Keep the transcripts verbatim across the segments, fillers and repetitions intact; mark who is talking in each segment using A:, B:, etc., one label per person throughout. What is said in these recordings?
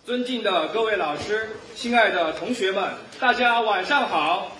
A: 尊敬的各位老师，亲爱的同学们，大家晚上好！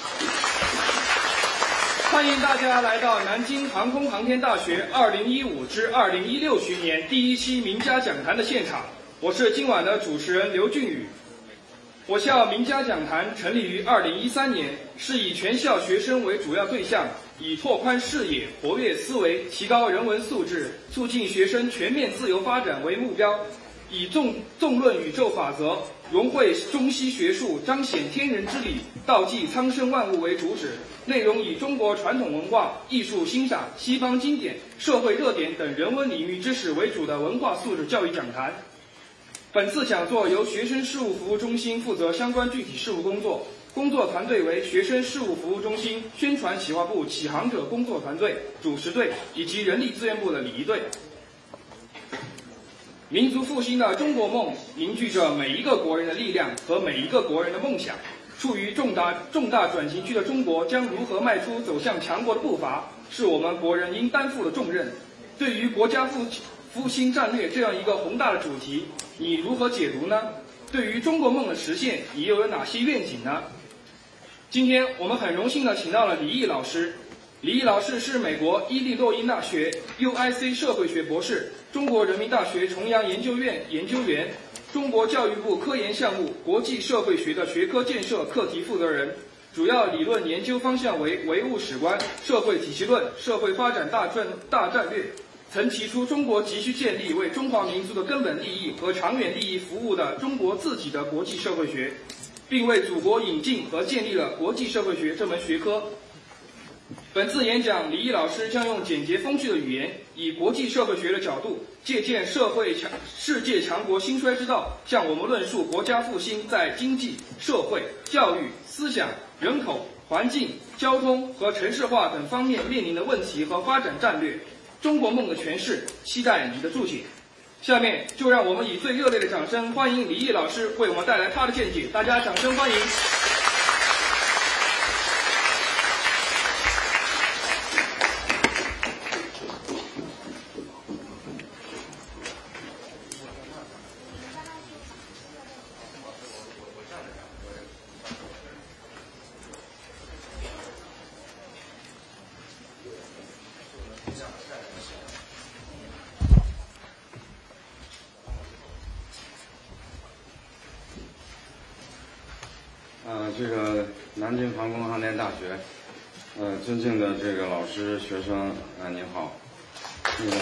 A: 欢迎大家来到南京航空航天大学二零一五至二零一六学年第一期名家讲坛的现场，我是今晚的主持人刘俊宇。我校名家讲坛成立于二零一三年，是以全校学生为主要对象，以拓宽视野、活跃思维、提高人文素质、促进学生全面自由发展为目标，以纵纵论宇宙法则、融汇中西学术、彰显天人之理、道济苍生万物为主旨，内容以中国传统文化、艺术欣赏、西方经典、社会热点等人文领域知识为主的文化素质教育讲坛。本次讲座由学生事务服务中心负责相关具体事务工作，工作团队为学生事务服务中心、宣传企划部启航者工作团队、主持队以及人力资源部的礼仪队。民族复兴的中国梦凝聚着每一个国人的力量和每一个国人的梦想。处于重大重大转型期的中国将如何迈出走向强国的步伐，是我们国人应担负的重任。对于国家复复兴战略这样一个宏大的主题，你如何解读呢？对于中国梦的实现，你又有哪些愿景呢？今天我们很荣幸地请到了李毅老师。李毅老师是美国伊利诺伊大学 U I C 社会学博士，中国人民大学重阳研究院研究员，中国教育部科研项目国际社会学的学科建设课题负责人，主要理论研究方向为唯物史观、社会体系论、社会发展大战大战略。曾提出中国急需建立为中华民族的根本利益和长远利益服务的中国自己的国际社会学，并为祖国引进和建立了国际社会学这门学科。本次演讲，李毅老师将用简洁风趣的语言，以国际社会学的角度，借鉴社会强世界强国兴衰之道，向我们论述国家复兴在经济、社会、教育、思想、人口、环境、交通和城市化等方面面临的问题和发展战略。中国梦的诠释，期待你的注解。下面就让我们以最热烈的掌声欢迎李毅老师为我们带来他的见解，大家掌声欢迎。
B: 呃，这个南京航空航天大学，呃，尊敬的这个老师、学生，啊、呃，您好，那个，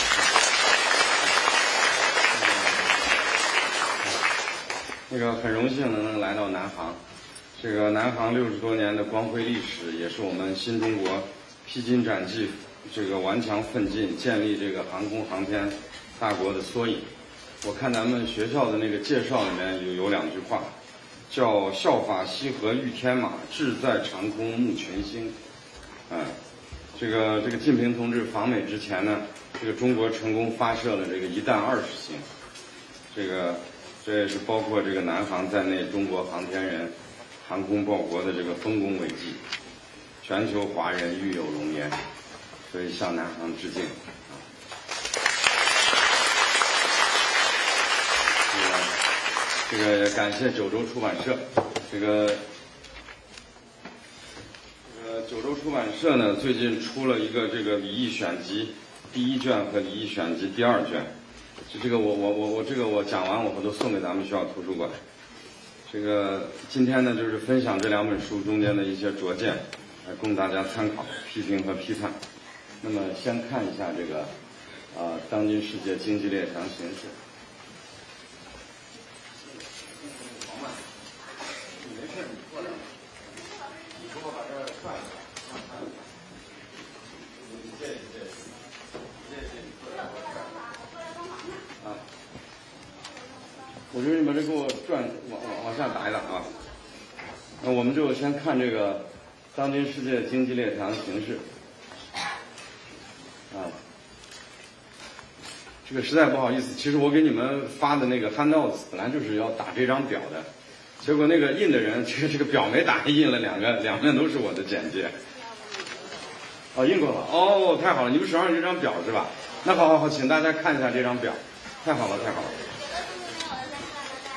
B: 那个很荣幸能来到南航，这个南航六十多年的光辉历史，也是我们新中国披荆斩棘、这个顽强奋进、建立这个航空航天大国的缩影。我看咱们学校的那个介绍里面有有两句话。叫效法西河御天马，志在长空慕群星。嗯，这个这个晋平同志访美之前呢，这个中国成功发射了这个一弹二十星，这个这也是包括这个南航在内中国航天人航空报国的这个丰功伟绩，全球华人育有龙颜，所以向南航致敬。这个也感谢九州出版社，这个这个九州出版社呢，最近出了一个这个李毅选集第一卷和李毅选集第二卷，就这个我我我我这个我讲完我回头送给咱们学校图书馆。这个今天呢，就是分享这两本书中间的一些拙见，来供大家参考、批评和批判。那么先看一下这个啊、呃，当今世界经济列强形势。我觉得你把这给我转往往往下打一打啊。那我们就先看这个当今世界经济列强形势啊。这个实在不好意思，其实我给你们发的那个 handouts 本来就是要打这张表的，结果那个印的人这个这个表没打，印了两个两面都是我的简介。哦，印过了哦，太好了，你们手上有这张表是吧？那好好好，请大家看一下这张表，太好了太好了。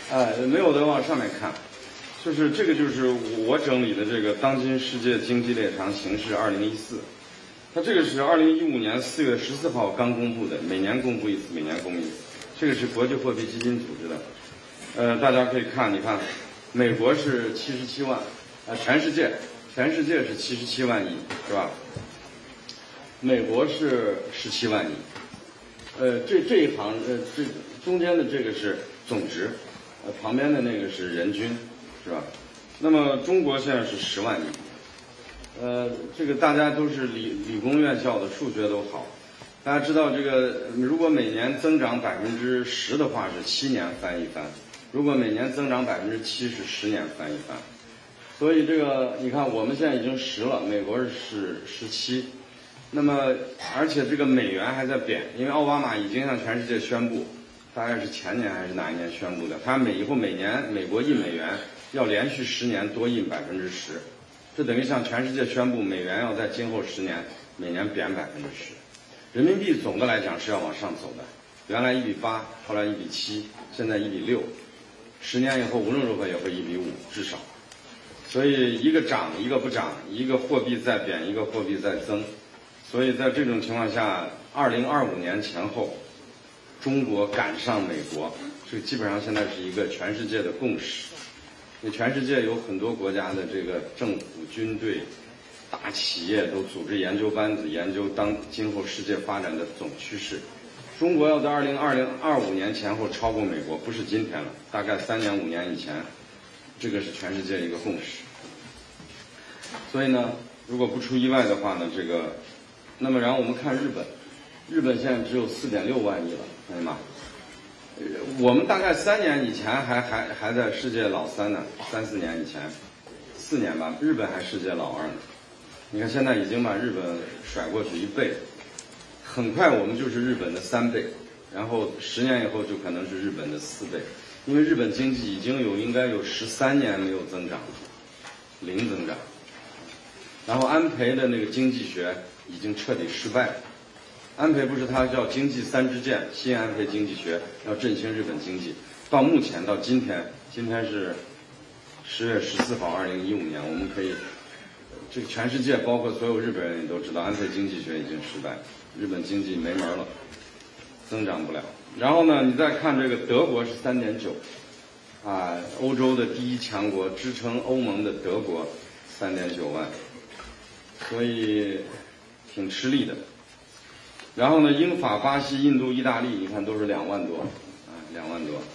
B: 哎，没有的往上面看，就是这个就是我整理的这个当今世界经济列强形势二零一四，它这个是二零一五年四月十四号刚公布的，每年公布一次，每年公布一次，这个是国际货币基金组织的，呃，大家可以看，你看，美国是七十七万，啊，全世界，全世界是七十七万亿，是吧？美国是十七万亿，呃，这这一行，呃，这中间的这个是总值。呃，旁边的那个是人均，是吧？那么中国现在是十万亿，呃，这个大家都是理理工院校的，数学都好。大家知道这个，如果每年增长百分之十的话，是七年翻一番；如果每年增长百分之七，是十年翻一番。所以这个，你看我们现在已经十了，美国是十十七。那么，而且这个美元还在贬，因为奥巴马已经向全世界宣布。大概是前年还是哪一年宣布的？他每以后每年美国印美元要连续十年多印百分之十，这等于向全世界宣布美元要在今后十年每年贬百分之十。人民币总的来讲是要往上走的，原来一比八，后来一比七，现在一比六，十年以后无论如何也会一比五至少。所以一个涨一个不涨，一个货币在贬，一个货币在增。所以在这种情况下，二零二五年前后。中国赶上美国，这基本上现在是一个全世界的共识。因为全世界有很多国家的这个政府、军队、大企业都组织研究班子，研究当今后世界发展的总趋势。中国要在二零二零二五年前后超过美国，不是今天了，大概三年五年以前，这个是全世界一个共识。所以呢，如果不出意外的话呢，这个，那么然后我们看日本。日本现在只有四点六万亿了，哎呀妈！我们大概三年以前还还还在世界老三呢，三四年以前，四年吧，日本还世界老二呢。你看现在已经把日本甩过去一倍，很快我们就是日本的三倍，然后十年以后就可能是日本的四倍，因为日本经济已经有应该有十三年没有增长了，零增长。然后安倍的那个经济学已经彻底失败了。安倍不是他叫经济三支箭，新安倍经济学要振兴日本经济。到目前到今天，今天是十月十四号，二零一五年，我们可以，这个全世界包括所有日本人也都知道，安倍经济学已经失败，日本经济没门了，增长不了。然后呢，你再看这个德国是三点九，啊，欧洲的第一强国，支撑欧盟的德国三点九万，所以挺吃力的。然后呢，英法、巴西、印度、意大利，你看都是两万多，啊，两万多。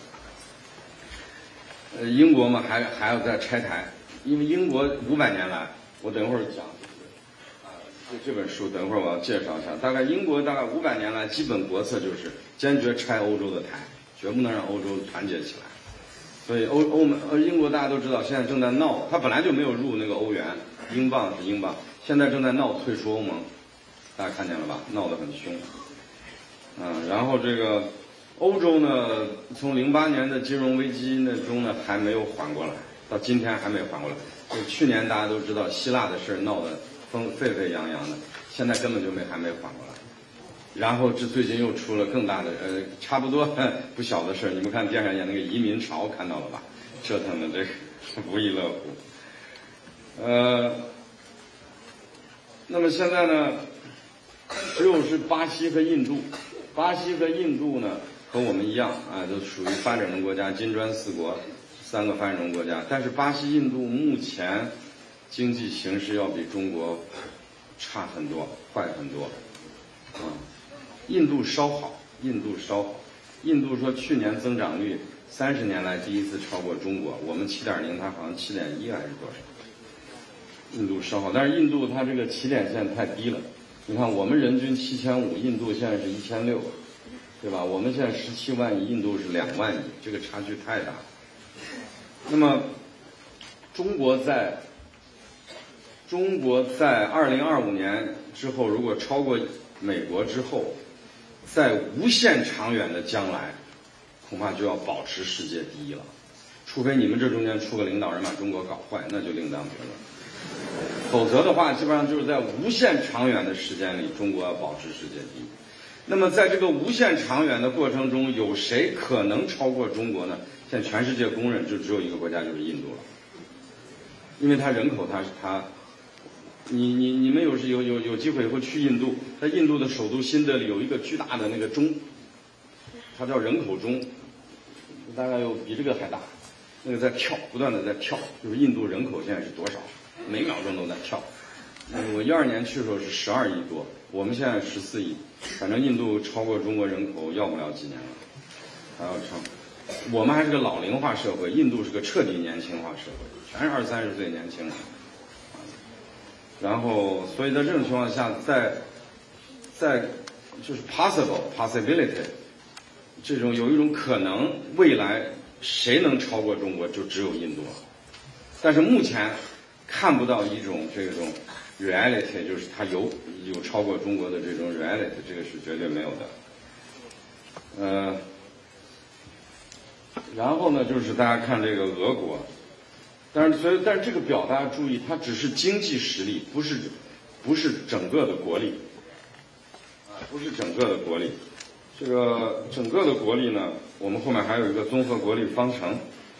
B: 呃，英国嘛，还还要再拆台，因为英国五百年来，我等会儿讲，啊，这这本书等会儿我要介绍一下。大概英国大概五百年来，基本国策就是坚决拆欧洲的台，绝不能让欧洲团结起来。所以欧欧盟呃英国大家都知道，现在正在闹，它本来就没有入那个欧元，英镑是英镑，现在正在闹退出欧盟。大家看见了吧？闹得很凶，嗯，然后这个欧洲呢，从零八年的金融危机那中呢还没有缓过来，到今天还没缓过来。就去年大家都知道希腊的事闹得风沸沸扬扬的，现在根本就没还没缓过来。然后这最近又出了更大的呃，差不多不小的事，你们看电视上演那个移民潮，看到了吧？折腾的这个不亦乐乎。呃，那么现在呢？只有是巴西和印度，巴西和印度呢和我们一样啊，都属于发展中国家，金砖四国，三个发展中国家。但是巴西、印度目前经济形势要比中国差很多，坏很多。啊，印度稍好，印度稍好。印度说去年增长率三十年来第一次超过中国，我们七点零，它好像七点一还是多少？印度稍好，但是印度它这个起点线太低了。你看，我们人均七千五，印度现在是一千六，对吧？我们现在十七万亿，印度是两万亿，这个差距太大。那么，中国在中国在二零二五年之后，如果超过美国之后，在无限长远的将来，恐怕就要保持世界第一了。除非你们这中间出个领导人把中国搞坏，那就另当别论。否则的话，基本上就是在无限长远的时间里，中国要保持世界第一。 那么在这个无限长远的过程中，有谁可能超过中国呢？现在全世界公认就只有一个国家，就是印度了，因为它人口它是它，你你你们有有有有机会会去印度，在印度的首都新德里有一个巨大的那个钟，它叫人口钟，大概有比这个还大，那个在跳，不断的在跳，就是印度人口现在是多少，每秒钟都在跳。我一二年去的时候是十二亿多，我们现在十四亿，反正印度超过中国人口要不了几年了，还要长。我们还是个老龄化社会，印度是个彻底年轻化社会，全是二三十岁年轻人。然后，所以在这种情况下，在在就是 possible possibility 这种有一种可能，未来谁能超过中国，就只有印度了。但是目前看不到一种这种 reality， 就是它有有超过中国的这种 reality， 这个是绝对没有的。呃。然后呢，就是大家看这个俄国，但是所以但是这个表大家注意，它只是经济实力，不是不是整个的国力，啊，不是整个的国力。这个整个的国力呢，我们后面还有一个综合国力方程，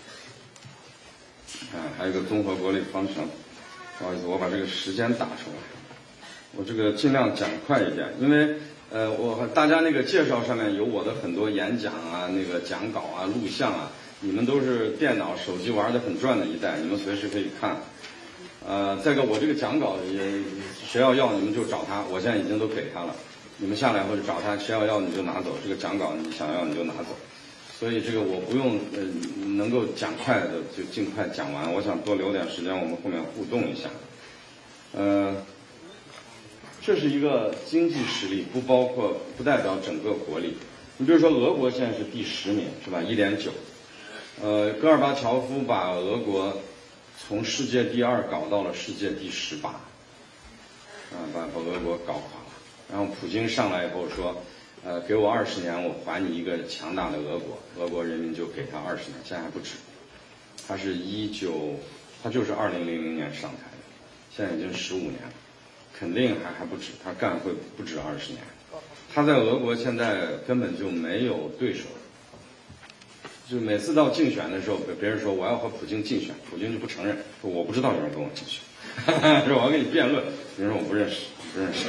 B: 啊，还有一个综合国力方程。不好意思，我把这个时间打出来，我这个尽量讲快一点，因为。呃，我大家那个介绍上面有我的很多演讲啊，那个讲稿啊、录像啊，你们都是电脑、手机玩的很转的一代，你们随时可以看。呃，再一个，我这个讲稿也谁要要你们就找他，我现在已经都给他了，你们下来或者找他，谁要要你就拿走，这个讲稿你想要你就拿走。所以这个我不用呃能够讲快的就尽快讲完，我想多留点时间，我们后面互动一下。呃。这是一个经济实力，不包括不代表整个国力。你比如说，俄国现在是第十名，是吧？一点九。呃，戈尔巴乔夫把俄国从世界第二搞到了世界第十八，啊，把把俄国搞垮了。然后普京上来以后说，呃，给我二十年，我还你一个强大的俄国。俄国人民就给他二十年，现在还不止。他是一九，他就是二零零零年上台的，现在已经十五年了。肯定还还不止，他干会不止二十年。他在俄国现在根本就没有对手，就每次到竞选的时候，别人说我要和普京竞选，普京就不承认，说我不知道有人跟我竞选，说我要跟你辩论，别人说我不认识，不认识。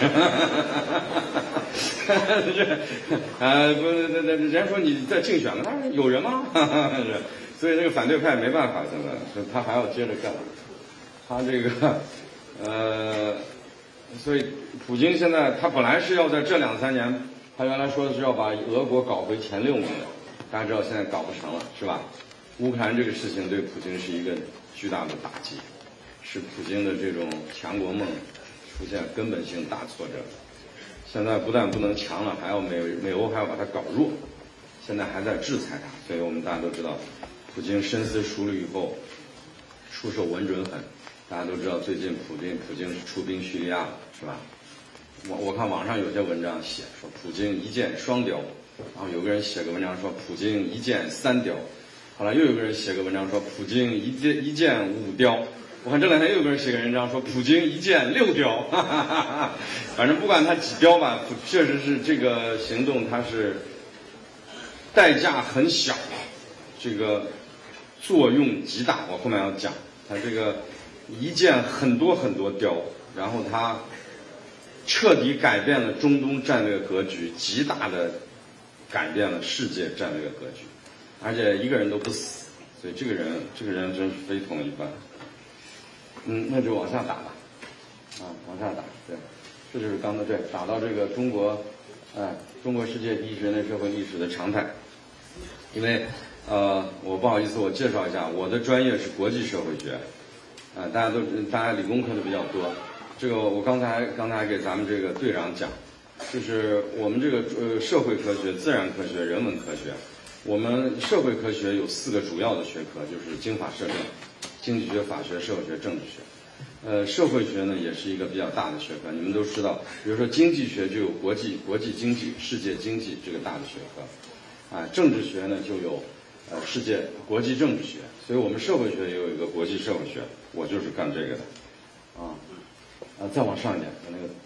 B: 啊，不，那那人家说你在竞选了，他说有人吗？所以这个反对派没办法，现在他还要接着干，他这个呃。所以，普京现在他本来是要在这两三年，他原来说的是要把俄国搞回前六名的，大家知道现在搞不成了，是吧？乌克兰这个事情对普京是一个巨大的打击，使普京的这种强国梦出现根本性大挫折。现在不但不能强了，还要美美欧还要把它搞弱，现在还在制裁他。所以我们大家都知道，普京深思熟虑以后，出手稳准狠。大家都知道，最近普京普京是出兵叙利亚了，是吧？我我看网上有些文章写说普京一箭双雕，然后有个人写个文章说普京一箭三雕，后来又有个人写个文章说普京一箭一箭五雕。我看这两天又有个人写个文章说普京一箭六雕，哈哈哈哈，反正不管他几雕吧，确实是这个行动它是代价很小，这个作用极大。我后面要讲他这个。一箭很多很多雕，然后他彻底改变了中东战略格局，极大的改变了世界战略格局，而且一个人都不死，所以这个人这个人真是非同一般。嗯，那就往下打吧，啊，往下打，对，这就是刚才对打到这个中国，哎，中国世界第一人类社会历史的常态。因为呃，我不好意思，我介绍一下，我的专业是国际社会学。啊、呃，大家都大家理工科的比较多，这个我刚才刚才给咱们这个队长讲，就是我们这个呃社会科学、自然科学、人文科学，我们社会科学有四个主要的学科，就是经法社政、经济学、法学、社会学、政治学。呃，社会学呢也是一个比较大的学科，你们都知道，比如说经济学就有国际国际经济、世界经济这个大的学科，啊、呃，政治学呢就有呃世界国际政治学，所以我们社会学也有一个国际社会学。我就是干这个的，啊，啊，再往上一点，那个，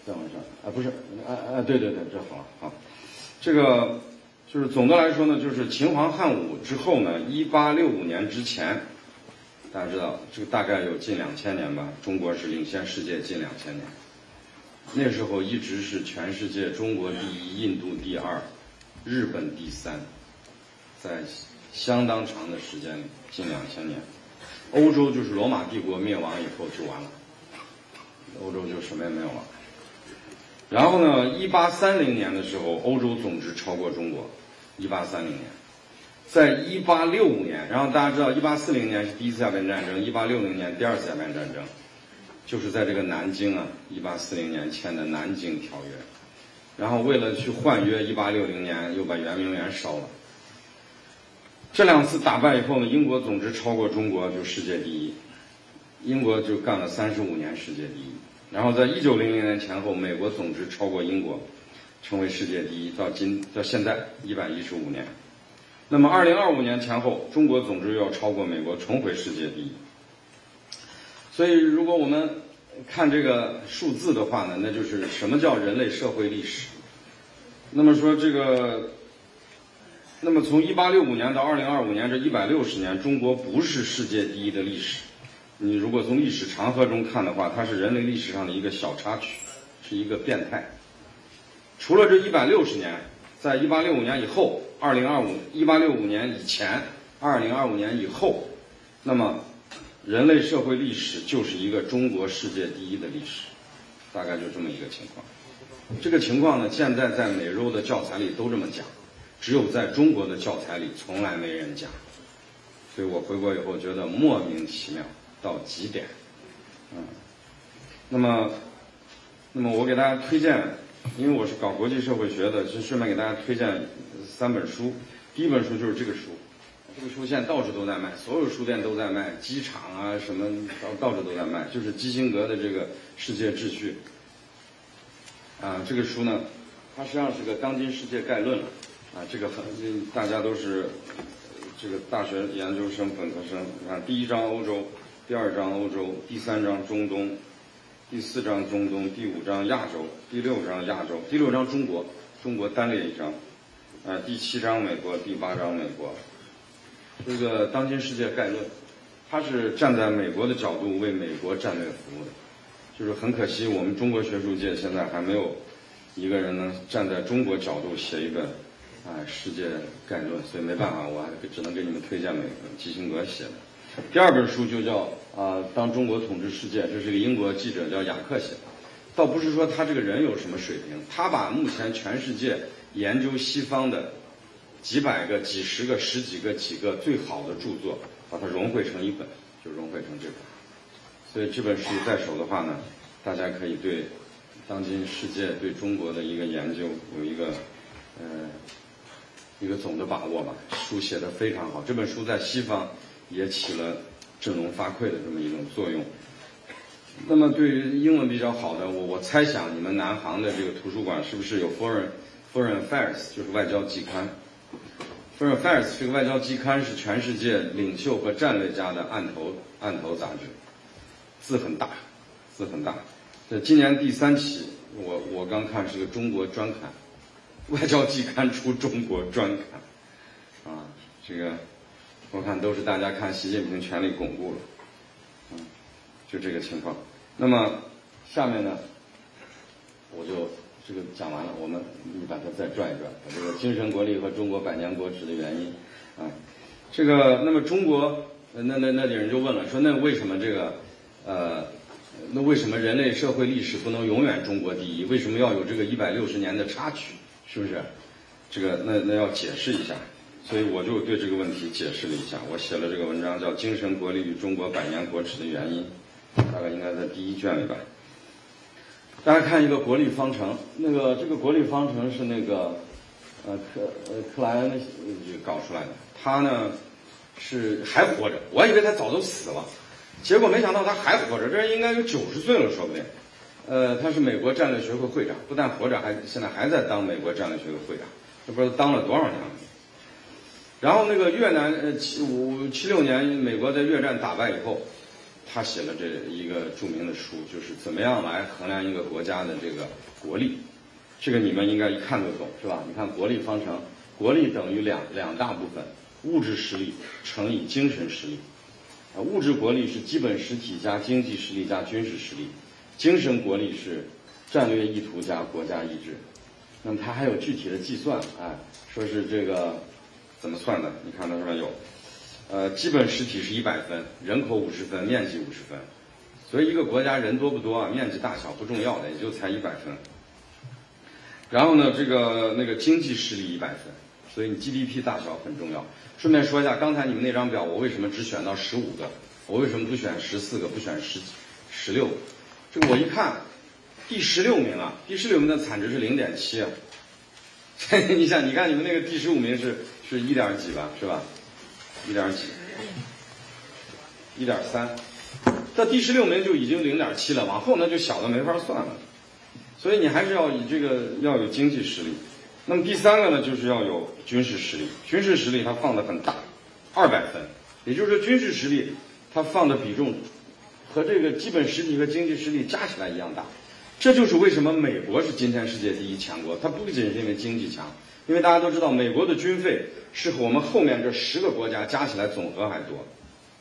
B: 再往上啊，不是，啊啊，对对对，这好了好，这个就是总的来说呢，就是秦皇汉武之后呢，一八六五年之前，大家知道这个大概有近两千年吧，中国是领先世界近两千年，那时候一直是全世界中国第一，印度第二，日本第三，在相当长的时间里，近两千年，欧洲就是罗马帝国灭亡以后就完了，欧洲就什么也没有了。然后呢，一八三零年的时候，欧洲总值超过中国。一八三零年，在一八六五年，然后大家知道，一八四零年是第一次鸦片战争，一八六零年第二次鸦片战争，就是在这个南京啊，一八四零年签的《南京条约》。然后为了去换约，一八六零年又把圆明园烧了。这两次打败以后呢，英国总值超过中国，就世界第一。英国就干了三十五年世界第一。然后在一九零零年前后，美国总值超过英国，成为世界第一，到今到现在一百一十五年。那么二零二五年前后，中国总值又要超过美国，重回世界第一。所以如果我们看这个数字的话呢，那就是什么叫人类社会历史。那么说这个，那么从一八六五年到二零二五年这一百六十年，中国不是世界第一的历史。你如果从历史长河中看的话，它是人类历史上的一个小插曲，是一个变态。除了这一百六十年，在一八六五年以后，二零二五一八六五年以前，二零二五年以后，那么人类社会历史就是一个中国世界第一的历史，大概就这么一个情况。这个情况呢，现在在美洲的教材里都这么讲，只有在中国的教材里从来没人讲，所以我回国以后觉得莫名其妙到极点。嗯，那么，那么我给大家推荐，因为我是搞国际社会学的，就顺便给大家推荐三本书。第一本书就是这个书，这个书现在到处都在卖，所有书店都在卖，机场啊什么到到处都在卖，就是基辛格的这个《世界秩序》。啊，这个书呢，它实际上是个当今世界概论了。啊，这个很大家都是这个大学研究生、本科生。啊，第一章欧洲，第二章欧洲，第三章中东，第四章中东，第五章亚洲，第六章亚洲，第六章中国，中国单列一章。啊，第七章美国，第八章美国。这个当今世界概论，它是站在美国的角度为美国战略服务的。就是很可惜，我们中国学术界现在还没有一个人能站在中国角度写一个啊世界概论，所以没办法，我还只能给你们推荐美国基辛格写的。第二本书就叫啊当中国统治世界，这是一个英国记者叫雅克写的。倒不是说他这个人有什么水平，他把目前全世界研究西方的几百个、几十个、十几个、几个最好的著作，把它融汇成一本，就融汇成这本。所以这本书在手的话呢，大家可以对当今世界对中国的一个研究有一个呃一个总的把握吧。书写得非常好，这本书在西方也起了振聋发聩的这么一种作用。那么对于英文比较好的，我我猜想你们南航的这个图书馆是不是有 Foreign Foreign Affairs， 就是外交季刊。Foreign Affairs 这个外交季刊是全世界领袖和战略家的案头案头杂志。字很大，字很大。这今年第三期，我我刚看是个中国专刊，外交季刊出中国专刊，啊，这个我看都是大家看习近平权力巩固了，嗯，就这个情况。那么下面呢，我就这个讲完了，我们你把它再转一转，把这个精神国力和中国百年国耻的原因，啊，这个那么中国，那那那有人就问了，说那为什么这个？呃，那为什么人类社会历史不能永远中国第一？为什么要有这个一百六十年的插曲？是不是？这个那那要解释一下，所以我就对这个问题解释了一下。我写了这个文章叫《精神国力与中国百年国耻的原因》，大概应该在第一卷里吧。大家看一个国力方程，那个这个国力方程是那个呃克呃克莱恩搞出来的，他呢是还活着，我以为他早都死了。结果没想到他还活着，这人应该有九十岁了，说不定。呃，他是美国战略学会会长，不但活着，还现在还在当美国战略学会会长，这不知道当了多少年了。然后那个越南，呃，七五七六年美国在越战打败以后， 他写了这一个著名的书，就是怎么样来衡量一个国家的这个国力。这个你们应该一看就懂，是吧？你看国力方程，国力等于两两大部分，物质实力乘以精神实力。啊，物质国力是基本实体加经济实力加军事实力，精神国力是战略意图加国家意志。那么它还有具体的计算，哎，说是这个怎么算的？你看到上面有，呃，基本实体是一百分，人口五十分，面积五十分。所以一个国家人多不多啊，面积大小不重要的，也就才一百分。然后呢，这个那个经济实力一百分，所以你 G D P 大小很重要。顺便说一下，刚才你们那张表，我为什么只选到十五个？我为什么不选十四个，不选十十六个？这个我一看，第十六名啊，第十六名的产值是零点七啊。你想，你看你们那个第十五名是是一点几吧，是吧？一点几？一点三。到第十六名就已经零点七了，往后呢就小的没法算了。所以你还是要以这个要有经济实力。那么第三个呢，就是要有军事实力。军事实力它放得很大，二百分，也就是说军事实力它放的比重和这个基本实体和经济实力加起来一样大。这就是为什么美国是今天世界第一强国。它不仅是因为经济强，因为大家都知道美国的军费是和我们后面这十个国家加起来总和还多。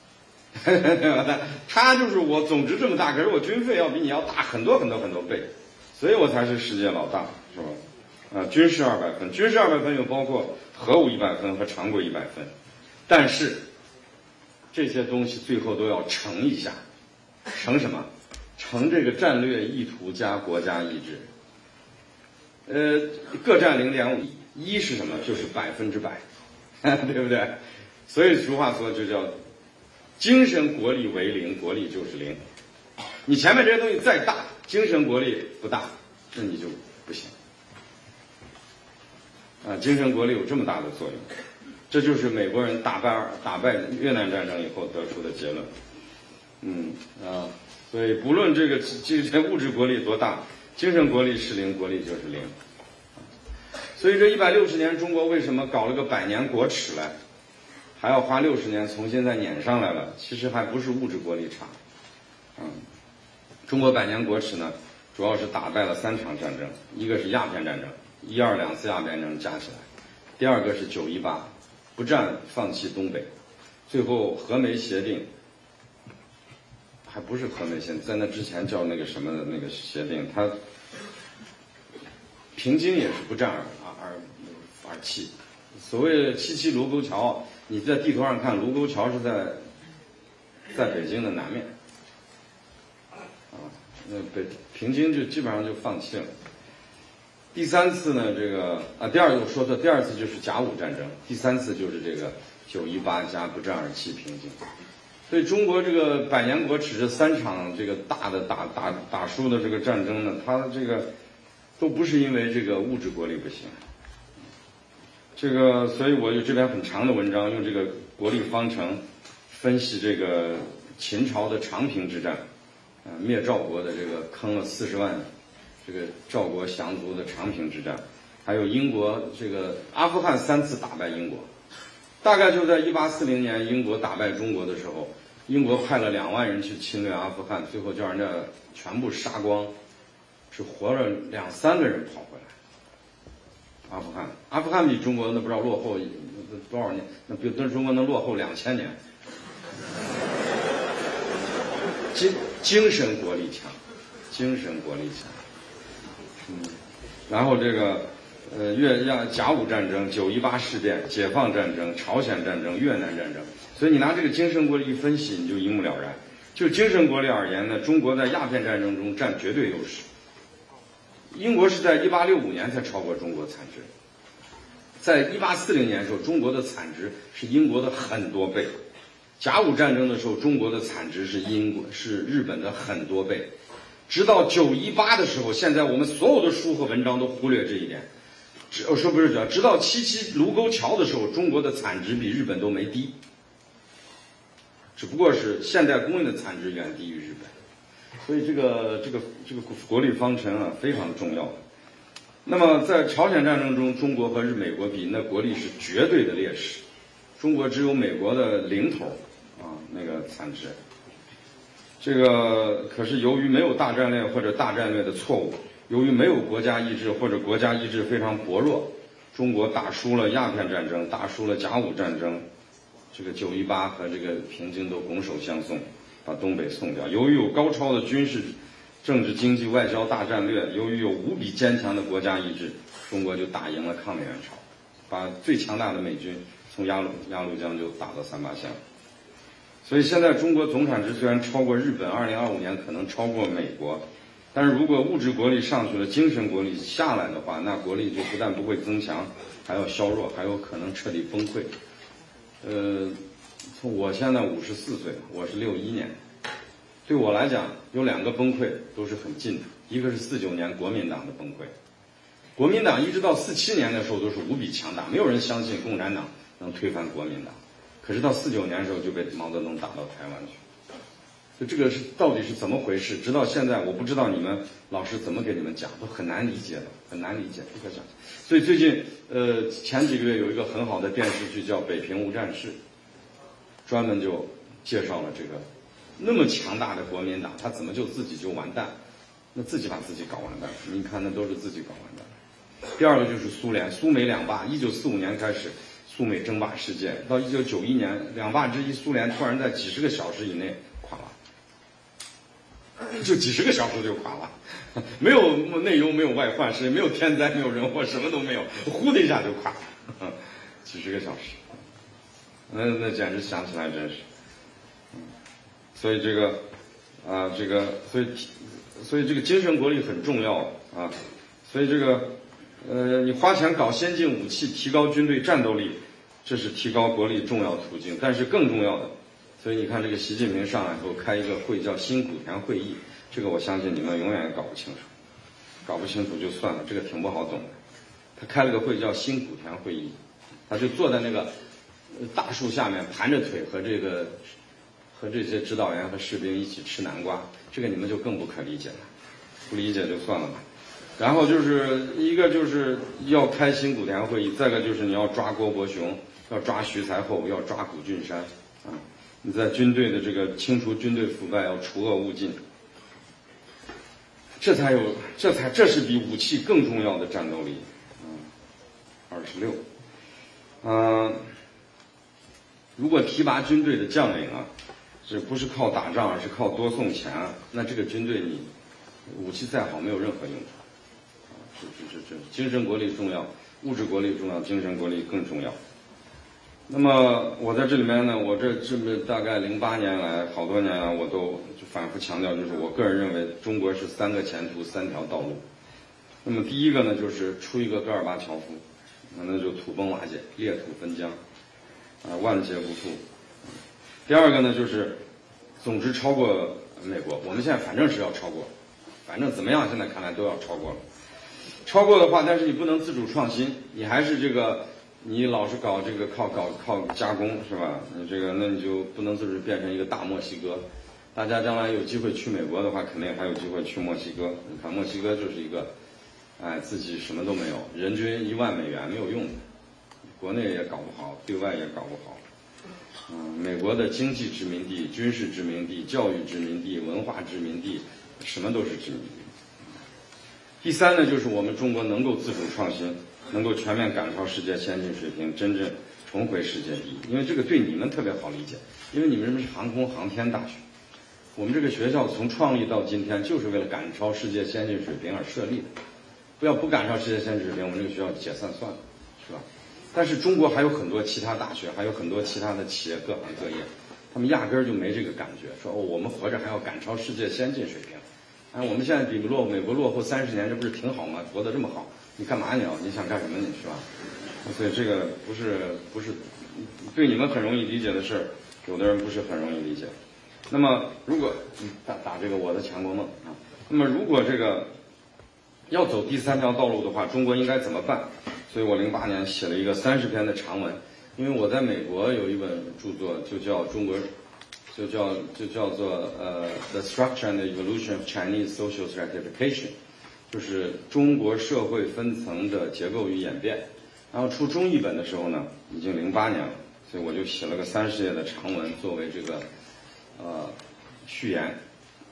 B: 它就是我总值这么大，可是我军费要比你要大很多很多很多倍。所以我才是世界老大，是吧？啊，军事二百分，军事二百分又包括核武一百分和常规一百分，但是这些东西最后都要乘一下，乘什么？乘这个战略意图加国家意志。呃，各占零点五，一是什么？就是百分之百，对不对？所以俗话说就叫精神国力为零，国力就是零。你前面这些东西再大，精神国力不大，那你就不行。啊，精神国力有这么大的作用，这就是美国人打败打败越南战争以后得出的结论。嗯啊，所以不论这个这些物质国力多大，精神国力是零，国力就是零。所以这一百六十年，中国为什么搞了个百年国耻来，还要花六十年重新再撵上来了？其实还不是物质国力差，嗯。中国百年国耻呢，主要是打败了三场战争，一个是鸦片战争，一二两次鸦片战争加起来；第二个是九一八，不战放弃东北，最后和美协定，还不是和美协定，在那之前叫那个什么的那个协定，它平津也是不战而而而弃。所谓七七卢沟桥，你在地图上看，卢沟桥是在在北京的南面。那北平津就基本上就放弃了。第三次呢，这个啊，第二个我说错，第二次就是甲午战争，第三次就是这个九一八加不战而弃平津。所以中国这个百年国耻这三场这个大的打打打输的这个战争呢，它这个都不是因为这个物质国力不行。这个，所以我有这篇很长的文章，用这个国力方程分析这个秦朝的长平之战。呃，灭赵国的这个坑了四十万，这个赵国降族的长平之战，还有英国这个阿富汗三次打败英国，大概就在一八四零年英国打败中国的时候，英国派了两万人去侵略阿富汗，最后叫人家全部杀光，只活了两三个人跑回来。阿富汗，阿富汗比中国那不知道落后多少年，那比跟中国能落后两千年。精精神国力强，精神国力强，嗯，然后这个呃越亚甲午战争、九一八事变、解放战争、朝鲜战争、越南战争，所以你拿这个精神国力一分析，你就一目了然。就精神国力而言呢，中国在鸦片战争中占绝对优势。英国是在一八六五年才超过中国产值，在一八四零年的时候，中国的产值是英国的很多倍。甲午战争的时候，中国的产值是英国是日本的很多倍，直到九一八的时候，现在我们所有的书和文章都忽略这一点。直我说不是，直到七七卢沟桥的时候，中国的产值比日本都没低，只不过是现代工业的产值远低于日本。所以这个这个这个国力方程啊非常重要。那么在朝鲜战争中，中国和日美国比，那国力是绝对的劣势，中国只有美国的零头。啊，那个产值， 这个可是由于没有大战略或者大战略的错误，由于没有国家意志或者国家意志非常薄弱，中国打输了鸦片战争，打输了甲午战争，这个九一八和这个平津都拱手相送，把东北送掉。由于有高超的军事、政治、经济、外交大战略，由于有无比坚强的国家意志，中国就打赢了抗美援朝，把最强大的美军从鸭绿鸭绿江就打到三八线。所以现在中国总产值虽然超过日本，二零二五年可能超过美国，但是如果物质国力上去了，精神国力下来的话，那国力就不但不会增强，还要削弱，还有可能彻底崩溃。呃，从我现在五十四岁，我是六一年，对我来讲有两个崩溃都是很近的，一个是四九年国民党的崩溃，国民党一直到四七年的时候都是无比强大，没有人相信共产党能推翻国民党。可是到四九年的时候就被毛泽东打到台湾去，就这个是到底是怎么回事？直到现在我不知道你们老师怎么给你们讲，都很难理解的，很难理解，不可想象。所以最近呃前几个月有一个很好的电视剧叫《北平无战事》，专门就介绍了这个那么强大的国民党，他怎么就自己就完蛋？那自己把自己搞完蛋，你看那都是自己搞完蛋。第二个就是苏联，苏美两霸，一九四五年开始。苏美争霸事件到一九九一年，两霸之一苏联突然在几十个小时以内垮了，就几十个小时就垮了，没有内忧，没有外患，是没有天灾，没有人祸，什么都没有，呼的一下就垮了，几十个小时，那那简直想起来真是，所以这个啊、呃、这个所以所以这个精神国力很重要啊，所以这个呃你花钱搞先进武器，提高军队战斗力。这是提高国力重要途径，但是更重要的，所以你看这个习近平上来后开一个会叫新古田会议，这个我相信你们永远也搞不清楚，搞不清楚就算了，这个挺不好懂的。他开了个会叫新古田会议，他就坐在那个大树下面盘着腿和这个和这些指导员和士兵一起吃南瓜，这个你们就更不可理解了，不理解就算了吧。然后就是一个就是要开新古田会议，再一个就是你要抓郭伯雄，要抓徐才厚，要抓谷俊山，啊，你在军队的这个清除军队腐败，要除恶务尽，这才有，这才这是比武器更重要的战斗力，嗯，二十六，嗯，如果提拔军队的将领啊，这不是靠打仗，而是靠多送钱啊，那这个军队你武器再好没有任何用处。是是是是，精神国力重要，物质国力重要，精神国力更重要。那么我在这里面呢，我这这么大概零八年来，好多年来，我都就反复强调，就是我个人认为，中国是三个前途，三条道路。那么第一个呢，就是出一个戈尔巴乔夫，那就土崩瓦解，裂土分疆，啊，万劫不复。第二个呢，就是总之超过美国，我们现在反正是要超过，反正怎么样，现在看来都要超过了。超过的话，但是你不能自主创新，你还是这个，你老是搞这个靠搞靠加工是吧？你这个那你就不能自主变成一个大墨西哥。大家将来有机会去美国的话，肯定还有机会去墨西哥。你看墨西哥就是一个，哎，自己什么都没有，人均一万美元没有用的，国内也搞不好，对外也搞不好。嗯，美国的经济殖民地、军事殖民地、教育殖民地、文化殖民地，什么都是殖民地。第三呢，就是我们中国能够自主创新，能够全面赶超世界先进水平，真正重回世界第一。因为这个对你们特别好理解，因为你们是航空航天大学，我们这个学校从创立到今天，就是为了赶超世界先进水平而设立的。不要不赶超世界先进水平，我们这个学校解散算了，是吧？但是中国还有很多其他大学，还有很多其他的企业，各行各业，他们压根儿就没这个感觉，说哦，我们活着还要赶超世界先进水平。哎，我们现在比落美国落后三十年，这不是挺好吗？活得这么好，你干嘛你要？你想干什么你是吧？所以这个不是不是对你们很容易理解的事儿，有的人不是很容易理解。那么如果嗯打打这个我的强国梦啊，那么如果这个要走第三条道路的话，中国应该怎么办？所以我零八年写了一个三十篇的长文，因为我在美国有一本著作，就叫中国。就叫就叫做呃 The Structure and the Evolution of Chinese Social Stratification， 就是中国社会分层的结构与演变。然后出中译本的时候呢，已经零八年了，所以我就写了个三十页的长文作为这个呃序言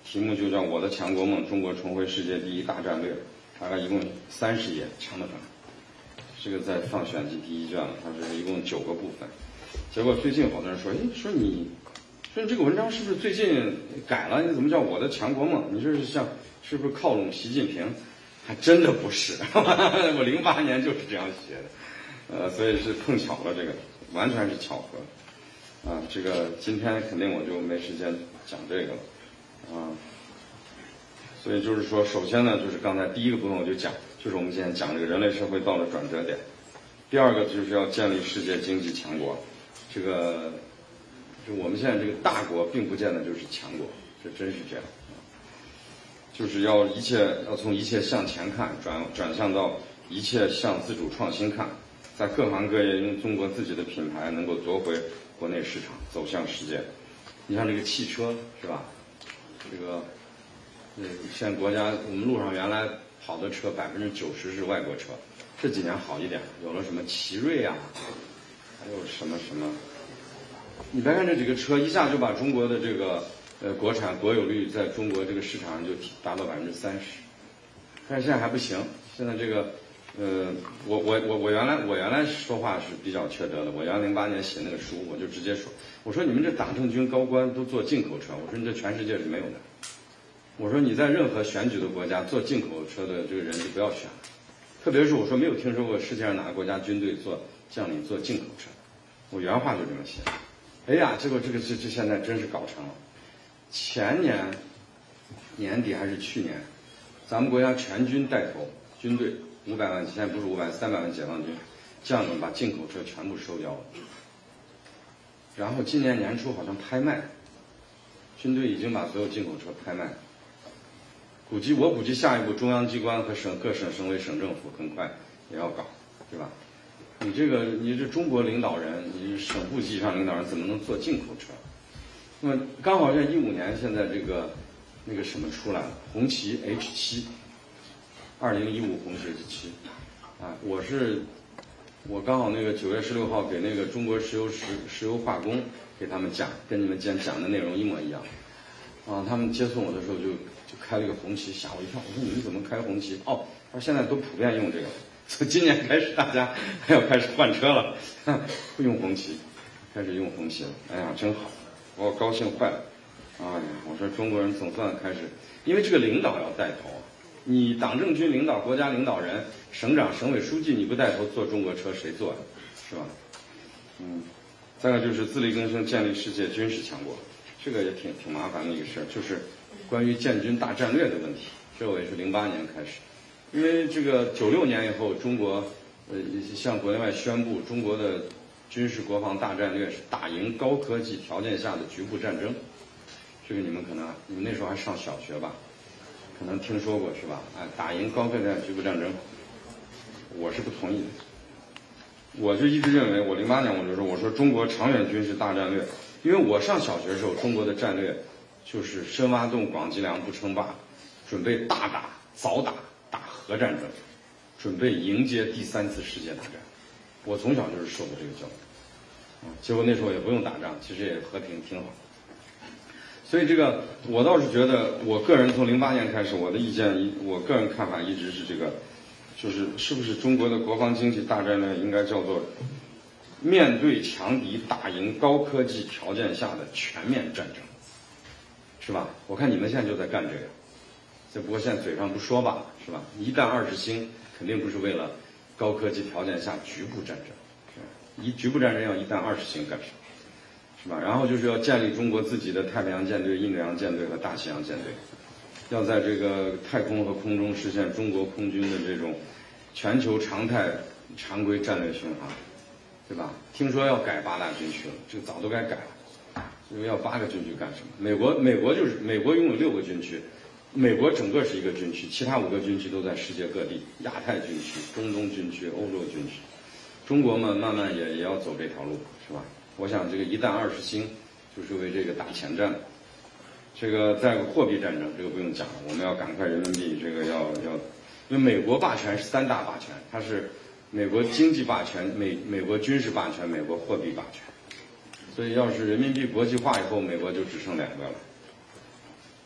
B: 题目就叫《我的强国梦：中国重回世界第一大战略》，大概一共三十页，长得很。这个在放选集第一卷了，它是一共九个部分。结果最近好多人说，哎，说你，说你这个文章是不是最近改了？你怎么叫我的强国梦？你这是像是不是靠拢习近平？还真的不是，我零八年就是这样写的，呃，所以是碰巧了，这个完全是巧合。啊，这个今天肯定我就没时间讲这个了，啊，所以就是说，首先呢，就是刚才第一个部分我就讲，就是我们今天讲这个人类社会到了转折点。第二个就是要建立世界经济强国，这个就我们现在这个大国并不见得就是强国，这真是这样，就是要一切要从一切向前看，转转向到一切向自主创新看，在各行各业用中国自己的品牌能够夺回国内市场，走向世界。你像这个汽车是吧？这个，呃，现在国家我们路上原来跑的车百分之九十是外国车。这几年好一点，有了什么奇瑞啊，还有什么什么，你别看这几个车，一下就把中国的这个呃国产国有率在中国这个市场上就达到百分之三十，但是现在还不行。现在这个呃，我我我我原来我原来说话是比较缺德的，我原来零八年写那个书，我就直接说，我说你们这党政军高官都做进口车，我说你这全世界是没有的，我说你在任何选举的国家做进口车的这个人就不要选。特别是我说没有听说过世界上哪个国家军队做将领做进口车，我原话就这么写。哎呀，结果这个这这现在真是搞成了。前年年底还是去年，咱们国家全军带头，军队五百万，现在不是五百，三百万解放军将领把进口车全部收掉了。然后今年年初好像拍卖，军队已经把所有进口车拍卖了。估计我估计下一步中央机关和省各省省委省政府很快也要搞，对吧？你这个你是中国领导人，你是省部级以上领导人，怎么能做进口车？那么刚好像一五年现在这个那个什么出来了，红旗 H 七，二零一五红旗 H 七，啊，我是我刚好那个九月十六号给那个中国石油石石油化工给他们讲，跟你们今天讲的内容一模一样，啊，他们接送我的时候就。就开了一个红旗，吓我一跳。我说你们怎么开红旗？哦，他说现在都普遍用这个，从今年开始大家还要开始换车了，不用红旗，开始用红旗了。哎呀，真好，我高兴坏了。哎呀，我说中国人总算开始，因为这个领导要带头，你党政军领导、国家领导人、省长、省委书记你不带头坐中国车，谁坐呀？是吧？嗯，再个就是自力更生，建立世界军事强国，这个也挺挺麻烦的一个事儿，就是。关于建军大战略的问题，这我也是零八年开始，因为这个九六年以后，中国呃向国内外宣布，中国的军事国防大战略是打赢高科技条件下的局部战争。这个你们可能你们那时候还上小学吧，可能听说过是吧？哎，打赢高科技局部战争，我是不同意的。我就一直认为，我零八年我就说，我说中国长远军事大战略，因为我上小学的时候，中国的战略。就是深挖洞、广积粮、不称霸，准备大打、早打、打核战争，准备迎接第三次世界大战。我从小就是受的这个教育，啊，结果那时候也不用打仗，其实也和平挺好。所以这个我倒是觉得，我个人从零八年开始，我的意见一，我个人看法一直是这个，就是是不是中国的国防经济大战略应该叫做面对强敌打赢高科技条件下的全面战争。是吧？我看你们现在就在干这个，只不过现在嘴上不说罢了，是吧？一弹二十星肯定不是为了高科技条件下局部战争，是吧？一局部战争要一弹二十星干什么？是吧？然后就是要建立中国自己的太平洋舰队、印度洋舰队和大西洋舰队，要在这个太空和空中实现中国空军的这种全球常态常规战略巡航，对吧？听说要改八大军区了，这个早都该改了。因为要八个军区干什么？美国美国就是美国拥有六个军区，美国整个是一个军区，其他五个军区都在世界各地，亚太军区、中东军区、欧洲军区。中国嘛，慢慢也也要走这条路，是吧？我想这个一弹二十星，就是为这个打前站。这个再有个货币战争，这个不用讲了，我们要赶快人民币这个要要，因为美国霸权是三大霸权，它是美国经济霸权、美美国军事霸权、美国货币霸权。所以，要是人民币国际化以后，美国就只剩两个了。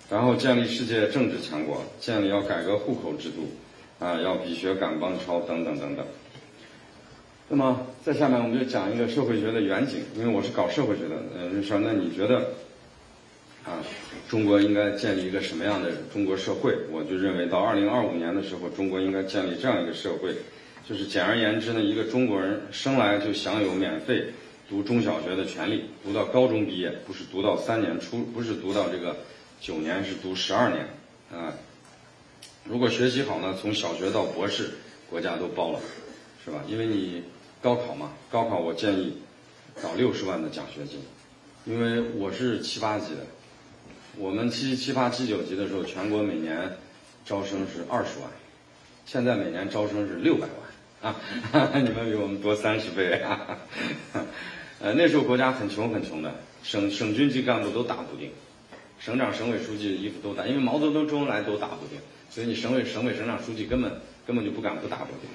B: 然后建立世界政治强国，建立要改革户口制度，啊，要比学赶帮超等等等等。那么在下面我们就讲一个社会学的远景，因为我是搞社会学的，嗯，说那你觉得啊，中国应该建立一个什么样的中国社会？我就认为到二零二五年的时候，中国应该建立这样一个社会，就是简而言之呢，一个中国人生来就享有免费读中小学的权利，读到高中毕业，不是读到三年初，不是读到这个九年，是读十二年啊。如果学习好呢，从小学到博士，国家都包了，是吧？因为你高考嘛，高考我建议搞六十万的奖学金，因为我是七八级的，我们七七八七九级的时候，全国每年招生是二十万，现在每年招生是六百万啊，哈哈，你们比我们多三十倍啊！呃，那时候国家很穷很穷的，省省军级干部都打不定，省长、省委书记衣服都打，因为毛泽东、周恩来都打不定，所以你省委、省委、省长、书记根本根本就不敢不打不定。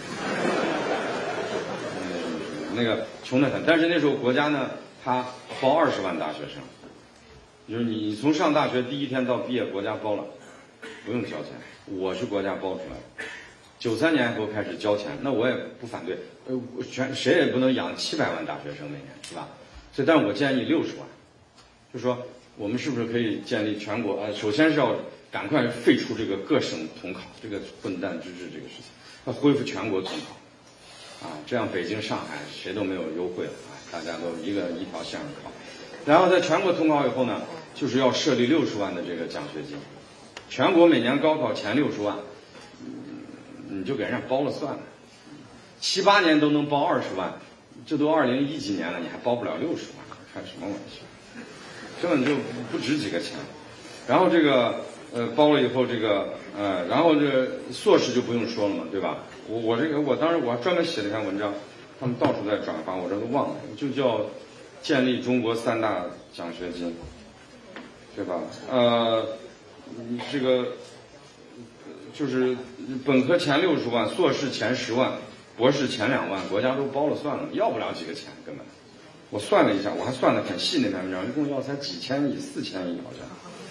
B: 那个穷得很，但是那时候国家呢，他包二十万大学生，就是你从上大学第一天到毕业，国家包了，不用交钱，我是国家包出来的。九三年给我开始交钱，那我也不反对，呃，全谁也不能养七百万大学生每年，是吧？所以，但是我建议六十万，就说我们是不是可以建立全国？呃，首先是要赶快废除这个各省统考这个混蛋之治这个事情，要恢复全国统考，啊，这样北京、上海谁都没有优惠了啊，大家都一个一条线上考。然后在全国统考以后呢，就是要设立六十万的这个奖学金，全国每年高考前六十万。你就给人家包了算了，七八年都能包二十万，这都二零一几年了，你还包不了六十万，开什么玩笑？根本就不值几个钱。然后这个呃包了以后，这个呃，然后这个硕士就不用说了嘛，对吧？我我这个我当时我还专门写了一篇文章，他们到处在转发，我这都忘了，就叫建立中国三大奖学金，对吧？呃，这个。就是本科前六十万，硕士前十万，博士前两万，国家都包了算了，要不了几个钱，根本。我算了一下，我还算得很细，那篇文章一共要才几千亿，四千亿好像。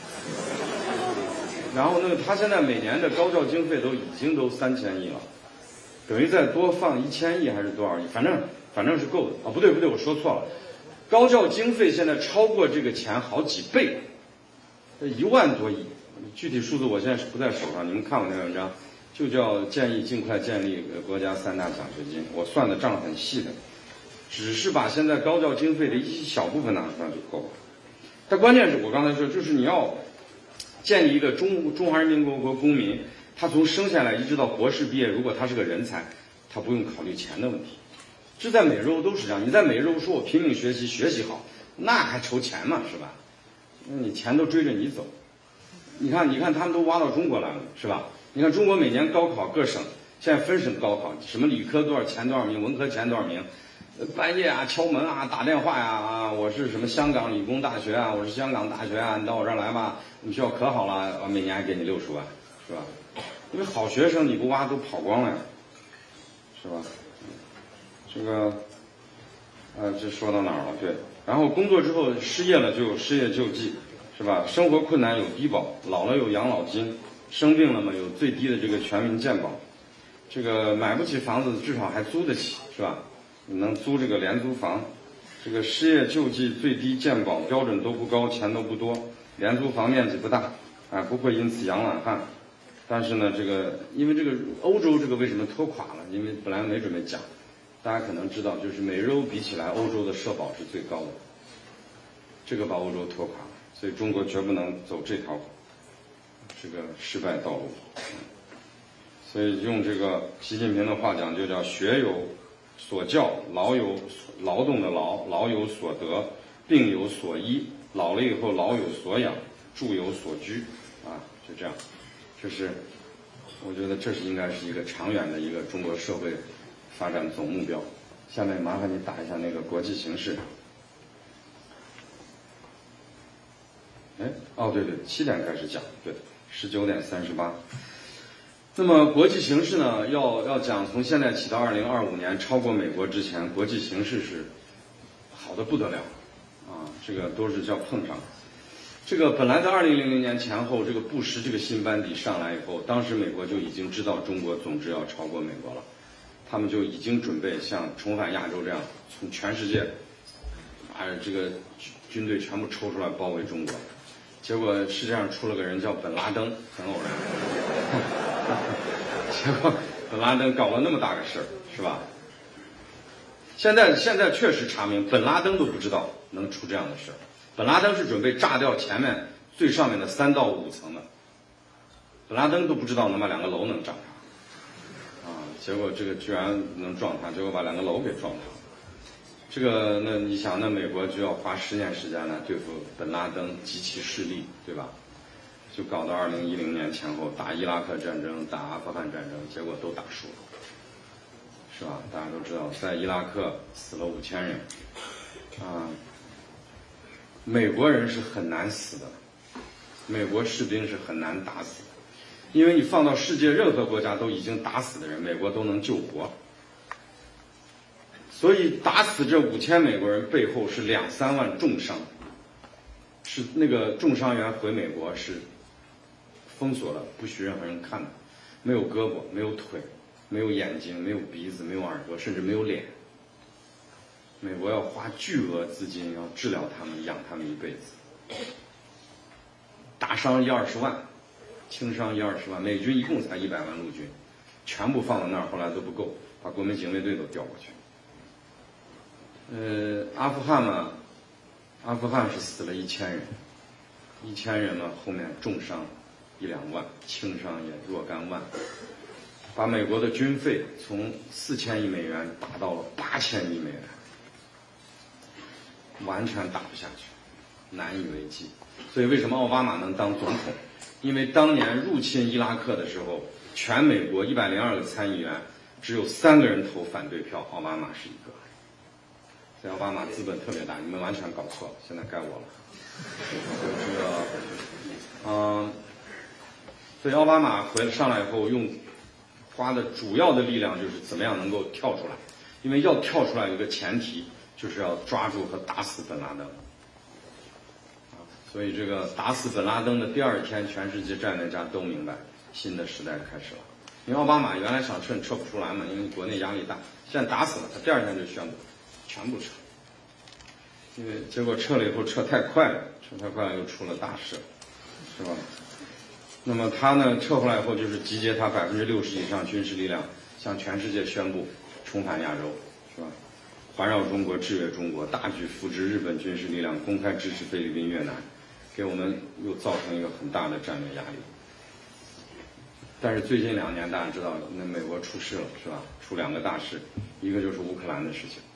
B: 然后那个他现在每年的高教经费都已经都三千亿了，等于再多放一千亿还是多少亿？反正反正是够的啊！不对不对，我说错了，高教经费现在超过这个钱好几倍，一万多亿。具体数字我现在是不在手上，你们看我那篇文章，就叫建议尽快建立国家三大奖学金。我算的账很细的，只是把现在高教经费的一小部分拿出来就够了。但关键是我刚才说，就是你要建立一个中中华人民共和国公民，他从生下来一直到博士毕业，如果他是个人才，他不用考虑钱的问题。这在美日欧都是这样。你在美日欧说我拼命学习，学习好，那还愁钱嘛，是吧？那你钱都追着你走。你看，你看，他们都挖到中国来了，是吧？你看中国每年高考各省现在分省高考，什么理科多少前多少名，文科前多少名，半夜啊敲门啊打电话呀 啊, 啊，我是什么香港理工大学啊，我是香港大学啊，你到我这儿来吧，你学校可好了，每年还给你六十万，是吧？因为好学生你不挖都跑光了呀，是吧？这个，呃，这说到哪儿了？对，然后工作之后失业了就有失业救济。是吧？生活困难有低保，老了有养老金，生病了嘛有最低的这个全民健保，这个买不起房子至少还租得起，是吧？你能租这个廉租房，这个失业救济最低健保标准都不高，钱都不多，廉租房面积不大，啊，不会因此养懒汉。但是呢，这个因为这个欧洲这个为什么拖垮了？因为本来没准备讲，大家可能知道，就是美日欧比起来，欧洲的社保是最高的，这个把欧洲拖垮了。所以中国绝不能走这条这个失败道路。所以用这个习近平的话讲，就叫学有所教，劳有劳动的劳，劳有所得，病有所医，老了以后老有所养，住有所居，啊，就这样。这是我觉得这是应该是一个长远的一个中国社会发展总目标。下面麻烦你打一下那个国际形势。哎，哦，对对，七点开始讲，对，十九点三十八。那么国际形势呢，要要讲从现在起到二零二五年超过美国之前，国际形势是好的不得了，啊，这个都是叫碰上。 这个本来在二零零零年前后，这个布什这个新班底上来以后，当时美国就已经知道中国总值要超过美国了，他们就已经准备像重返亚洲这样，从全世界把这个军队全部抽出来包围中国。结果世界上出了个人叫本拉登，很偶然。结果本拉登搞了那么大个事儿，是吧？现在现在确实查明，本拉登都不知道能出这样的事儿。本拉登是准备炸掉前面最上面的三到五层的，本拉登都不知道能把两个楼能炸塌，啊，结果这个居然能撞塌，结果把两个楼给撞塌。这个那你想，那美国就要花十年时间呢对付本拉登及其势力，对吧？就搞到二零一零年前后打伊拉克战争、打阿富汗战争，结果都打输了，是吧？大家都知道，在伊拉克死了五千人，啊。美国人是很难死的，美国士兵是很难打死的，因为你放到世界任何国家都已经打死的人，美国都能救活。所以打死这五千美国人背后是两三万重伤，是那个重伤员回美国是封锁了，不许任何人看的，没有胳膊，没有腿，没有眼睛，没有鼻子，没有耳朵，甚至没有脸。美国要花巨额资金要治疗他们，养他们一辈子，大伤一二十万，轻伤一二十万，美军一共才一百万陆军，全部放到那儿，后来都不够，把国民警卫队都调过去。呃，阿富汗嘛，阿富汗是死了一千人，一千人嘛，后面重伤一两万，轻伤也若干万，把美国的军费从四千亿美元打到了八千亿美元。完全打不下去，难以为继。所以为什么奥巴马能当总统？因为当年入侵伊拉克的时候，全美国一百零二个参议员只有三个人投反对票，奥巴马是一个。所以奥巴马资本特别大，你们完全搞错了，现在该我了。这个，嗯、呃，所以奥巴马回上来以后，用花的主要的力量就是怎么样能够跳出来，因为要跳出来有一个前提。就是要抓住和打死本拉登，啊，所以这个打死本拉登的第二天，全世界战略家都明白新的时代开始了。因为奥巴马原来想撤，你撤不出来嘛，因为国内压力大。现在打死了，他第二天就宣布全部撤，因为结果撤了以后撤太快了，撤太快了又出了大事，是吧？那么他呢撤回来以后，就是集结他百分之六十以上军事力量，向全世界宣布重返亚洲，是吧？环绕中国，制约中国，大举扶植日本军事力量，公开支持菲律宾、越南，给我们又造成一个很大的战略压力。但是最近两年，大家知道，那美国出事了，是吧？出两个大事，一个就是乌克兰的事情。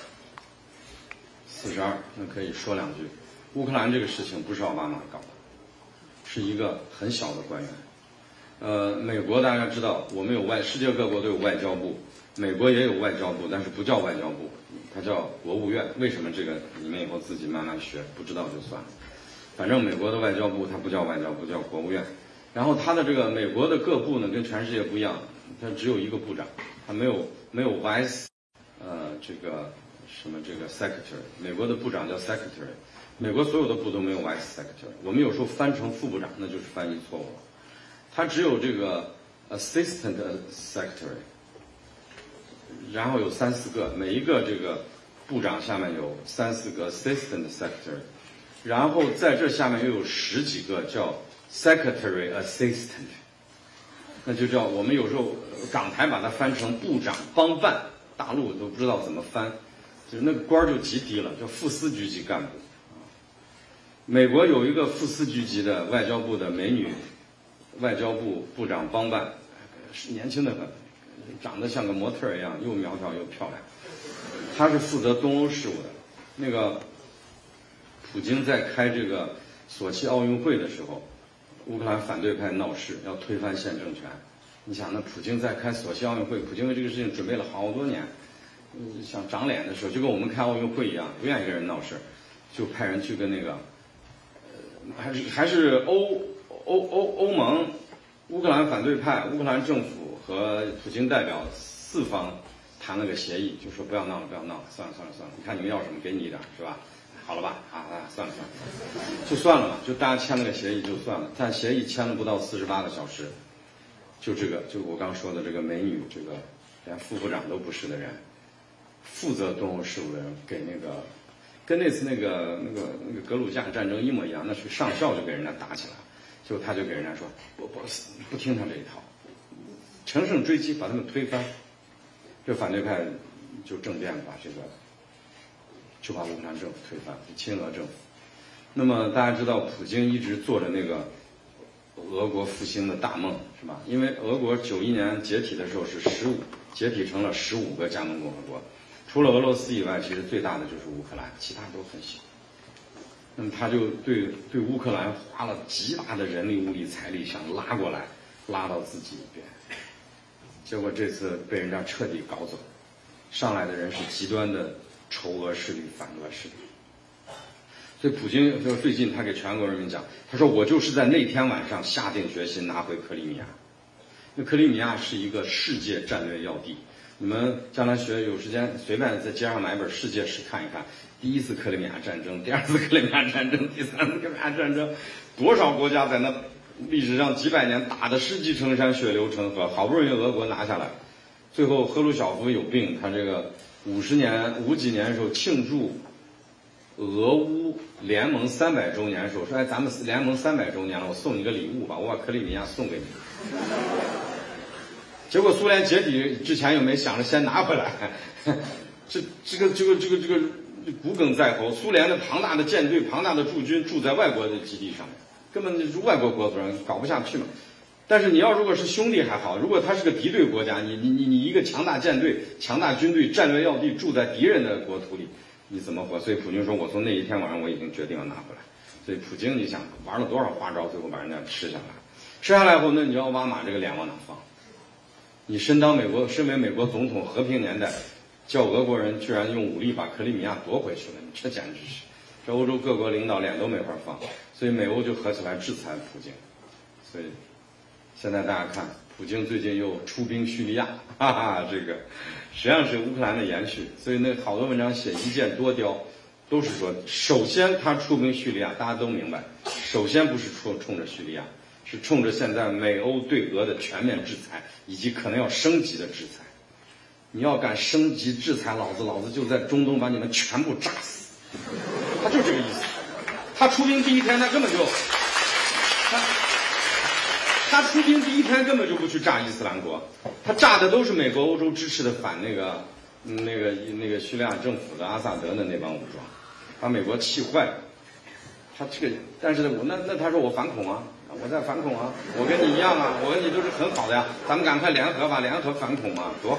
B: 四十二，那可以说两句。乌克兰这个事情不是奥巴马搞的，是一个很小的官员。呃，美国大家知道，我们有外，世界各国都有外交部，美国也有外交部，但是不叫外交部。它叫国务院，为什么这个你们以后自己慢慢学，不知道就算了。反正美国的外交部它不叫外交部，叫国务院。然后它的这个美国的各部呢，跟全世界不一样，它只有一个部长，它没有没有 vice， 呃，这个什么这个 secretary， 美国的部长叫 secretary， 美国所有的部都没有 vice secretary。我们有时候翻成副部长，那就是翻译错误了。它只有这个 assistant secretary。然后有三四个，每一个这个部长下面有三四个 assistant secretary， 然后在这下面又有十几个叫 secretary assistant， 那就叫我们有时候港台把它翻成部长帮办，大陆都不知道怎么翻，就是那个官就极低了，叫副司局级干部。美国有一个副司局级的外交部的美女外交部部长帮办，是年轻的很。长得像个模特一样，又苗条又漂亮。他是负责东欧事务的。那个普京在开这个索契奥运会的时候，乌克兰反对派闹事，要推翻现政权。你想，那普京在开索契奥运会，普京为这个事情准备了好多年，嗯，想长脸的时候，就跟我们开奥运会一样，不愿意跟人闹事，就派人去跟那个，呃，还是还是欧欧欧欧盟、乌克兰反对派、乌克兰政府。和普京代表四方谈了个协议，就说不要闹了，不要闹了，算了算了算了，你看你们要什么给你一点，是吧？ 好了吧？啊啊，算了算了，就算了吧，就大家签了个协议就算了。但协议签了不到四十八个小时，就这个，就我刚说的这个美女，这个连副部长都不是的人，负责东欧事务的人，给那个跟那次那个那个那个格鲁吉亚战争一模一样，那是上校就给人家打起来了，结果他就给人家说，不不不听他这一套，乘胜追击把他们推翻，这反对派就政变把这个。就把乌克兰政府推翻，亲俄政府。那么大家知道，普京一直做着那个俄国复兴的大梦，是吧？因为俄国九一年解体的时候是十五，解体成了十五个加盟共和国，除了俄罗斯以外，其实最大的就是乌克兰，其他都很小。那么他就对对乌克兰花了极大的人力、物力、财力，想拉过来，拉到自己一边。结果这次被人家彻底搞走，上来的人是极端的。仇俄势力、反俄势力，所以普京就最近他给全国人民讲，他说我就是在那天晚上下定决心拿回克里米亚。那克里米亚是一个世界战略要地，你们将来学有时间随便在街上买一本世界史看一看，第一次克里米亚战争，第二次克里米亚战争，第三次克里米亚战争，多少国家在那历史上几百年打得尸气成山、血流成河，好不容易俄国拿下来，最后赫鲁晓夫有病，他这个。五十年五几年的时候庆祝俄乌联盟三百周年的时候，说哎，咱们联盟三百周年了，我送你个礼物吧，我把克里米亚送给你。结果苏联解体之前又没想着先拿回来，这这个这个这个这个骨梗在喉。苏联的庞大的舰队、庞大的驻军驻在外国的基地上面，根本就是外国国土上搞不下去嘛。但是你要如果是兄弟还好，如果他是个敌对国家，你你你你一个强大舰队、强大军队、战略要地住在敌人的国土里，你怎么活？所以普京说，我从那一天晚上我已经决定要拿回来。所以普京，你想玩了多少花招，最后把人家吃下来。吃下来后，那你奥巴马这个脸往哪放？你身当美国，身为美国总统，和平年代，叫俄国人居然用武力把克里米亚夺回去了，这简直是，这欧洲各国领导脸都没法放。所以美欧就合起来制裁普京。所以。现在大家看，普京最近又出兵叙利亚，哈哈，这个实际上是乌克兰的延续。所以那好多文章写一箭多雕，都是说，首先他出兵叙利亚，大家都明白，首先不是冲冲着叙利亚，是冲着现在美欧对俄的全面制裁，以及可能要升级的制裁。你要敢升级制裁，老子老子就在中东把你们全部炸死。他就这个意思。他出兵第一天，他根本就他。他出兵第一天根本就不去炸伊斯兰国，他炸的都是美国、欧洲支持的反那个、嗯、那个、那个叙利亚政府的阿萨德的那帮武装，把美国气坏了。他这个，但是我那那他说我反恐啊，我在反恐啊，我跟你一样啊，我跟你都是很好的呀，咱们赶快联合吧，联合反恐嘛，多好。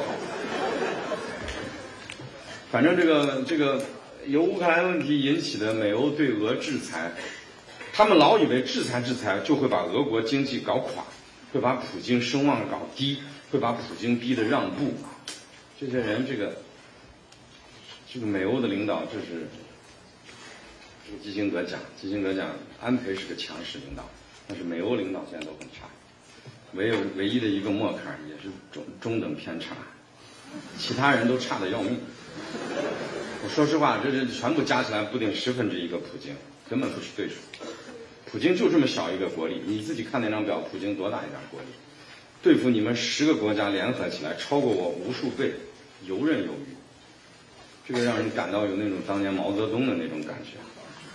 B: 反正这个这个由乌克兰问题引起的美欧对俄制裁。他们老以为制裁制裁就会把俄国经济搞垮，会把普京声望搞低，会把普京逼得让步。这些人，这个这个美欧的领导，这是这个基辛格讲，基辛格讲，安倍是个强势领导，但是美欧领导现在都很差，唯有唯一的一个默克尔也是中中等偏差，其他人都差得要命。我说实话，这这全部加起来不顶十分之一个普京，根本不是对手。普京就这么小一个国力，你自己看那张表，普京多大一点国力？对付你们十个国家联合起来，超过我无数倍，游刃有余。这个让人感到有那种当年毛泽东的那种感觉。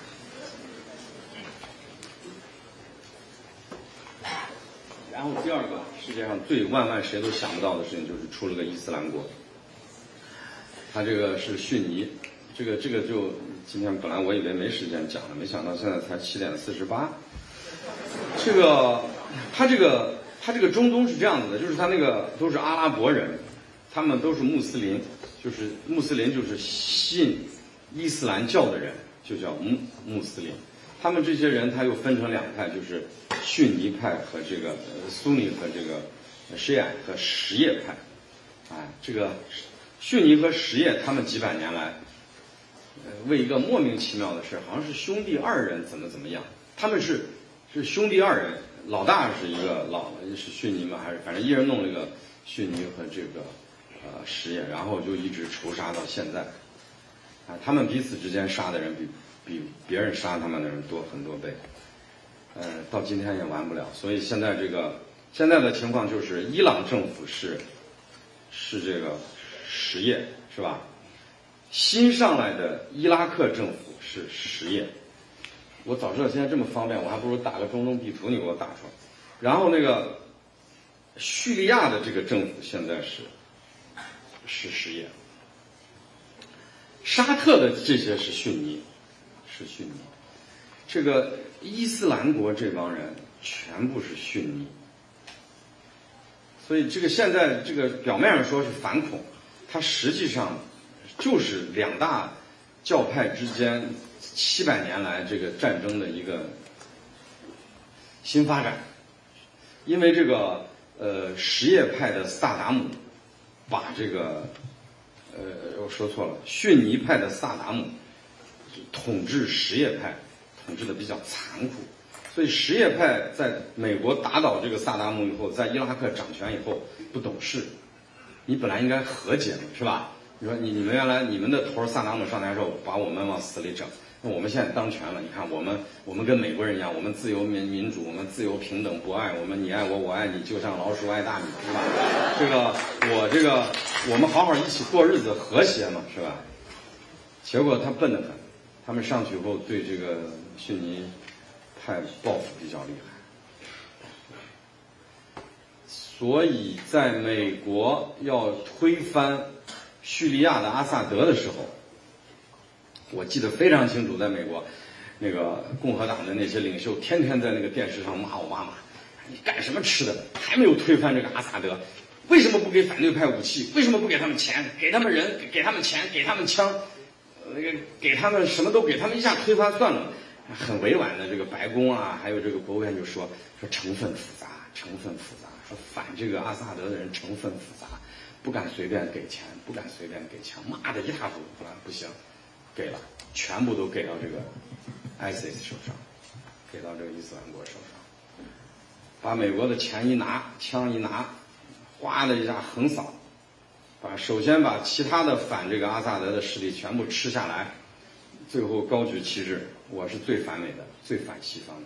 B: 然后第二个，世界上最万万谁都想不到的事情，就是出了个伊斯兰国。他这个是逊尼，这个这个就今天本来我以为没时间讲了，没想到现在才七点四十八。这个他这个他这个中东是这样子的，就是他那个都是阿拉伯人，他们都是穆斯林，就是穆斯林就是信伊斯兰教的人，就叫穆穆斯林。他们这些人他又分成两派，就是逊尼派和这个呃苏尼和这个什叶和什叶派。哎，这个逊尼和什叶他们几百年来，呃，为一个莫名其妙的事，好像是兄弟二人怎么怎么样，他们是是兄弟二人，老大是一个老是逊尼嘛，还是反正一人弄了一个逊尼和这个呃什叶，然后就一直仇杀到现在。啊，他们彼此之间杀的人比比别人杀他们的人多很多倍，呃，到今天也完不了。所以现在这个现在的情况就是，伊朗政府是是这个什叶，是吧？新上来的伊拉克政府是什叶。我早知道现在这么方便，我还不如打个中东地图，你给我打出来。然后那个叙利亚的这个政府现在是是什叶，沙特的这些是逊尼，是逊尼。这个伊斯兰国这帮人全部是逊尼，所以这个现在这个表面上说是反恐，它实际上就是两大教派之间七百年来这个战争的一个新发展。因为这个呃什叶派的萨达姆把这个呃我说错了，逊尼派的萨达姆统治什叶派，统治的比较残酷，所以什叶派在美国打倒这个萨达姆以后，在伊拉克掌权以后不懂事，你本来应该和解嘛，是吧？你说你你们原来你们的头萨达姆上台之后把我们往死里整，那我们现在当权了，你看我们我们跟美国人一样，我们自由民民主，我们自由平等博爱，我们你爱我我爱你，就像老鼠爱大米，是吧？这个我这个我们好好一起过日子，和谐嘛，是吧？结果他笨得很，他们上去以后对这个逊尼派报复比较厉害，所以在美国要推翻叙利亚的阿萨德的时候，我记得非常清楚，在美国那个共和党的那些领袖天天在那个电视上骂我妈妈，你干什么吃的，还没有推翻这个阿萨德，为什么不给反对派武器，为什么不给他们钱，给他们人，给他们钱，给他们枪，那个给他们什么都给他们，一下推翻算了。很委婉的这个白宫啊，还有这个国务院就说说成分复杂，成分复杂，说反这个阿萨德的人成分复杂，不敢随便给钱，不敢随便给枪，骂的一塌糊涂，不行，给了，全部都给到这个 I S I S 手上，给到这个伊斯兰国手上，把美国的钱一拿，枪一拿，哗的一下横扫，把首先把其他的反这个阿萨德的势力全部吃下来，最后高举旗帜，我是最反美的，最反西方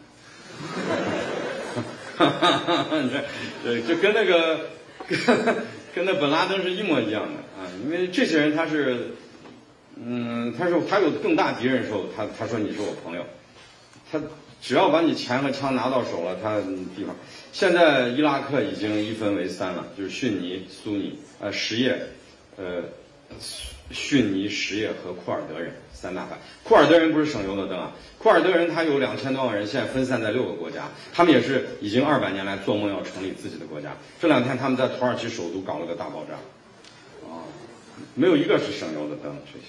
B: 的。这这跟那个跟跟那本拉登是一模一样的啊！因为这些人他是，嗯，他是他有更大敌人的时候，他他说你是我朋友，他只要把你钱和枪拿到手了，他地方现在伊拉克已经一分为三了，就是逊尼、苏尼，呃，什叶，呃。逊尼、什叶和库尔德人三大派。库尔德人不是省油的灯啊！库尔德人他有两千多万人，现在分散在六个国家，他们也是已经二百年来做梦要成立自己的国家。这两天他们在土耳其首都搞了个大爆炸，啊，没有一个是省油的灯，这些，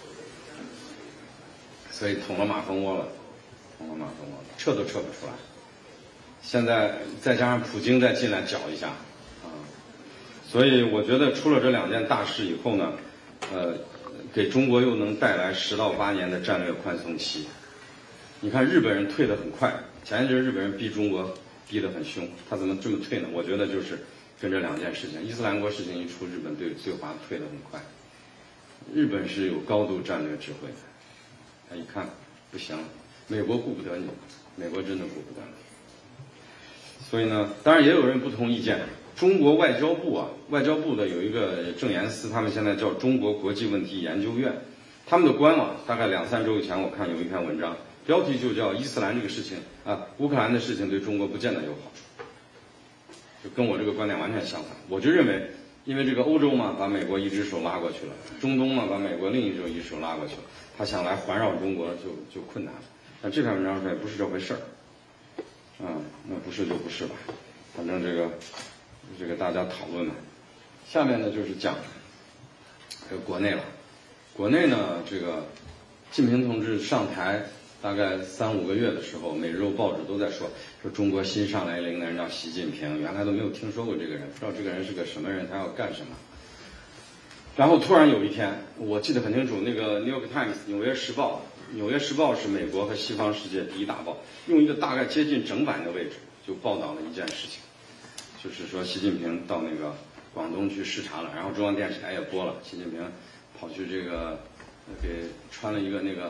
B: 所以捅了马蜂窝了，捅了马蜂窝了，撤都撤不出来。现在再加上普京再进来搅一下，啊，所以我觉得出了这两件大事以后呢。呃，给中国又能带来十到八年的战略宽松期。你看日本人退得很快，前一阵日本人逼中国逼得很凶，他怎么这么退呢？我觉得就是跟这两件事情，伊斯兰国事情一出，日本对对华退得很快。日本是有高度战略智慧的，他一看不行，美国顾不得你，美国真的顾不得你。所以呢，当然也有人不同意见。中国外交部啊，外交部的有一个郑言司，他们现在叫中国国际问题研究院，他们的官网大概两三周以前我看有一篇文章，标题就叫伊斯兰这个事情啊，乌克兰的事情对中国不见得有好处，就跟我这个观点完全相反。我就认为，因为这个欧洲嘛，把美国一只手拉过去了，中东嘛，把美国另一只一手拉过去了，他想来环绕中国就就困难了。但这篇文章说也不是这回事儿，啊，那不是就不是吧，反正这个。这个大家讨论嘛，下面呢就是讲这个国内了。国内呢，这个习近平同志上台大概三五个月的时候，每日报纸都在说说中国新上来一个人叫习近平，原来都没有听说过这个人，不知道这个人是个什么人，他要干什么。然后突然有一天，我记得很清楚，那个《New York Times》纽约时报，纽约时报是美国和西方世界第一大报，用一个大概接近整版的位置就报道了一件事情。就是说，习近平到那个广东去视察了，然后中央电视台也播了，习近平跑去这个给穿了一个那个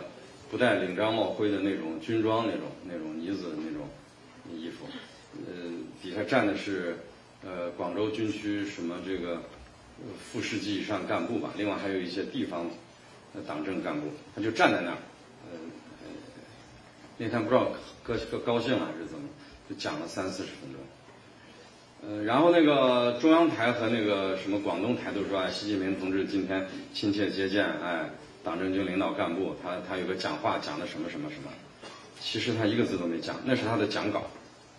B: 不带领章帽徽的那种军装那种那种呢子那种衣服，呃，底下站的是呃广州军区什么这个副市级以上干部吧，另外还有一些地方党政干部，他就站在那儿，呃，那天不知道高高高兴了还是怎么，就讲了三四十分钟。呃，然后那个中央台和那个什么广东台都说，啊，习近平同志今天亲切接见，哎，党政军领导干部，他他有个讲话讲的什么什么什么，其实他一个字都没讲，那是他的讲稿。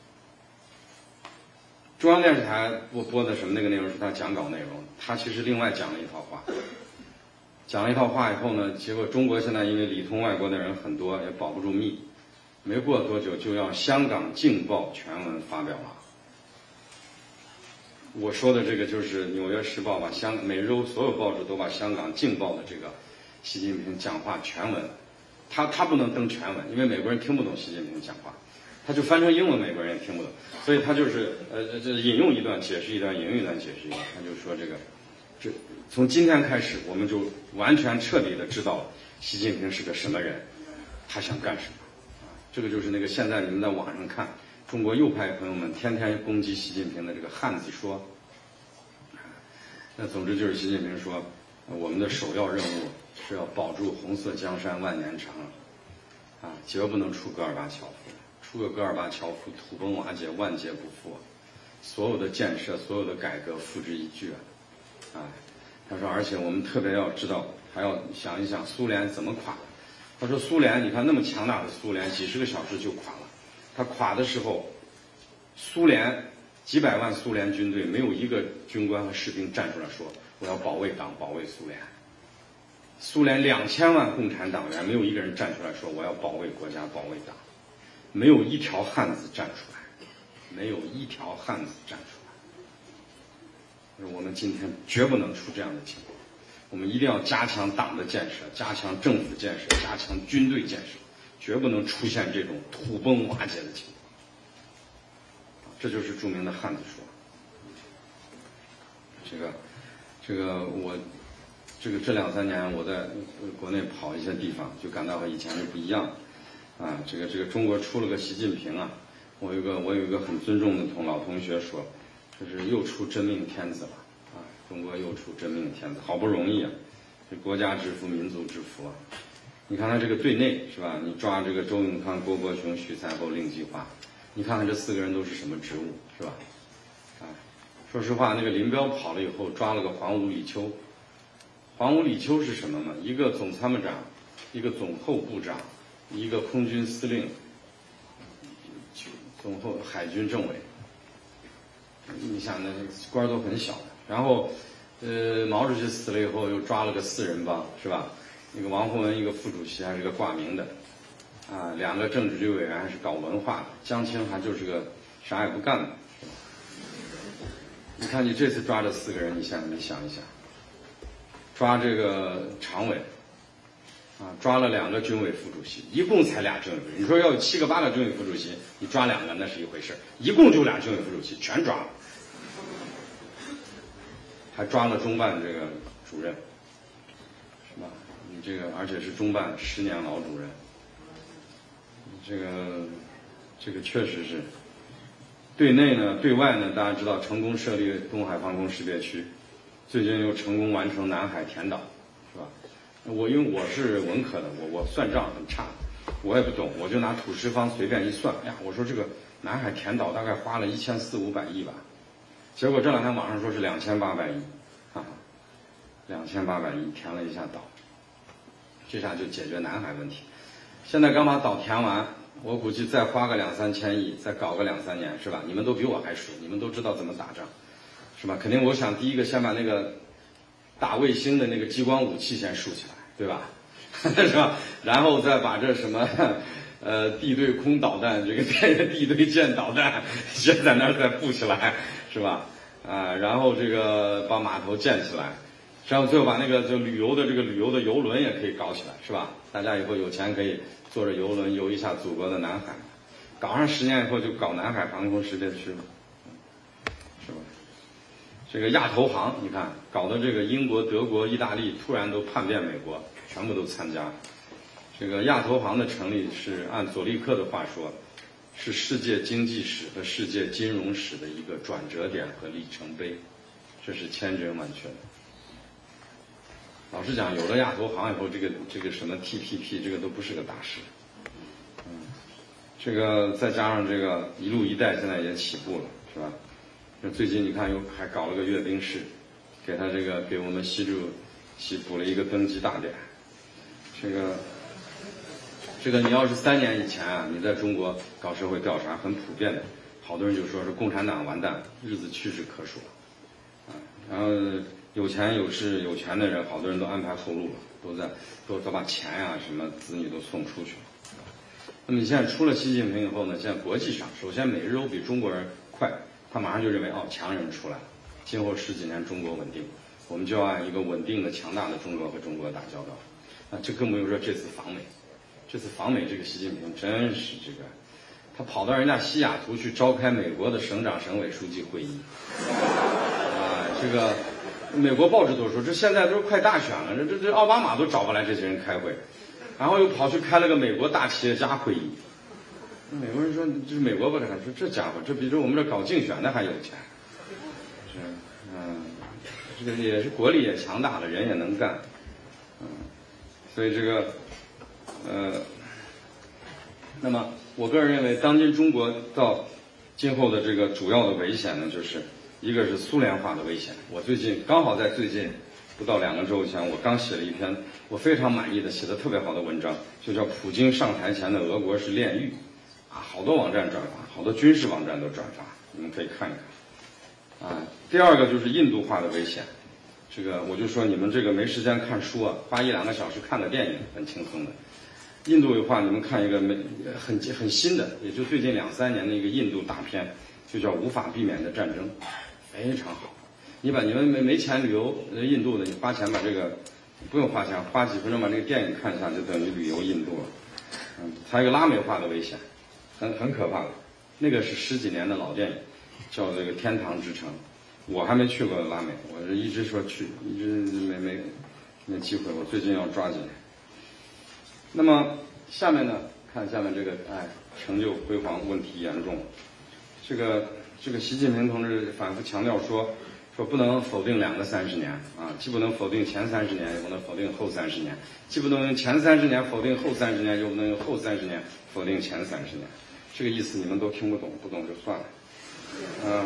B: 中央电视台播播的什么那个内容是他讲稿内容，他其实另外讲了一套话，讲了一套话以后呢，结果中国现在因为里通外国的人很多，也保不住密，没过多久就要香港劲爆全文发表了。我说的这个就是《纽约时报》把香每周所有报纸都把香港劲爆的这个习近平讲话全文，他他不能登全文，因为美国人听不懂习近平讲话，他就翻成英文，美国人也听不懂，所以他就是呃这引用一段解释一段，引用一段解释一段，他就说这个，这从今天开始我们就完全彻底的知道了习近平是个什么人，他想干什么，啊，这个就是那个现在你们在网上看。中国右派朋友们天天攻击习近平的这个汉子说，那总之就是习近平说，我们的首要任务是要保住红色江山万年长，啊，绝不能出戈尔巴乔夫，出个戈尔巴乔夫土崩瓦解，万劫不复，所有的建设，所有的改革付之一炬，啊，他说，而且我们特别要知道，还要想一想苏联怎么垮的。他说，苏联，你看那么强大的苏联，几十个小时就垮了。他垮的时候，苏联几百万苏联军队没有一个军官和士兵站出来说我要保卫党保卫苏联。苏联两千万共产党员没有一个人站出来说我要保卫国家保卫党，没有一条汉子站出来，没有一条汉子站出来。我们今天绝不能出这样的情况，我们一定要加强党的建设，加强政府建设，加强军队建设，绝不能出现这种土崩瓦解的情况。这就是著名的汉子说。这个，这个我，这个这两三年我在国内跑一些地方，就感到和以前是不一样。啊，这个这个中国出了个习近平啊，我有个我有一个很尊重的同老同学说，这是又出真命天子了啊！中国又出真命天子，好不容易啊，这国家之福，民族之福啊！你看看这个对内是吧？你抓这个周永康、郭伯雄、许才厚、令计划，你看看这四个人都是什么职务是吧？啊，说实话，那个林彪跑了以后，抓了个黄武李秋。黄武李秋是什么呢？一个总参谋长，一个总后部长，一个空军司令，总后海军政委。你想那官都很小的。然后，呃，毛主席死了以后，又抓了个四人帮，是吧？那个王洪文一个副主席还是个挂名的，啊，两个政治局委员还是搞文化的，江青还就是个啥也不干的，是吧？你看你这次抓这四个人，你想你想一想，抓这个常委，啊，抓了两个军委副主席，一共才俩军委副主席。你说要有七个八个军委副主席，你抓两个那是一回事，一共就俩军委副主席，全抓了，还抓了中办这个主任，是吧？你这个而且是中办十年老主任，这个这个确实是。对内呢，对外呢，大家知道成功设立东海防空识别区，最近又成功完成南海填岛，是吧？我因为我是文科的，我我算账很差，我也不懂，我就拿土石方随便一算，哎呀，我说这个南海填岛大概花了一千四五百亿吧，结果这两天网上说是两千八百亿，哈哈，两千八百亿填了一下岛，这下就解决南海问题。现在刚把岛填完，我估计再花个两三千亿，再搞个两三年，是吧？你们都比我还熟，你们都知道怎么打仗，是吧？肯定我想第一个先把那个打卫星的那个激光武器先竖起来，对吧？是吧？然后再把这什么呃地对空导弹，这个地对舰导弹先在那儿再布起来，是吧？啊，然后这个把码头建起来，然后最后把那个就旅游的这个旅游的游轮也可以搞起来，是吧？大家以后有钱可以坐着游轮游一下祖国的南海，搞上十年以后就搞南海防空识别区了，是吧？这个亚投行，你看搞的这个英国、德国、意大利突然都叛变美国，全部都参加。 这个亚投行的成立是按佐利克的话说，是世界经济史和世界金融史的一个转折点和里程碑，这是千真万确的。老实讲，有了亚投行以后，这个这个什么 T P P 这个都不是个大事。嗯，这个再加上这个一路一带现在也起步了，是吧？最近你看又还搞了个阅兵式，给他这个给我们习主席补了一个登基大典。这个这个你要是三年以前啊，你在中国搞社会调查很普遍的，好多人就说是共产党完蛋，日子屈指可数了啊。然后有钱有势有权的人，好多人都安排后路了，都在都都把钱呀、啊、什么子女都送出去了。那么你现在出了习近平以后呢，现在国际上首先美日欧比中国人快，他马上就认为哦强人出来了，今后十几年中国稳定，我们就要按一个稳定的强大的中国和中国打交道。啊，这更不用说这次访美，这次访美这个习近平真是这个，他跑到人家西雅图去召开美国的省长省委书记会议，啊，这个美国报纸都说这现在都是快大选了，这这这奥巴马都找不来这些人开会，然后又跑去开了个美国大企业家会议。美国人说，这是美国不是说这家伙，这比这我们这搞竞选的还有钱，是嗯，这个也是国力也强大了，人也能干，嗯，所以这个呃，那么我个人认为，当今中国到今后的这个主要的危险呢，就是一个是苏联化的危险。我最近刚好在最近不到两个周前，我刚写了一篇我非常满意的、写的特别好的文章，就叫《普京上台前的俄国是炼狱》。啊，好多网站转发，好多军事网站都转发，你们可以看一看。啊，第二个就是印度化的危险，这个我就说你们这个没时间看书啊，花一两个小时看个电影很轻松的。印度的话，你们看一个没很很新的，也就最近两三年的一个印度大片，就叫《无法避免的战争》，非常好。你把你们没没钱旅游印度的，你花钱把这个不用花钱，花几分钟把这个电影看一下，就等于旅游印度了。嗯，还有一个拉美化的危险。很很可怕的，那个是十几年的老电影，叫这个《天堂之城》。我还没去过拉美，我是一直说去，一直没没没机会。我最近要抓紧。那么下面呢，看下面这个，哎，成就辉煌，问题严重。这个这个习近平同志反复强调说，说不能否定两个三十年啊，既不能否定前三十年，也不能否定后三十年，既不能用前三十年否定后三十年，又不能用后三十年否定前三十年。这个意思你们都听不懂，不懂就算了。啊，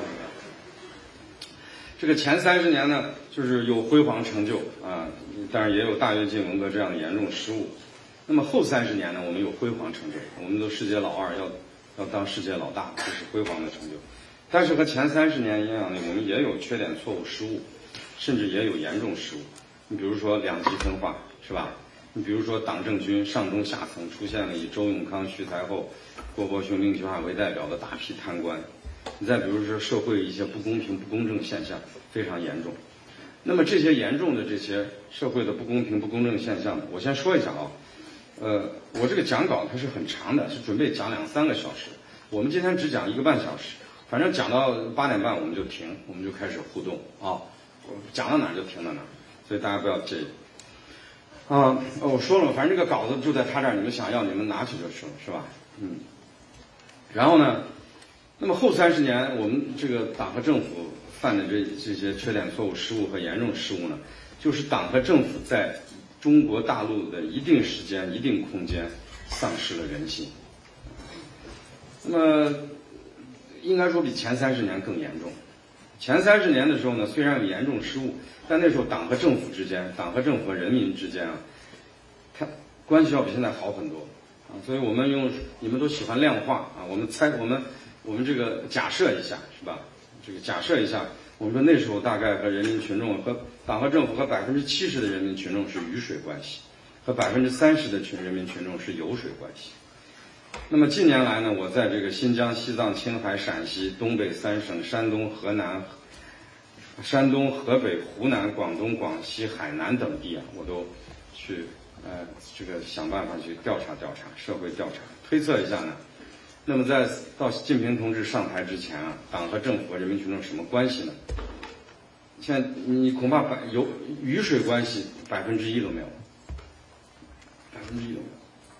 B: 这个前三十年呢，就是有辉煌成就啊，当然也有大跃进、文革这样的严重失误。那么后三十年呢，我们有辉煌成就，我们都世界老二，要要当世界老大，这是辉煌的成就。但是和前三十年一样呢，我们也有缺点、错误、失误，甚至也有严重失误。你比如说两极分化，是吧？你比如说党政军上中下层出现了以周永康、徐才厚、郭伯雄、令计划为代表的大批贪官。你再比如说社会一些不公平、不公正现象非常严重。那么这些严重的这些社会的不公平、不公正现象，我先说一下啊。呃，我这个讲稿它是很长的，是准备讲两三个小时。我们今天只讲一个半小时，反正讲到八点半我们就停，我们就开始互动啊，讲到哪儿就停到哪儿，所以大家不要介意。啊，我说了，反正这个稿子就在他这儿，你们想要你们拿去就是了，是吧？嗯。然后呢，那么后三十年我们这个党和政府犯的这这些缺点、错误、失误和严重失误呢，就是党和政府在中国大陆的一定时间、一定空间丧失了人性。那么应该说比前三十年更严重。前三十年的时候呢，虽然有严重失误，但那时候党和政府之间、党和政府和人民之间啊，它关系要比现在好很多啊。所以我们用你们都喜欢量化啊，我们猜我们我们这个假设一下是吧？这个假设一下，我们说那时候大概和人民群众和党和政府和百分之七十的人民群众是鱼水关系，和百分之三十的群人民群众是油水关系。那么近年来呢，我在这个新疆、西藏、青海、陕西、东北三省、山东、河南、山东、河北、湖南、广东、广西、海南等地啊，我都去呃这个想办法去调查调查，社会调查推测一下呢。那么在到习近平同志上台之前啊，党和政府和人民群众什么关系呢？现在你恐怕百有鱼水关系百分之一都没有，百分之一都没有。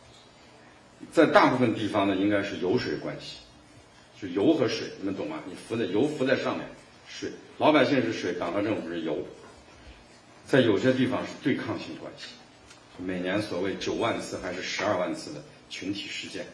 B: 在大部分地方呢，应该是油水关系，就油和水，你们懂吗？你浮在油浮在上面，水老百姓是水，党和政府是油。在有些地方是对抗性关系，每年所谓九万次还是十二万次的群体事件，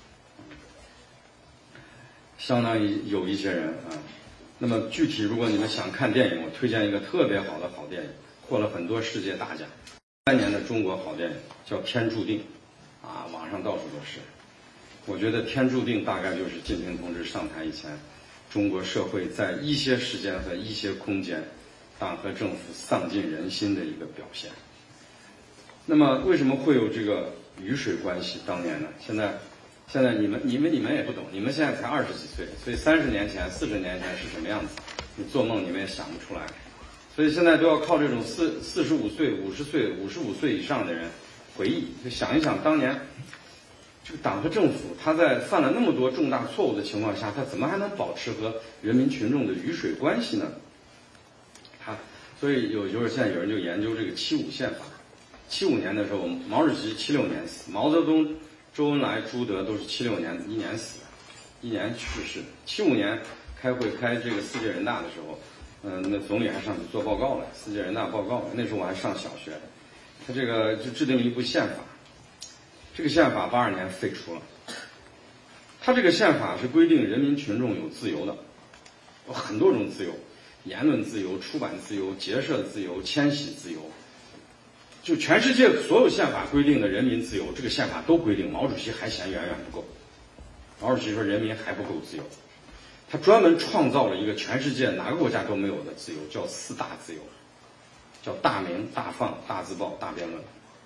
B: 相当于有一些人啊。那么具体，如果你们想看电影，我推荐一个特别好的好电影，获了很多世界大奖，三年的中国好电影叫《天注定》，啊，网上到处都是。我觉得《天注定》大概就是习近平同志上台以前，中国社会在一些时间和一些空间，党和政府丧尽人心的一个表现。那么为什么会有这个雨水关系？当年呢？现在，现在你们、你们、你们也不懂，你们现在才二十几岁，所以三十年前、四十年前是什么样子，你做梦你们也想不出来。所以现在都要靠这种四四十五岁、五十岁、五十五岁以上的人回忆，就想一想当年这个党和政府，他在犯了那么多重大错误的情况下，他怎么还能保持和人民群众的雨水关系呢？他所以有就是现在有人就研究这个七五宪法。七五年的时候，毛主席七六年死，毛泽东、周恩来、朱德都是七六年一年死的，一年去世。七五年开会开这个世界人大的时候，嗯、呃，那总理还上去做报告了，世界人大报告了。那时候我还上小学，他这个就制定了一部宪法，这个宪法八二年废除了。他这个宪法是规定人民群众有自由的，有很多种自由，言论自由、出版自由、结社自由、迁徙自由。就全世界所有宪法规定的人民自由，这个宪法都规定，毛主席还嫌远远不够。毛主席说人民还不够自由，他专门创造了一个全世界哪个国家都没有的自由，叫四大自由，叫大鸣、大放、大自报、大辩论。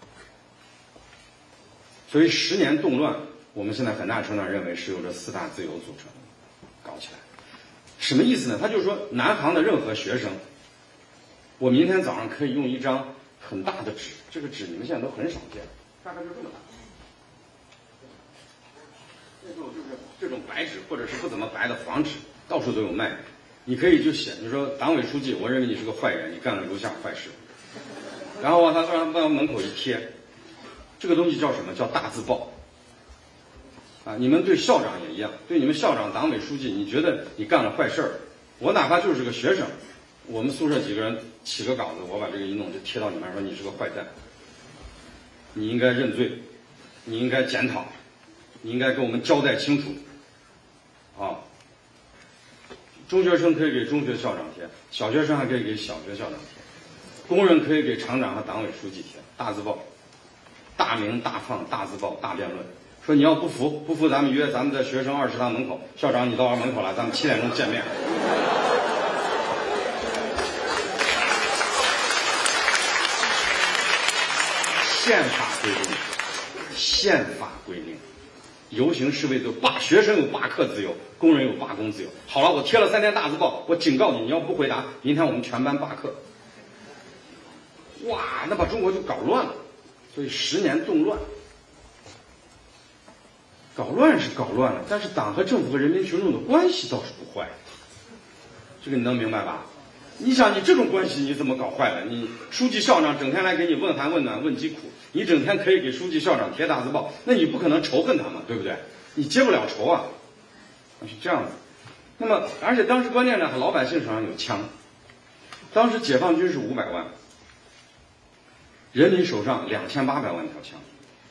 B: 所以十年动乱，我们现在很大程度上认为是由这四大自由组成搞起来。什么意思呢？他就是说，南航的任何学生，我明天早上可以用一张很大的纸，这个纸你们现在都很少见，大概就这么大。那时候就是这种白纸，或者是不怎么白的黄纸，到处都有卖。你可以就写，你说党委书记，我认为你是个坏人，你干了如下坏事，然后往他往往门口一贴，这个东西叫什么？叫大字报。啊，你们对校长也一样，对你们校长、党委书记，你觉得你干了坏事儿，我哪怕就是个学生，我们宿舍几个人起个稿子，我把这个一弄就贴到你们，说你是个坏蛋，你应该认罪，你应该检讨，你应该给我们交代清楚。啊，中学生可以给中学校长贴，小学生还可以给小学校长贴，工人可以给厂长和党委书记贴，大字报，大鸣大放，大字报，大辩论。说你要不服，不服咱们约，咱们在学生二食堂门口，校长你到俺门口来，咱们七点钟见面。宪法规定，宪法规定，游行示威都罢，学生有罢课自由，工人有罢工自由。好了，我贴了三天大字报，我警告你，你要不回答，明天我们全班罢课。哇，那把中国就搞乱了，所以十年动乱。搞乱是搞乱了，但是党和政府和人民群众的关系倒是不坏，这个你能明白吧？你想，你这种关系你怎么搞坏了？你书记校长整天来给你问寒问暖问疾苦，你整天可以给书记校长贴大字报，那你不可能仇恨他嘛，对不对？你结不了仇啊，是这样子。那么，而且当时关键呢，老百姓手上有枪，当时解放军是五百万，人民手上两千八百万条枪。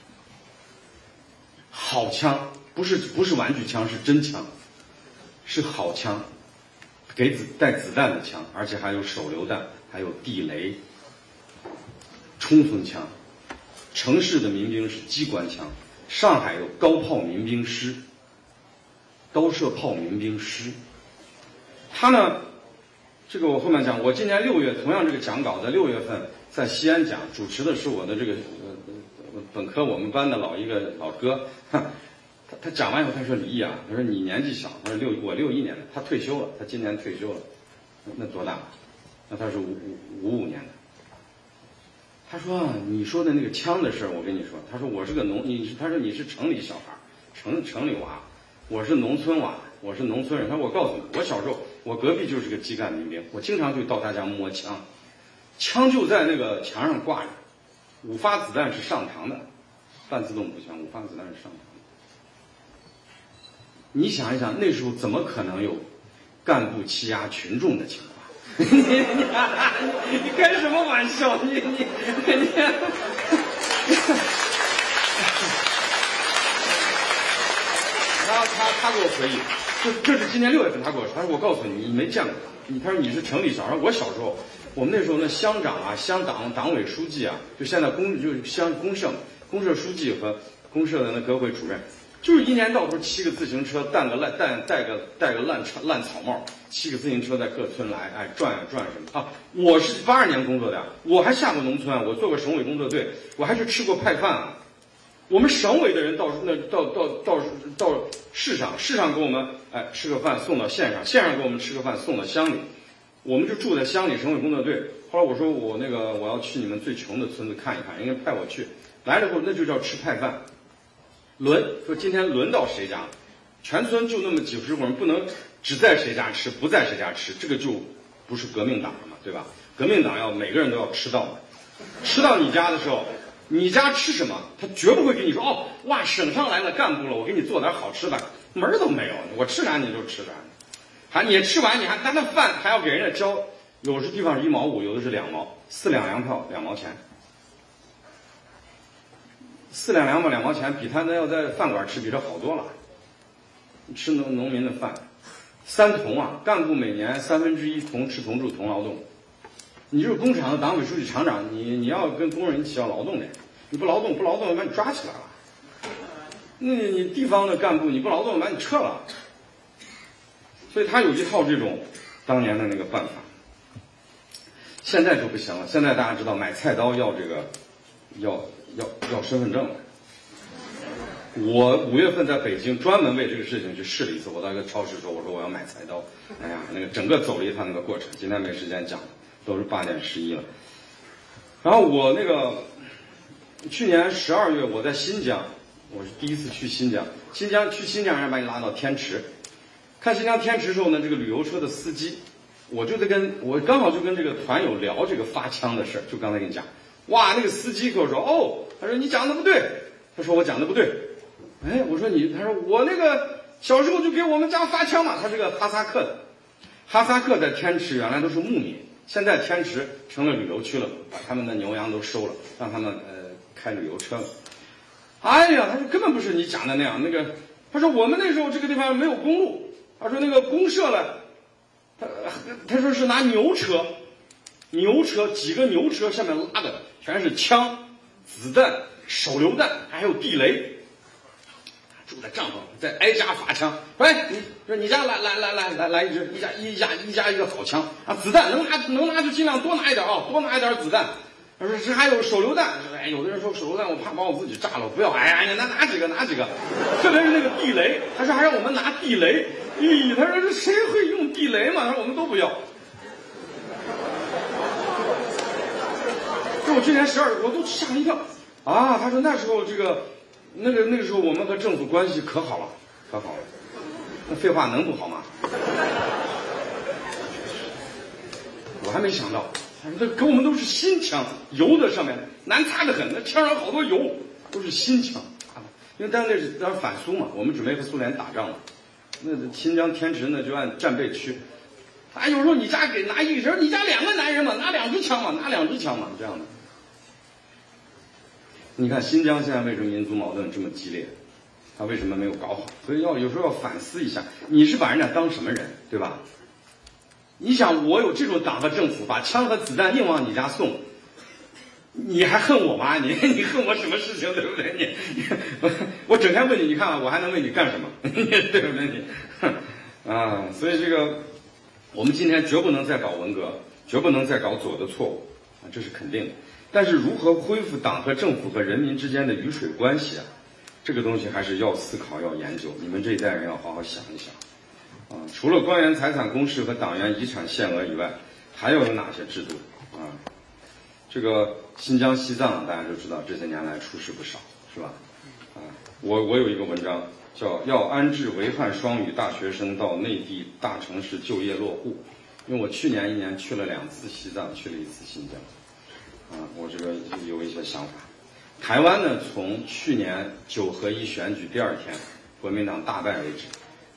B: 好枪，不是不是玩具枪，是真枪，是好枪，给子带子弹的枪，而且还有手榴弹，还有地雷、冲锋枪。城市的民兵是机关枪，上海有高炮民兵师、高射炮民兵师。他呢，这个我后面讲，我今年六月同样这个讲稿在六月份在西安讲，主持的是我的这个呃本科我们班的老一个老哥。他他讲完以后，他说：“李毅啊，他说你年纪小，他说六我六一年的，他退休了，他今年退休了，那多大？那他是五五五五年的。他说你说的那个枪的事儿，我跟你说，他说我是个农，你他说你是城里小孩，城城里娃，我是农村娃，我是农村人。他说我告诉你，我小时候我隔壁就是个基干民兵，我经常就到他家摸枪，枪就在那个墙上挂着，五发子弹是上膛的。”半自动步枪，五发子弹是上膛的。 你想一想，那时候怎么可能有干部欺压群众的情况？你你你开什么玩笑？你你你！他他他给我回忆，这这是今年六月份他跟我说，他说我告诉你，你没见过你，他说你是城里小孩，我小时候，我们那时候那乡长啊、乡党党委书记啊，就现在公就是乡公社公社书记和公社的那革委主任，就是一年到头骑个自行车，戴个烂戴戴个戴个烂烂草帽，骑个自行车在各村来哎转呀转什么啊！我是八二年工作的，我还下过农村，我做过省委工作队，我还是吃过派饭啊。我们省委的人到那到到到到市上，市上给我们哎吃个饭送到县上，县上给我们吃个饭送到乡里，我们就住在乡里省委工作队。后来我说我那个我要去你们最穷的村子看一看，人家派我去，来了后那就叫吃派饭。轮说今天轮到谁家，全村就那么几十户人，不能只在谁家吃，不在谁家吃，这个就不是革命党了嘛，对吧？革命党要每个人都要吃到嘛，吃到你家的时候。你家吃什么？他绝不会跟你说哦，哇，省上来了干部了，我给你做点好吃的，门儿都没有。我吃啥你就吃啥，还你吃完你还但那饭还要给人家交，有的地方是一毛五，有的是两毛，四两粮票两毛钱，四两粮票两毛钱比他那要在饭馆吃比这好多了。吃农农民的饭，三同啊，干部每年三分之一同吃同住同劳动。你就是工厂的党委书记、厂长，你你要跟工人一起要劳动的，你不劳动不劳动把你抓起来了。那你你地方的干部你不劳动把你撤了。所以他有一套这种当年的那个办法。现在就不行了，现在大家知道买菜刀要这个要要要身份证了。我五月份在北京专门为这个事情去试了一次，我到一个超市说，我说我要买菜刀，哎呀，那个整个走了一趟那个过程，今天没时间讲。都是八点十一了，然后我那个去年十二月我在新疆，我是第一次去新疆。新疆去新疆人把你拉到天池，看新疆天池时候呢，这个旅游车的司机，我就在跟我刚好就跟这个团友聊这个发枪的事儿，就刚才跟你讲，哇，那个司机跟我说，哦，他说你讲的不对，他说我讲的不对，哎，我说你，他说我那个小时候就给我们家发枪嘛，他是个哈萨克的，哈萨克在天池原来都是牧民。现在天池成了旅游区了，把他们的牛羊都收了，让他们呃开旅游车了。哎呀，他说根本不是你讲的那样，那个他说我们那时候这个地方没有公路，他说那个公社了，他他说是拿牛车，牛车几个牛车上面拉的全是枪、子弹、手榴弹，还有地雷。住在帐篷，在挨家发枪。哎，你说你家来来来来来来一支，一家一家一家一个好枪啊！子弹能拿能拿就尽量多拿一点啊，多拿一点子弹。他说这还有手榴弹，哎，有的人说手榴弹我怕把我自己炸了，不要。哎呀，你拿拿几个拿几个，特别是那个地雷，他说还让我们拿地雷。咦，他说这谁会用地雷嘛？他说我们都不要。这我去年十二，我都吓了一跳啊！他说那时候这个。那个那个时候我们和政府关系可好了，可好了。那废话能不好吗？我还没想到，这给我们都是新枪，油的上面难擦得很，那枪上好多油，都是新枪。因为当时那是当时反苏嘛，我们准备和苏联打仗了。那新疆天池呢就按战备区。啊，有时候你家给拿一个人，你家两个男人嘛，拿两支枪嘛，拿两支枪嘛，这样的。你看新疆现在为什么民族矛盾这么激烈？他为什么没有搞好？所以要有时候要反思一下，你是把人家当什么人，对吧？你想我有这种党和政府，把枪和子弹硬往你家送，你还恨我吗？你你恨我什么事情，对不对？你我我整天问你，你看我还能为你干什么？对不对？你啊，所以这个我们今天绝不能再搞文革，绝不能再搞左的错误啊，这是肯定的。但是如何恢复党和政府和人民之间的鱼水关系啊，这个东西还是要思考要研究，你们这一代人要好好想一想啊。除了官员财产公示和党员遗产限额以外，还有哪些制度啊？这个新疆西藏大家都知道这些年来出事不少，是吧？啊，我我有一个文章叫要安置维汉双语大学生到内地大城市就业落户，因为我去年一年去了两次西藏，去了一次新疆。啊，我这个有一些想法。台湾呢，从去年九合一选举第二天，国民党大败为止，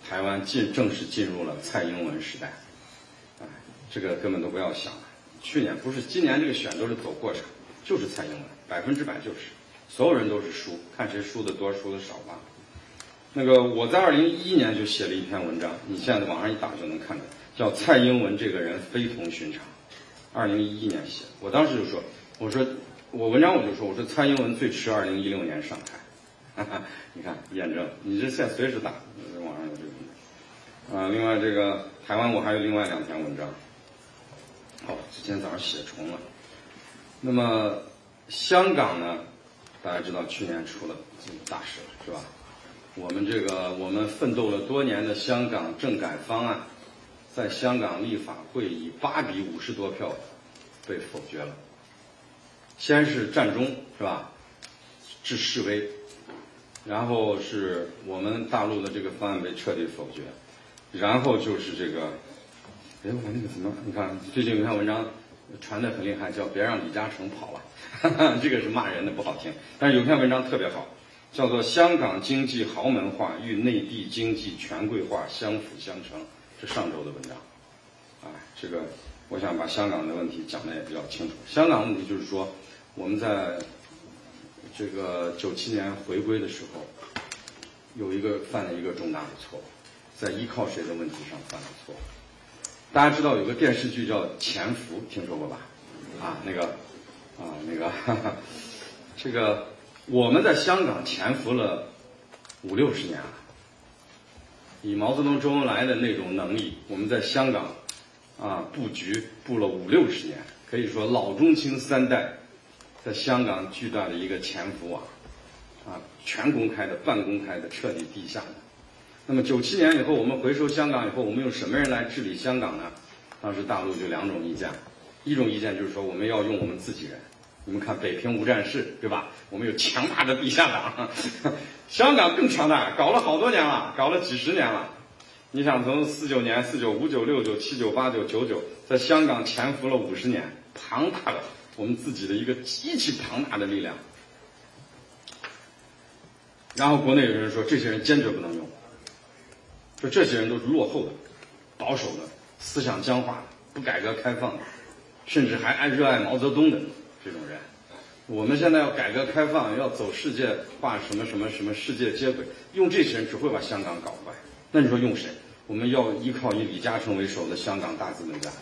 B: 台湾进正式进入了蔡英文时代，哎，这个根本都不要想了。去年不是，今年这个选都是走过场，就是蔡英文，百分之百就是，所有人都是输，看谁输的多，输的少吧。那个我在二零一一年就写了一篇文章，你现在网上一打就能看到，叫蔡英文这个人非同寻常。二零一一年写，我当时就说，我说我文章我就说，我说蔡英文最迟二零一六年上台。哈哈，你看验证，你这现在随时打，网上有这个。啊，另外这个台湾我还有另外两篇文章。哦，今天早上写重了。那么香港呢，大家知道去年出了这个大事了，是吧？我们这个我们奋斗了多年的香港政改方案，在香港立法会以八比五十多票被否决了。先是战中，是吧？致示威。然后是我们大陆的这个方案被彻底否决，然后就是这个，哎，我那个怎么？你看最近有一篇文章传得很厉害，叫“别让李嘉诚跑了”，哈哈，这个是骂人的，不好听。但是有篇文章特别好，叫做“香港经济豪门化与内地经济权贵化相辅相成”，是上周的文章。啊，这个我想把香港的问题讲得也比较清楚。香港问题就是说，我们在这个九七年回归的时候，有一个犯了一个重大的错误，在依靠谁的问题上犯了错误。大家知道有个电视剧叫《潜伏》，听说过吧？啊，那个，啊，那个，哈哈，这个我们在香港潜伏了五六十年了。以毛泽东、周恩来的那种能力，我们在香港啊布局布了五六十年，可以说老中青三代。在香港巨大的一个潜伏网，啊，全公开的、半公开的、彻底地下的。那么九七年以后，我们回收香港以后，我们用什么人来治理香港呢？当时大陆就两种意见，一种意见就是说我们要用我们自己人。你们看北平无战事，对吧？我们有强大的地下党，香港更强大，搞了好多年了，搞了几十年了。你想从四九年、四九、五九、六九、七九、八九、九九，在香港潜伏了五十年，庞大的。我们自己的一个极其庞大的力量，然后国内有人说这些人坚决不能用，说这些人都是落后的、保守的、思想僵化的、不改革开放的，甚至还爱热爱毛泽东的这种人。我们现在要改革开放，要走世界化，什么什么什么世界接轨，用这些人只会把香港搞坏。那你说用谁？我们要依靠以李嘉诚为首的香港大资本家。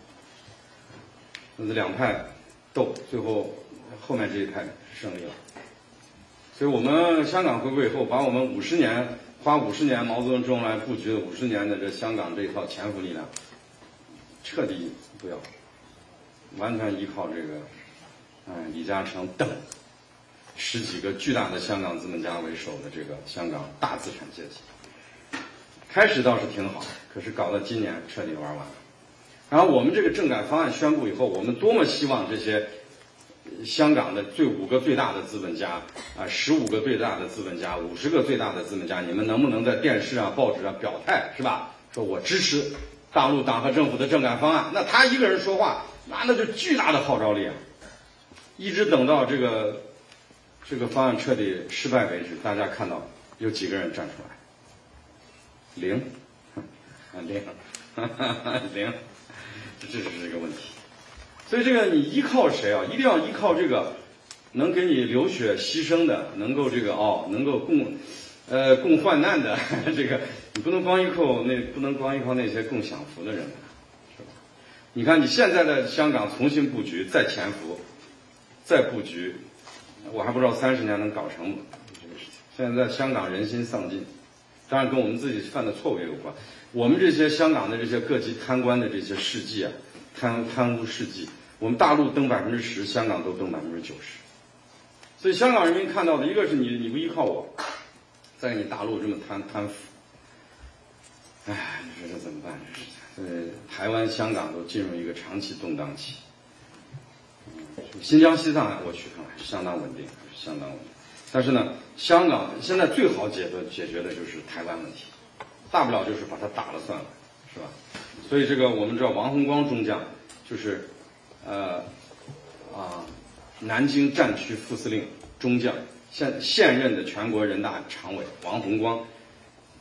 B: 那两派斗，最后后面这一派胜利了。所以我们香港回归以后，把我们五十年花五十年毛泽东、周恩来布局的五十年的这香港这一套潜伏力量，彻底不要，完全依靠这个，哎，李嘉诚等十几个巨大的香港资本家为首的这个香港大资产阶级。开始倒是挺好，可是搞到今年彻底玩完了。然后我们这个政改方案宣布以后，我们多么希望这些香港的最五个最大的资本家啊，十五个最大的资本家，五十个最大的资本家，你们能不能在电视啊、报纸上表态，是吧？说我支持大陆党和政府的政改方案，那他一个人说话，那那就巨大的号召力啊！一直等到这个这个方案彻底失败为止，大家看到有几个人站出来？零，啊零，零。这是这个问题，所以这个你依靠谁啊？一定要依靠这个能给你流血牺牲的，能够这个哦，能够共呃共患难的这个，你不能光依靠那不能光依靠那些共享福的人，是吧？你看你现在的香港重新布局，再潜伏，再布局，我还不知道三十年能搞成吗？这个事情，现在在香港人心丧尽，当然跟我们自己犯的错误也有关。我们这些香港的这些各级贪官的这些事迹啊，贪贪污事迹，我们大陆登百分之十，香港都登百分之九十。所以香港人民看到的一个是你你不依靠我，再你大陆这么贪贪腐，哎，你说这怎么办？这是呃，台湾、香港都进入一个长期动荡期。嗯，新疆、西藏我去看来相当稳定，相当稳定。但是呢，香港现在最好解决解决的就是台湾问题。大不了就是把他打了算了，是吧？所以这个我们知道王洪光中将就是，呃，啊，南京战区副司令中将，现现任的全国人大常委王洪光，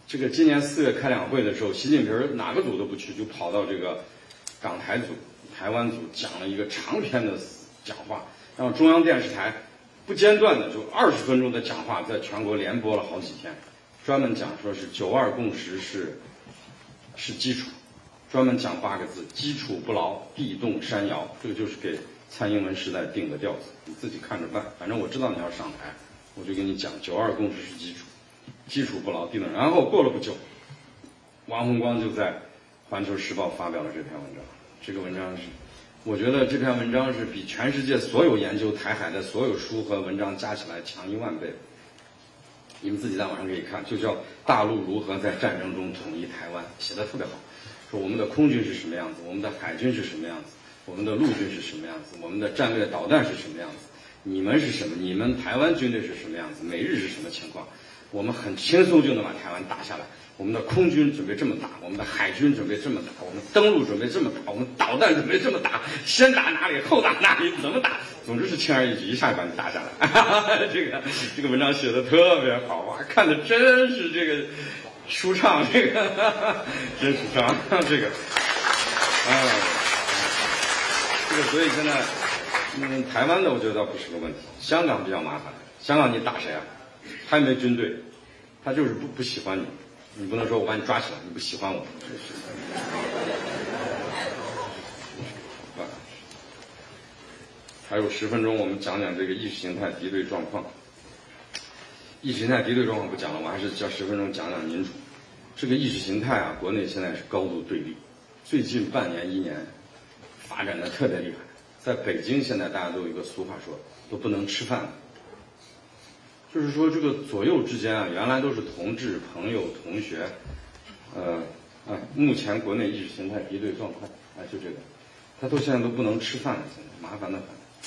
B: 这个今年四月开两会的时候，习近平哪个组都不去，就跑到这个港台组、台湾组讲了一个长篇的讲话，让中央电视台不间断的就二十分钟的讲话，在全国连播了好几天，专门讲说是九二共识是是基础，专门讲八个字：基础不牢，地动山摇。这个就是给蔡英文时代定的调子，你自己看着办。反正我知道你要上台，我就跟你讲九二共识是基础，基础不牢，地动。然后过了不久，王洪光就在《环球时报》发表了这篇文章。这个文章是，我觉得这篇文章是比全世界所有研究台海的所有书和文章加起来强一万倍。你们自己在网上可以看，就叫《大陆如何在战争中统一台湾》，写的特别好。说我们的空军是什么样子，我们的海军是什么样子，我们的陆军是什么样子，我们的战略导弹是什么样子，你们是什么？你们台湾军队是什么样子？美日是什么情况？我们很轻松就能把台湾打下来。我们的空军准备这么打，我们的海军准备这么打，我们登陆准备这么打，我们导弹准备这么打，先打哪里，后打哪里，怎么打？总之是轻而易举，一下就把你打下来。这个这个文章写的特别好，哇，看的真是这个舒畅，这个真舒畅，这个，哎，这个所以现在，嗯，台湾的我觉得倒不是个问题，香港比较麻烦。香港你打谁啊？他也没军队，他就是不不喜欢你。你不能说我把你抓起来，你不喜欢我。还有十分钟，我们讲讲这个意识形态敌对状况。意识形态敌对状况不讲了，我还是叫十分钟讲讲民主。这个意识形态啊，国内现在是高度对立，最近半年一年发展的特别厉害。在北京现在大家都有一个俗话说，都不能吃饭了。就是说，这个左右之间啊，原来都是同志、朋友、同学，呃，啊，目前国内意识形态敌对状况，啊，就这个，他都现在都不能吃饭了，现在麻烦的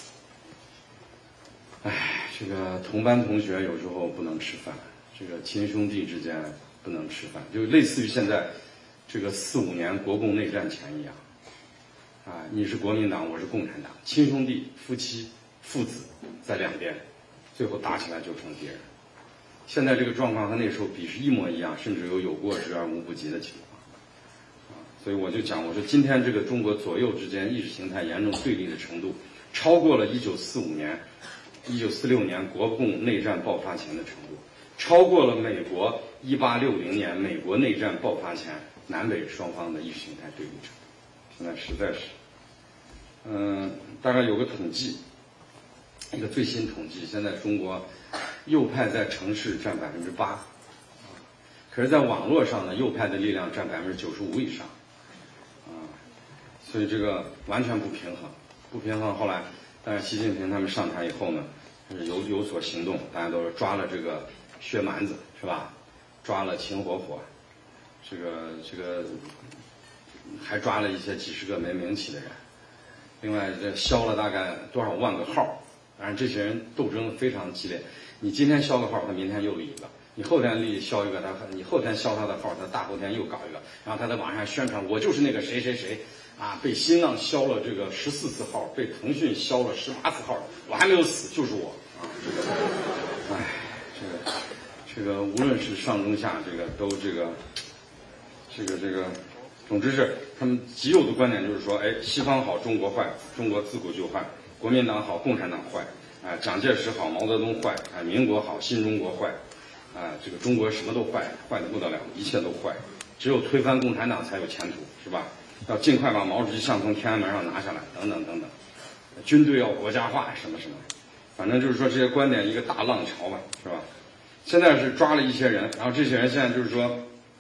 B: 很。哎，这个同班同学有时候不能吃饭，这个亲兄弟之间不能吃饭，就类似于现在这个四五年国共内战前一样，啊，你是国民党，我是共产党，亲兄弟、夫妻、父子在两边。最后打起来就成敌人。现在这个状况和那时候比是一模一样，甚至有有过之而无不及的情况。啊，所以我就讲，我说今天这个中国左右之间意识形态严重对立的程度，超过了一九四五年、一九四六年国共内战爆发前的程度，超过了美国一八六零年美国内战爆发前南北双方的意识形态对立程度。现在实在是，嗯、呃，大概有个统计。一个最新统计，现在中国右派在城市占百分之八，可是，在网络上呢，右派的力量占百分之九十五以上，啊，所以这个完全不平衡，不平衡。后来，但是习近平他们上台以后呢，有有所行动，大家都是抓了这个薛蛮子是吧？抓了秦火火，这个这个还抓了一些几十个没名气的人，另外这消了大概多少万个号。当然，这些人斗争非常激烈。你今天消个号，他明天又立一个；你后天立消一个，他你后天消他的号，他大后天又搞一个。然后他在网上宣传，我就是那个谁谁谁，啊，被新浪消了这个十四次号，被腾讯消了十八次号，我还没有死，就是我啊！这个，哎，这个，这个无论是上中下，这个都这个，这个这个，总之是他们极右的观点就是说，哎，西方好，中国坏，中国自古就坏。国民党好，共产党坏，啊，蒋介石好，毛泽东坏，啊，民国好，新中国坏，啊，这个中国什么都坏，坏得不得了，一切都坏，只有推翻共产党才有前途，是吧？要尽快把毛主席像从天安门上拿下来，等等等等，军队要国家化，什么什么，反正就是说这些观点一个大浪潮吧，是吧？现在是抓了一些人，然后这些人现在就是说，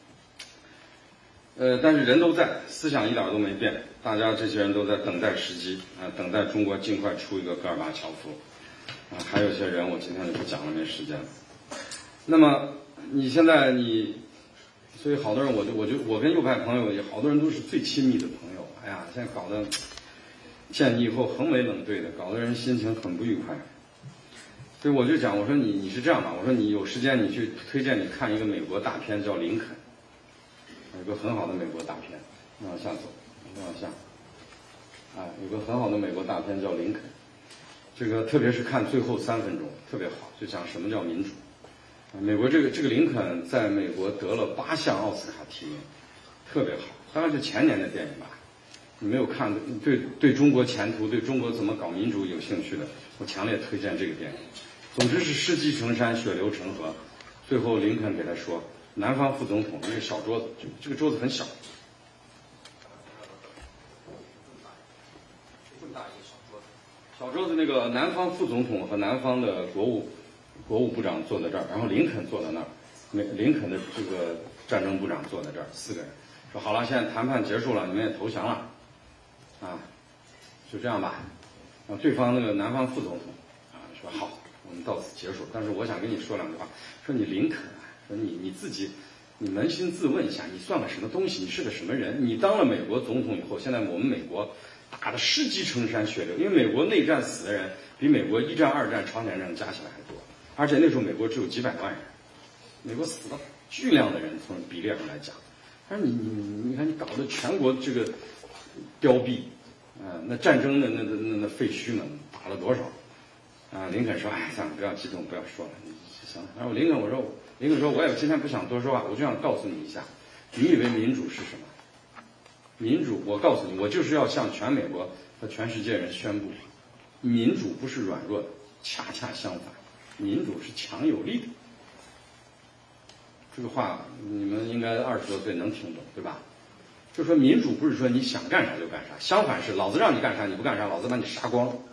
B: 呃，但是人都在，思想一点都没变。大家这些人都在等待时机啊，等待中国尽快出一个戈尔巴乔夫啊，还有一些人我今天就不讲了，没时间了。那么你现在你，所以好多人我就我就我跟右派朋友也好多人都是最亲密的朋友，哎呀，现在搞得见你以后横眉冷对的，搞得人心情很不愉快。所以我就讲，我说你你是这样吧，我说你有时间你去推荐你看一个美国大片叫《林肯》，有个很好的美国大片，往下走。往下，啊，有个很好的美国大片叫《林肯》，这个特别是看最后三分钟特别好，就讲什么叫民主。 美国这个这个林肯在美国得了八项奥斯卡提名，特别好，大概是前年的电影吧。你没有看对对中国前途、对中国怎么搞民主有兴趣的，我强烈推荐这个电影。总之是世纪成山，血流成河。最后林肯给他说：“南方副总统那个小桌子，这这个桌子很小，这么大一个小桌子。小桌子那个南方副总统和南方的国务国务部长坐在这儿，然后林肯坐在那儿，美林肯的这个战争部长坐在这儿，四个人说好了，现在谈判结束了，你们也投降了。”啊，就这样吧。然后对方那个南方副总统啊说好，我们到此结束。但是我想跟你说两句话，说你林肯啊，说你你自己，你扪心自问一下，你算个什么东西？你是个什么人？你当了美国总统以后，现在我们美国打得尸积成山血流，因为美国内战死的人比美国一战、二战、朝鲜战加起来还多，而且那时候美国只有几百万人，美国死了巨量的人，从比例上来讲。但是你你你看你搞得全国这个凋敝，啊、呃，那战争的那那那那废墟们打了多少？啊，林肯说，哎，算了，不要激动，不要说了，行了。然后林肯我说，林肯说，我也今天不想多说话，我就想告诉你一下，你以为民主是什么？民主，我告诉你，我就是要向全美国和全世界人宣布，民主不是软弱的，恰恰相反，民主是强有力的。这个话你们应该二十多岁能听懂，对吧？就说民主不是说你想干啥就干啥，相反是老子让你干啥你不干啥，老子把你杀光了。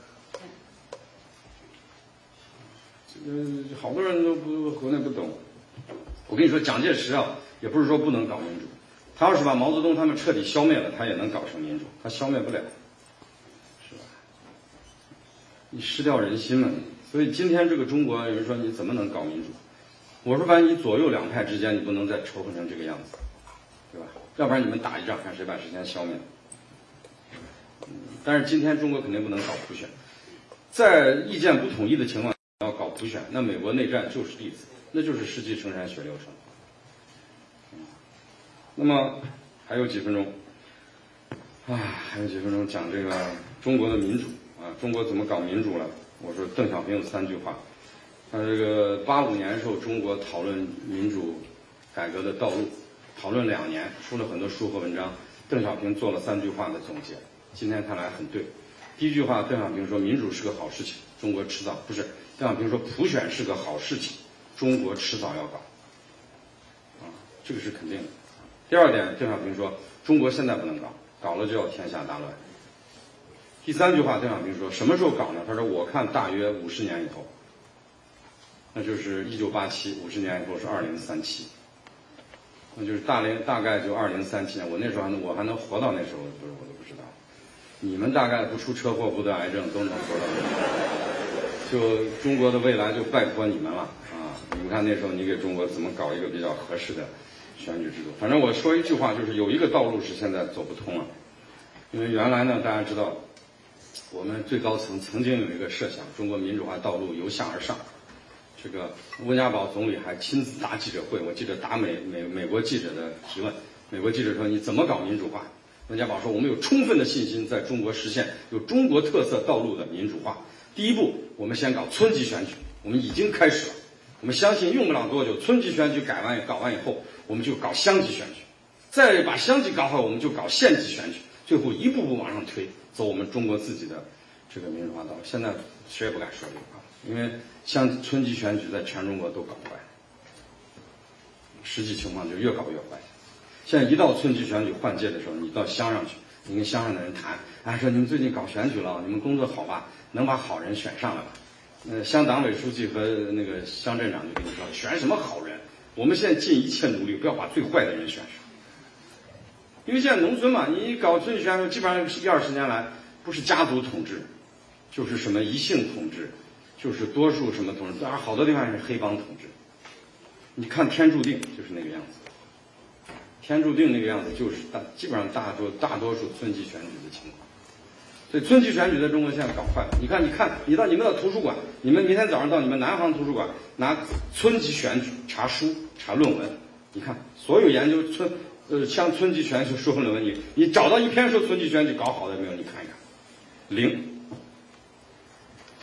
B: 这个好多人都不国内不懂。我跟你说，蒋介石啊，也不是说不能搞民主，他要是把毛泽东他们彻底消灭了，他也能搞成民主，他消灭不了，是吧？你失掉人心了。所以今天这个中国，有人说你怎么能搞民主？我说，反正你左右两派之间，你不能再仇恨成这个样子，对吧？要不然你们打一仗，看谁把谁先消灭。嗯，但是今天中国肯定不能搞普选，在意见不统一的情况下要搞普选，那美国内战就是例子，那就是世纪成山血流成河。嗯，那么还有几分钟，啊，还有几分钟讲这个中国的民主啊，中国怎么搞民主了？我说邓小平有三句话。他这个八五年的时候，中国讨论民主改革的道路，讨论两年，出了很多书和文章。邓小平做了三句话的总结，今天看来很对。第一句话，邓小平说民主是个好事情，中国迟早不是。邓小平说普选是个好事情，中国迟早要搞。啊，这个是肯定的。第二点，邓小平说中国现在不能搞，搞了就要天下大乱。第三句话，邓小平说什么时候搞呢？他说我看大约五十年以后。那就是一九八七，五十年以后是二零三七，那就是大连大概就二零三七年。我那时候还能我还能活到那时候，不是我都不知道。你们大概不出车祸不得癌症都能活到那时候，就中国的未来就拜托你们了啊！你们看那时候你给中国怎么搞一个比较合适的选举制度？反正我说一句话，就是有一个道路是现在走不通了，因为原来呢大家知道，我们最高层曾经有一个设想，中国民主化道路由下而上。这个温家宝总理还亲自答记者会，我记得答美美美国记者的提问，美国记者说你怎么搞民主化？温家宝说我们有充分的信心在中国实现有中国特色道路的民主化。第一步，我们先搞村级选举，我们已经开始了，我们相信用不了多久，村级选举改完搞完以后，我们就搞乡级选举，再把乡级搞好，我们就搞县级选举，最后一步步往上推，走我们中国自己的这个民主化道路。现在谁也不敢说这个话。因为像村级选举在全中国都搞坏，实际情况就越搞越坏。现在一到村级选举换届的时候，你到乡上去，你跟乡上的人谈，啊，说你们最近搞选举了，你们工作好吧？能把好人选上来吧？呃，乡党委书记和那个乡镇长就跟你说，选什么好人？我们现在尽一切努力，不要把最坏的人选上。因为现在农村嘛，你搞村级选举，基本上是一二十年来，不是家族统治，就是什么一姓统治。就是多数什么统治，当然好多地方是黑帮统治。你看天注定就是那个样子，天注定那个样子就是大基本上大多大多数村级选举的情况。所以村级选举在中国现在搞坏了。你看，你看，你到你们到图书馆，你们明天早上到你们南航图书馆拿村级选举查书查论文，你看所有研究村呃像村级选举说论文，你你找到一篇说村级选举搞好的没有？你看一看，零。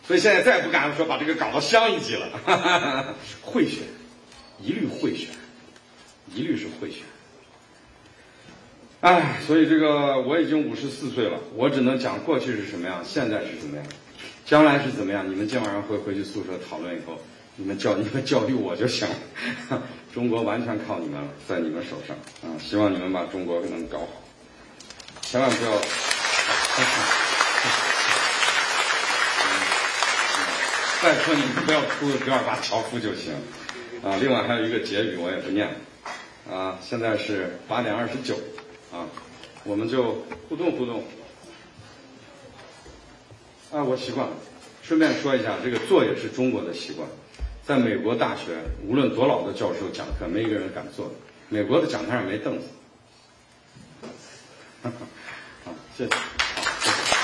B: 所以现在再也不敢说把这个搞到乡一级了，哈哈哈，会选，一律会选，一律是会选。哎，所以这个我已经五十四岁了，我只能讲过去是什么样，现在是什么样，将来是怎么样。你们今晚上会回去宿舍讨论以后，你们教你们教育我就行了。中国完全靠你们了，在你们手上啊！希望你们把中国能搞好，千万不要。再说你们不要出戈尔巴乔夫就行啊！另外还有一个结语我也不念了啊！现在是八点二十九啊，我们就互动互动啊！我习惯了。顺便说一下，这个坐也是中国的习惯。在美国大学，无论多老的教授讲课，没一个人敢坐的。美国的讲台上没凳子。好，谢谢。好，谢谢。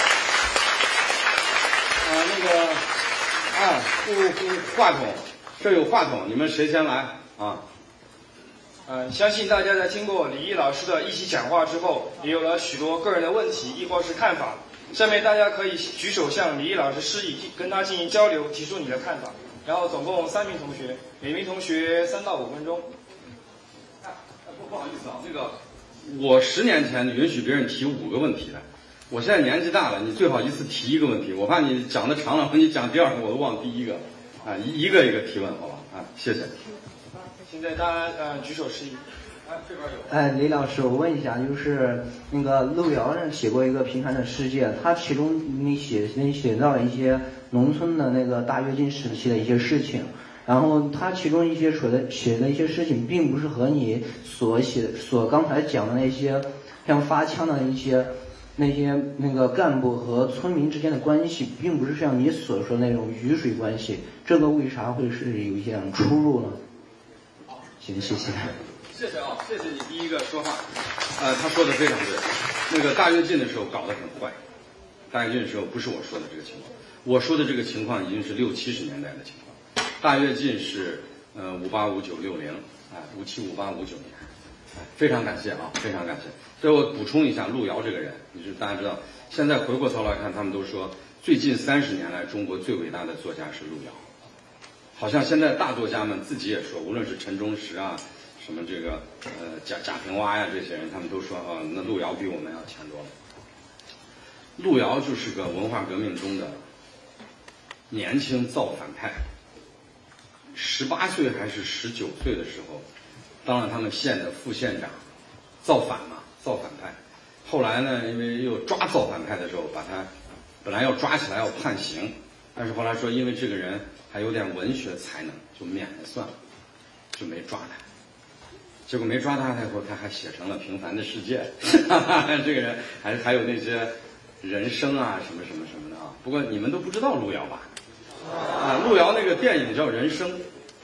B: 啊，那个。啊，不不，话筒，这有话筒，你们谁先来啊？
A: 呃，相信大家在经过李毅老师的一席讲话之后，也有了许多个人的问题，亦或是看法。下面大家可以举手向李毅老师示意，跟他进行交流，提出你的看法。然后总共三名同学，每名同学三到五分钟。
B: 啊，不不好意思啊，那个我十年前允许别人提五个问题的。我现在年纪大了，你最好一次提一个问题，我怕你讲的长了，和你讲第二个我都忘第一个，啊，一一个一个提问，好吧？啊，谢谢。
A: 现在大家呃举手示意。
B: 哎，这边有。
C: 哎，李老师，我问一下，就是那个路遥呢写过一个《平凡的世界》，他其中你写你写到了一些农村的那个大跃进时期的一些事情，然后他其中一些说的写的一些事情，并不是和你所写所刚才讲的那些像发枪的一些。那些那个干部和村民之间的关系，并不是像你所说的那种鱼水关系，这个为啥会是有一些出入呢？行，谢谢。
B: 谢谢啊，谢谢你第一个说话，呃，他说的非常对。那个大跃进的时候搞得很坏，大跃进的时候不是我说的这个情况，我说的这个情况已经是六七十年代的情况。大跃进是呃五八五九六零，哎，五七五八五九年。非常感谢啊，非常感谢。所以我补充一下，路遥这个人，你是大家知道，现在回过头来看，他们都说最近三十年来，中国最伟大的作家是路遥。好像现在大作家们自己也说，无论是陈忠实啊，什么这个呃贾贾平凹呀这些人，他们都说啊，那路遥比我们要强多了。路遥就是个文化革命中的年轻造反派，十八岁还是十九岁的时候。当了他们县的副县长，造反嘛，造反派。后来呢，因为又抓造反派的时候，把他本来要抓起来要判刑，但是后来说因为这个人还有点文学才能，就免了算了，就没抓他。结果没抓他以后，他还写成了《平凡的世界》这个人还还有那些人生啊什么什么什么的啊。不过你们都不知道路遥吧？啊，路遥那个电影叫《人生》。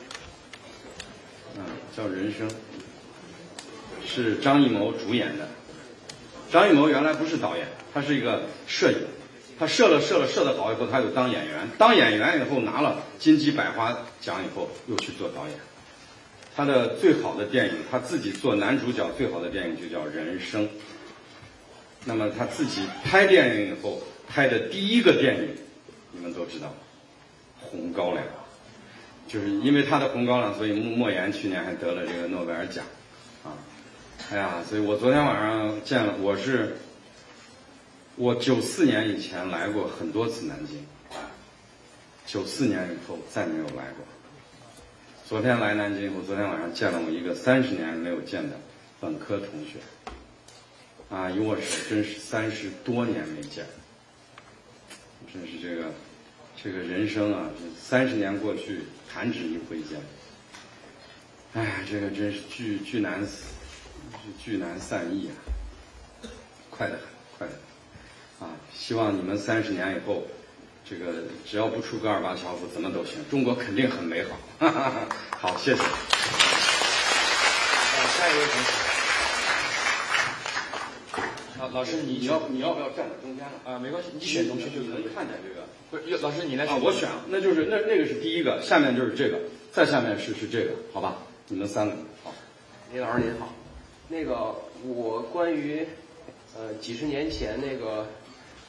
B: 嗯，叫《人生》，是张艺谋主演的。张艺谋原来不是导演，他是一个摄影，他摄了摄了摄得好以后，他又当演员，当演员以后拿了金鸡百花奖以后，又去做导演。他的最好的电影，他自己做男主角最好的电影就叫《人生》。那么他自己拍电影以后拍的第一个电影，你们都知道，《红高粱》。就是因为他的红高粱，所以莫莫言去年还得了这个诺贝尔奖，啊，哎呀，所以我昨天晚上见了，我是我九四年以前来过很多次南京，九四年以后再没有来过。昨天来南京以后，昨天晚上见了我一个三十年没有见的本科同学，啊，一握手真是三十多年没见，真是这个。这个人生啊，三十年过去，弹指一挥间。哎，这个真是巨巨难死，巨难散逸啊！快得很，快得很啊！希望你们三十年以后，这个只要不出戈尔巴乔夫，怎么都行。中国肯定很美好。哈哈哈，好，谢谢。
A: 好，下一位同学。好，老师你
B: 你要你要不要站在中间呢？
A: 啊，没关系，你选同学就可以。
B: 看见这个。
A: 不是，老师你来选
B: 啊，我选，那就是那那个是第一个，下面就是这个，再下面是是这个，好吧？你们三个好。
D: 李老师您好，那个我关于呃几十年前那个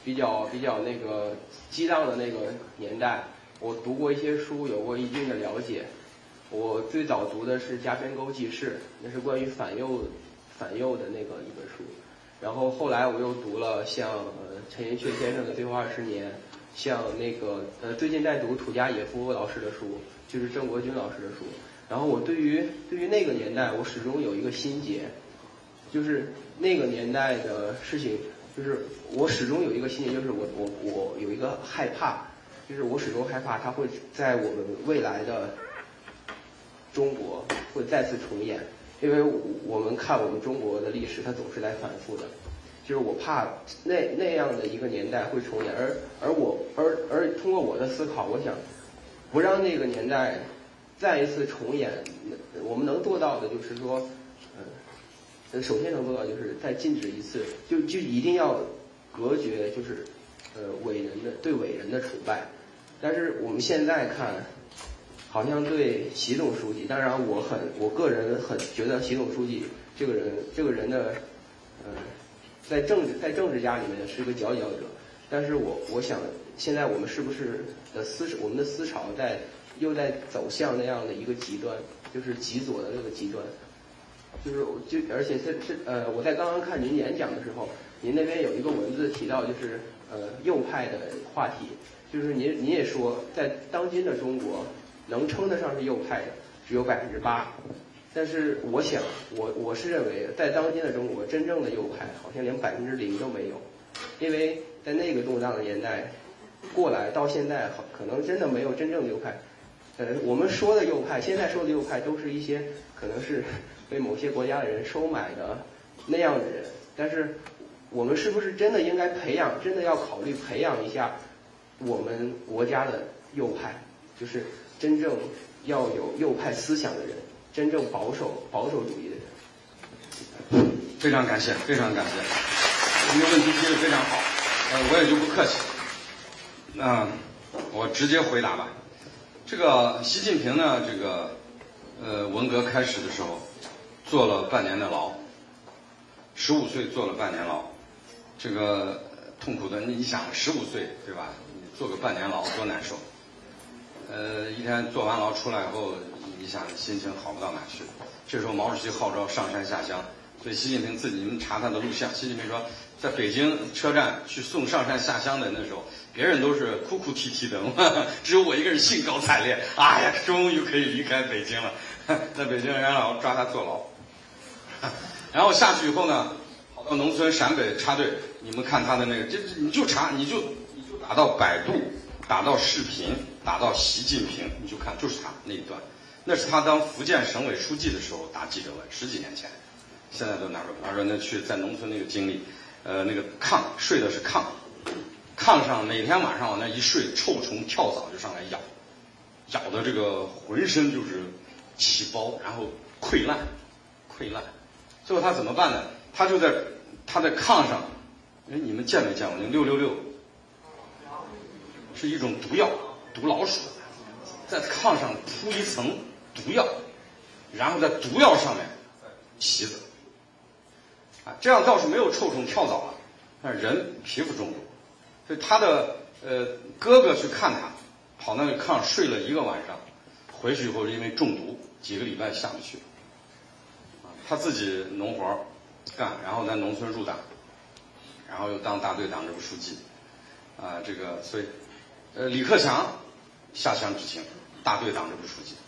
D: 比较比较那个激荡的那个年代，我读过一些书，有过一定的了解。我最早读的是《加边沟记事》，那是关于反右反右的那个一本书。然后后来我又读了像呃陈寅恪先生的《最后二十年》，像那个呃最近在读土加野夫老师的书，就是郑国军老师的书。然后我对于对于那个年代，我始终有一个心结，就是那个年代的事情，就是我始终有一个心结，就是我我我有一个害怕，就是我始终害怕它会在我们未来的中国会再次重演，因为我们看我们中国的历史，它总是在反复的，就是我怕那那样的一个年代会重演，而而我而而通过我的思考，我想不让那个年代再一次重演，我们能做到的就是说，呃，首先能做到就是再禁止一次，就就一定要隔绝，就是呃伟人的对伟人的崇拜，但是我们现在看。好像对习总书记，当然我很我个人很觉得习总书记这个人这个人的，呃，在政治在政治家里面是个佼佼者，但是我我想现在我们是不是的思我们的思潮在又在走向那样的一个极端，就是极左的那个极端，就是就而且是是呃我在刚刚看您演讲的时候，您那边有一个文字提到就是呃右派的话题，就是您您也说在当今的中国。能称得上是右派的只有百分之八，但是我想，我我是认为，在当今的中国，真正的右派好像连百分之零都没有，因为在那个动荡的年代过来到现在，可能真的没有真正的右派。呃，我们说的右派，现在说的右派，都是一些可能是被某些国家的人收买的那样的人。但是，我们是不是真的应该培养，真的要考虑培养一下我们国家的右派，就是。真正要有右派思想的人，真正保守保守主义的人。
B: 非常感谢，非常感谢，您的问题提得非常好，呃，我也就不客气。那、呃、我直接回答吧。这个习近平呢，这个呃文革开始的时候，坐了半年的牢，十五岁坐了半年牢，这个痛苦的，你想十五岁对吧？你坐个半年牢多难受。呃，一天坐完牢出来以后，你想心情好不到哪去。这时候毛主席号召上山下乡，所以习近平自己你们查他的录像，习近平说，在北京车站去送上山下乡的那时候，别人都是哭哭啼啼的，只有我一个人兴高采烈，哎呀，终于可以离开北京了。在北京然后抓他坐牢，然后下去以后呢，跑到农村陕北插队，你们看他的那个，这你就查，你就你就打到百度。打到视频，打到习近平，你就看就是他那一段，那是他当福建省委书记的时候答记者问，十几年前，现在都拿出来。他说那去在农村那个经历，呃，那个炕睡的是炕，炕上每天晚上往那一睡，臭虫跳蚤就上来咬，咬的这个浑身就是起包，然后溃烂，溃烂。最后他怎么办呢？他就在他在炕上，哎，你们见没见过那六六六？是一种毒药，毒老鼠，在炕上铺一层毒药，然后在毒药上面席子，啊，这样倒是没有臭虫跳蚤了，但是人皮肤中毒，所以他的呃哥哥去看他，跑那个炕上睡了一个晚上，回去以后因为中毒，几个礼拜下不去，啊，他自己农活干，然后在农村入党，然后又当大队党支部书记，啊，这个所以。呃，李克强下乡执勤，大队党支部书记。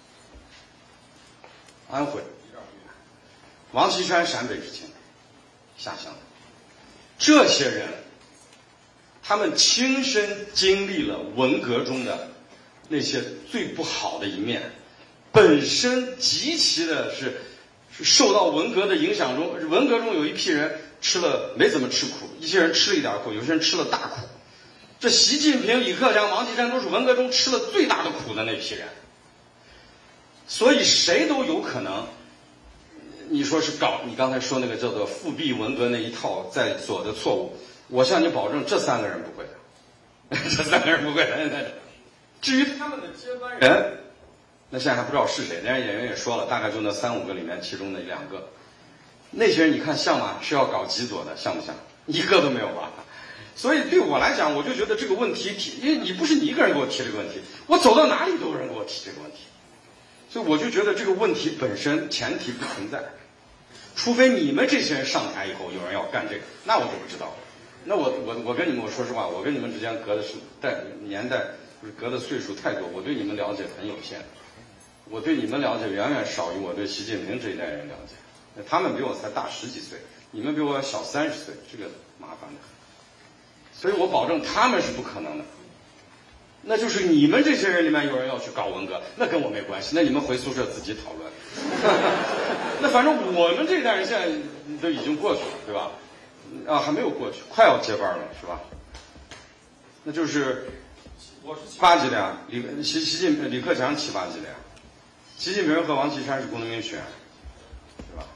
B: 安徽，王岐山陕北执勤，下乡。这些人，他们亲身经历了文革中的那些最不好的一面，本身极其的是是受到文革的影响中，文革中有一批人吃了没怎么吃苦，一些人吃了一点苦，有些人吃了大苦。这习近平、李克强、王岐山都是文革中吃了最大的苦的那批人，所以谁都有可能，你说是搞你刚才说那个叫做复辟文革那一套在所的错误，我向你保证，这三个人不会的，这三个人不会的。至于他们的接班人，那现在还不知道是谁，人家演员也说了，大概就那三五个里面其中的一两个，那些人你看像吗？是要搞极左的，像不像？一个都没有吧。 所以对我来讲，我就觉得这个问题提，因为你不是你一个人给我提这个问题，我走到哪里都有人给我提这个问题，所以我就觉得这个问题本身前提不存在，除非你们这些人上台以后有人要干这个，那我就不知道了。那我我我跟你们我说实话，我跟你们之间隔的是代年代，不是隔的岁数太多，我对你们了解很有限，我对你们了解远远少于我对习近平这一代人了解，他们比我才大十几岁，你们比我小三十岁，这个麻烦的很。所以我保证他们是不可能的，那就是你们这些人里面有人要去搞文革，那跟我没关系，那你们回宿舍自己讨论。那反正我们这一代人现在都已经过去了，对吧？啊，还没有过去，快要接班了，是吧？那就是八级的呀，李习习近平李克强七八级的呀，习近平和王岐山是工农兵学院，是吧？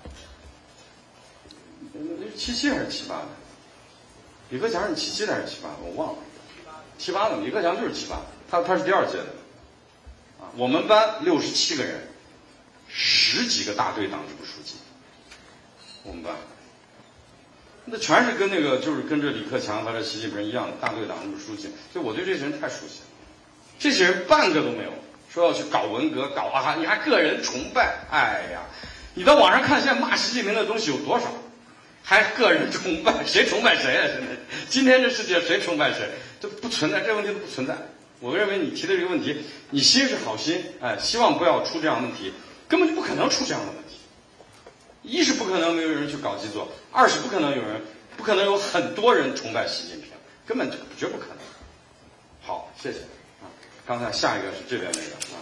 B: 七七还是七八的？李克强是七七还是七八？我忘了，七八的。李克强就是七八，他他是第二届的，啊，我们班六十七个人，十几个大队党支部书记，我们班，那全是跟那个就是跟着李克强和这习近平一样的大队党支部书记，所以我对这些人太熟悉了。这些人半个都没有说要去搞文革，搞啊，你还个人崇拜，哎呀，你到网上看现在骂习近平的东西有多少？还个人崇拜，谁崇拜谁啊？现在今天这世界谁崇拜谁，这不存在，这个问题都不存在。我认为你提的这个问题，你心是好心，哎，希望不要出这样的问题，根本就不可能出这样的问题。一是不可能没有人去搞基座，二是不可能有人，不可能有很多人崇拜习近平，根本就绝不可能。好，谢谢啊。刚才下一个是这边那个啊。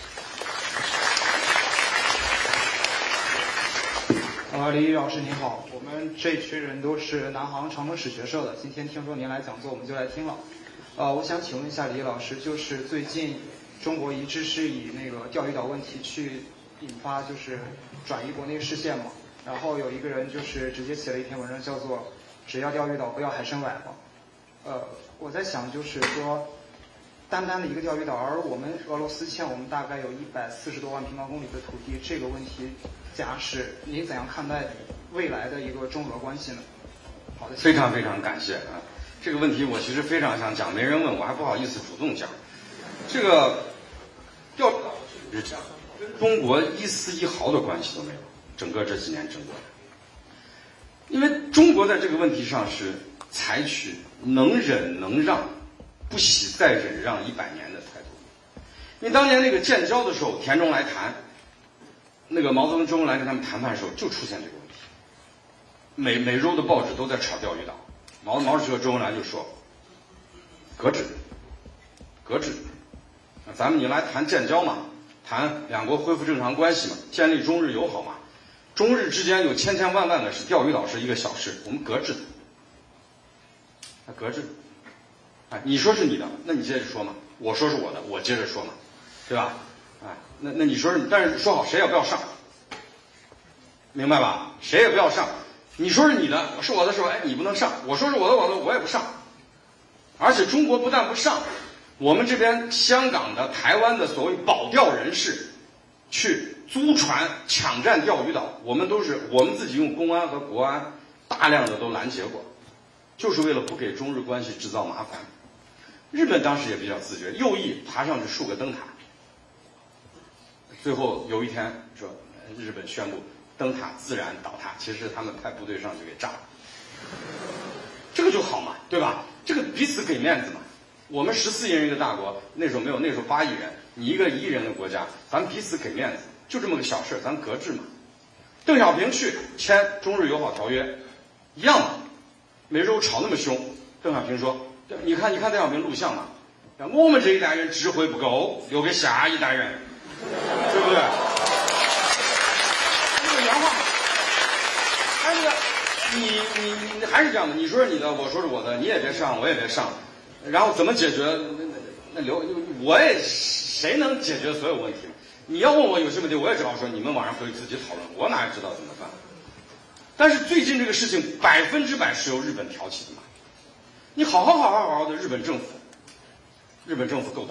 E: 呃，李毅老师您好，我们这一群人都是南航长春史学社的，今天听说您来讲座，我们就来听了。呃，我想请问一下李毅老师，就是最近中国一直是以那个钓鱼岛问题去引发就是转移国内视线嘛，然后有一个人就是直接写了一篇文章，叫做“只要钓鱼岛，不要海参崴”嘛。呃，我在想就是说，单单的一个钓鱼岛，而我们俄罗斯欠我们大概有一百四十多万平方公里的土地，这个问题。假使您怎样看待未来的一个中俄关系呢？好的，
B: 非常非常感谢啊！这个问题我其实非常想讲，没人问我还不好意思主动讲。这个钓鱼岛是讲跟中国一丝一毫的关系都没有，整个这几年争过来，因为中国在这个问题上是采取能忍能让，不喜再忍让一百年的态度。因为当年那个建交的时候，田中来谈。那个毛泽东、周恩来跟他们谈判的时候，就出现这个问题。每每周的报纸都在炒钓鱼岛，毛毛主席和周恩来就说：“搁置，搁置。咱们你来谈建交嘛，谈两国恢复正常关系嘛，建立中日友好嘛。中日之间有千千万万的事，钓鱼岛是一个小事，我们搁置它，搁置。哎，你说是你的，那你接着说嘛；我说是我的，我接着说嘛，对吧？哎。”那那你说是，但是说好谁也不要上，明白吧？谁也不要上。你说是你的，是我的时候，哎，你不能上；我说是我的，我的我也不上。而且中国不但不上，我们这边香港的、台湾的所谓保钓人士，去租船抢占钓鱼岛，我们都是我们自己用公安和国安大量的都拦截过，就是为了不给中日关系制造麻烦。日本当时也比较自觉，右翼爬上去竖个灯塔。最后有一天说，日本宣布灯塔自然倒塌，其实他们派部队上去给炸了，这个就好嘛，对吧？这个彼此给面子嘛。我们十四亿人一个大国，那时候没有，那时候八亿人，你一个一亿人的国家，咱们彼此给面子，就这么个小事，咱搁置嘛。邓小平去签中日友好条约，一样嘛。美日吵那么凶，邓小平说：“你看，你看邓小平录像嘛，我们这一代人智慧不够，留给下一代人。”对不对？这个原话，但是你你你还是这样的，你说是你的，我说是我的，你也别上，我也别上，然后怎么解决？那那那留我也谁能解决所有问题？你要问我有些问题，我也只好说你们网上可以自己讨论，我哪知道怎么办？但是最近这个事情百分之百是由日本挑起的嘛，你好好好好好好的日本政府，日本政府够倒。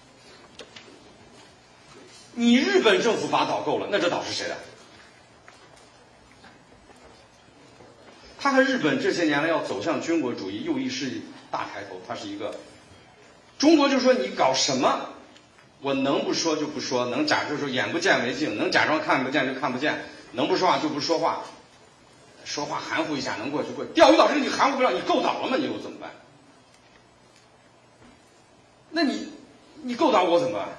B: 你日本政府把岛够了，那这岛是谁的？他他和日本这些年来要走向军国主义又一是大抬头，他是一个中国就说你搞什么，我能不说就不说，能假就说眼不见为净，能假装看不见就看不见，能不说话就不说话，说话含糊一下能过就过。钓鱼岛这个你含糊不了，你够岛了吗？你又怎么办？那你你够岛我怎么办？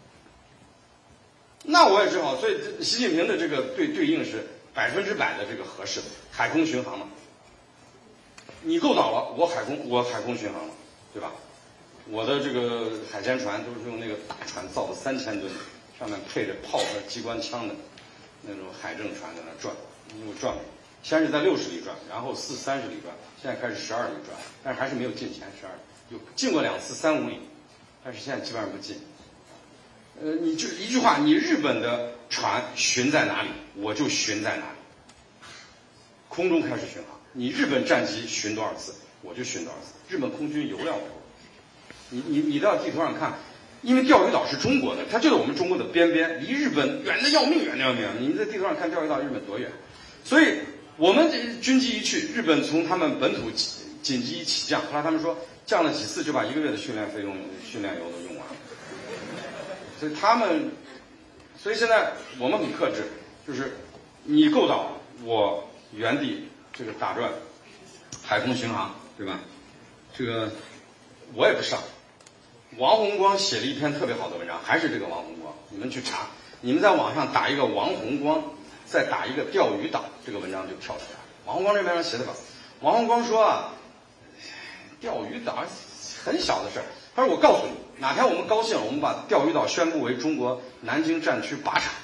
B: 那我也只好，所以习近平的这个对对应是百分之百的这个合适，海空巡航嘛。你够岛了，我海空我海空巡航了，对吧？我的这个海监船都是用那个大船造的三千吨，上面配着炮和机关枪的那种海政船在那转，一路转。先是在六十里转，然后四三十里转，现在开始十二里转，但是还是没有进前十二，有进过两次三五里，但是现在基本上不进。呃，你就一句话，你日本的船巡在哪里，我就巡在哪里。空中开始巡航，你日本战机巡多少次，我就巡多少次。日本空军油料不够，你你你到地图上看，因为钓鱼岛是中国的，它就在我们中国的边边，离日本远的要命，远的要命。你在地图上看钓鱼岛日本多远，所以我们军机一去，日本从他们本土紧急起降，后来他们说降了几次就把一个月的训练费用、训练油都用完了。所以他们，所以现在我们很克制，就是你够岛，我原地这个打转，海空巡航，对吧？这个我也不上。王洪光写了一篇特别好的文章，还是这个王洪光，你们去查，你们在网上打一个王洪光，再打一个钓鱼岛，这个文章就跳出来了。王洪光这文章写的好，王洪光说啊，钓鱼岛很小的事儿。他说：“我告诉你，哪天我们高兴，我们把钓鱼岛宣布为中国南京战区靶场。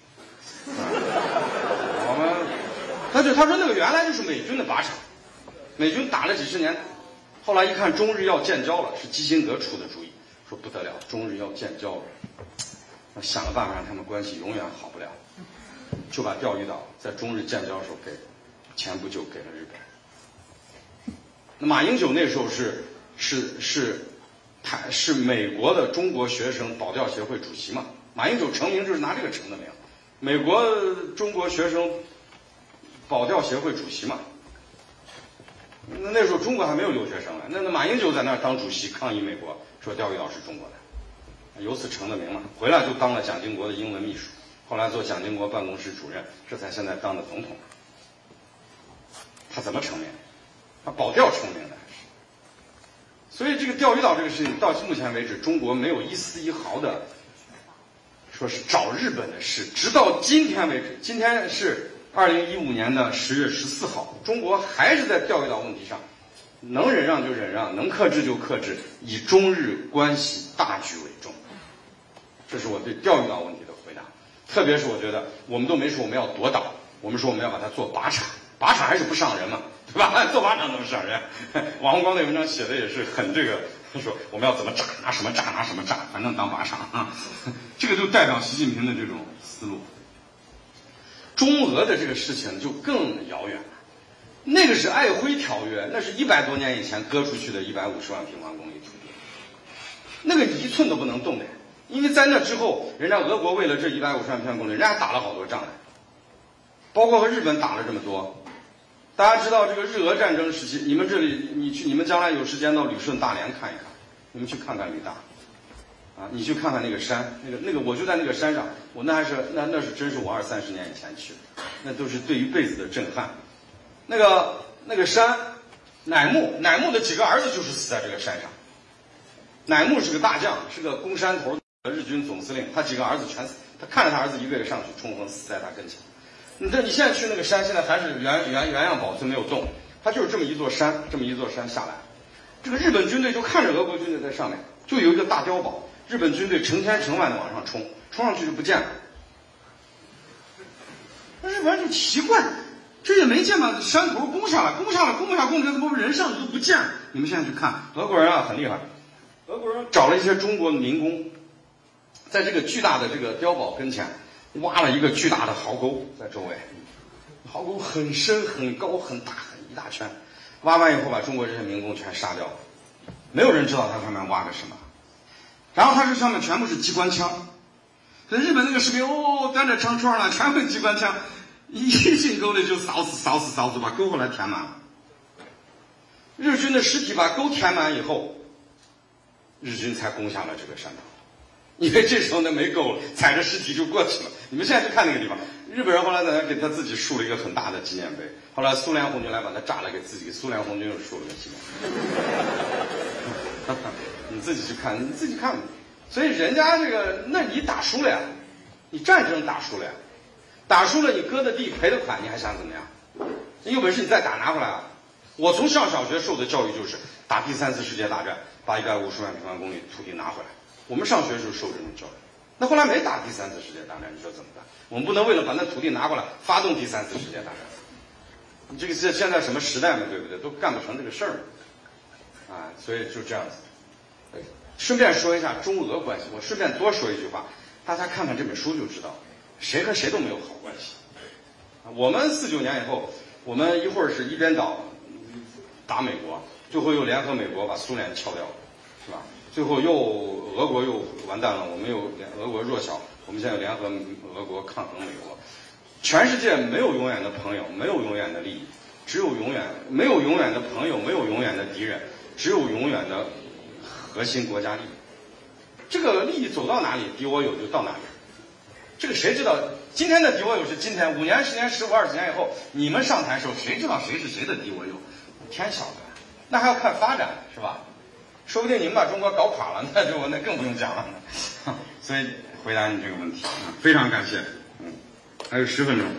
B: 我们，他就他说那个原来就是美军的靶场，美军打了几十年，后来一看中日要建交了，是基辛格出的主意，说不得了，中日要建交了，想了办法让他们关系永远好不了，就把钓鱼岛在中日建交的时候给前不久给了日本。那马英九那时候是是是。”他是美国的中国学生保钓协会主席嘛？马英九成名就是拿这个成的名，美国中国学生保钓协会主席嘛。那那时候中国还没有留学生呢，那那马英九在那儿当主席抗议美国，说钓鱼岛是中国的，由此成了名嘛。回来就当了蒋经国的英文秘书，后来做蒋经国办公室主任，这才现在当的总统。他怎么成名？他保钓成名的。所以这个钓鱼岛这个事情到目前为止，中国没有一丝一毫的说是找日本的事，直到今天为止，今天是二零一五年的十月十四号，中国还是在钓鱼岛问题上能忍让就忍让，能克制就克制，以中日关系大局为重。这是我对钓鱼岛问题的回答。特别是我觉得我们都没说我们要夺岛，我们说我们要把它做靶场，靶场还是不上人嘛，对吧？做靶场怎么上人？王洪光那文章写的也是很这个，他说我们要怎么炸，拿什么炸，拿什么炸，反正当靶场啊。这个就代表习近平的这种思路。中俄的这个事情就更遥远了，那个是瑷珲条约，那是一百多年以前割出去的一百五十万平方公里土地，那个你一寸都不能动的，因为在那之后，人家俄国为了这一百五十万平方公里，人家还打了好多仗来，包括和日本打了这么多。大家知道这个日俄战争时期，你们这里你去，你们将来有时间到旅顺大连看一看，你们去看看旅大，啊，你去看看那个山，那个那个我就在那个山上，我那还是那那是真是我二三十年以前去的，那都是对一辈子的震撼。那个那个山，乃木乃木的几个儿子就是死在这个山上。乃木是个大将，是个攻山头的日军总司令，他几个儿子全死，他看着他儿子一个个上去冲锋，死在他跟前。你这你现在去那个山，现在还是原原原样保存，没有动，它就是这么一座山，这么一座山下来。这个日本军队就看着俄国军队在上面，就有一个大碉堡，日本军队成千成万的往上冲，冲上去就不见了。那日本人就奇怪，这也没见把山头攻下来，攻下来，攻不下，攻不下，怎么人上去都不见了？你们现在去看，俄国人啊很厉害，俄国人找了一些中国的民工，在这个巨大的这个碉堡跟前。挖了一个巨大的壕沟在周围，壕沟很深很高很大很一大圈，挖完以后把中国这些民工全杀掉了，没有人知道他上面挖个什么。然后他这上面全部是机关枪，在日本那个士兵哦端着枪冲上来，全部机关枪， 一进沟里就扫死扫死扫死，把沟后来填满了。日军的尸体把沟填满以后，日军才攻下了这个山头。因为这时候呢没沟了，踩着尸体就过去了。你们现在去看那个地方，日本人后来在那给他自己竖了一个很大的纪念碑。后来苏联红军来把它炸了，给自己苏联红军又竖了个纪念碑。你自己去看，你自己看。所以人家这个，那你打输了呀，你战争打输了呀，打输了你割的地赔的款，你还想怎么样？你有本事你再打拿回来啊！我从上小学受的教育就是打第三次世界大战，把一百五十万平方公里土地拿回来。我们上学的时候受这种教育。那后来没打第三次世界大战，你说怎么办？我们不能为了把那土地拿过来发动第三次世界大战。你这个现现在什么时代嘛，对不对？都干不成这个事儿啊，所以就这样子。顺便说一下中俄关系，我顺便多说一句话，大家看看这本书就知道，谁和谁都没有好关系。我们四九年以后，我们一会儿是一边倒打美国，最后又联合美国把苏联撬掉了，是吧？最后又俄国又完蛋了，我们又俄国弱小，我们现在联合俄国抗衡美国。全世界没有永远的朋友，没有永远的利益，只有永远没有永远的朋友，没有永远的敌人，只有永远的核心国家利益。这个利益走到哪里，敌我友就到哪里。这个谁知道？今天的敌我友是今天，五年、十年、十五、二十年以后，你们上台时候，谁知道谁是谁的敌我友？天晓得，那还要看发展，是吧？说不定你们把中国搞垮了，那就那更不用讲了呢。所以回答你这个问题，非常感谢。嗯，还有十分钟。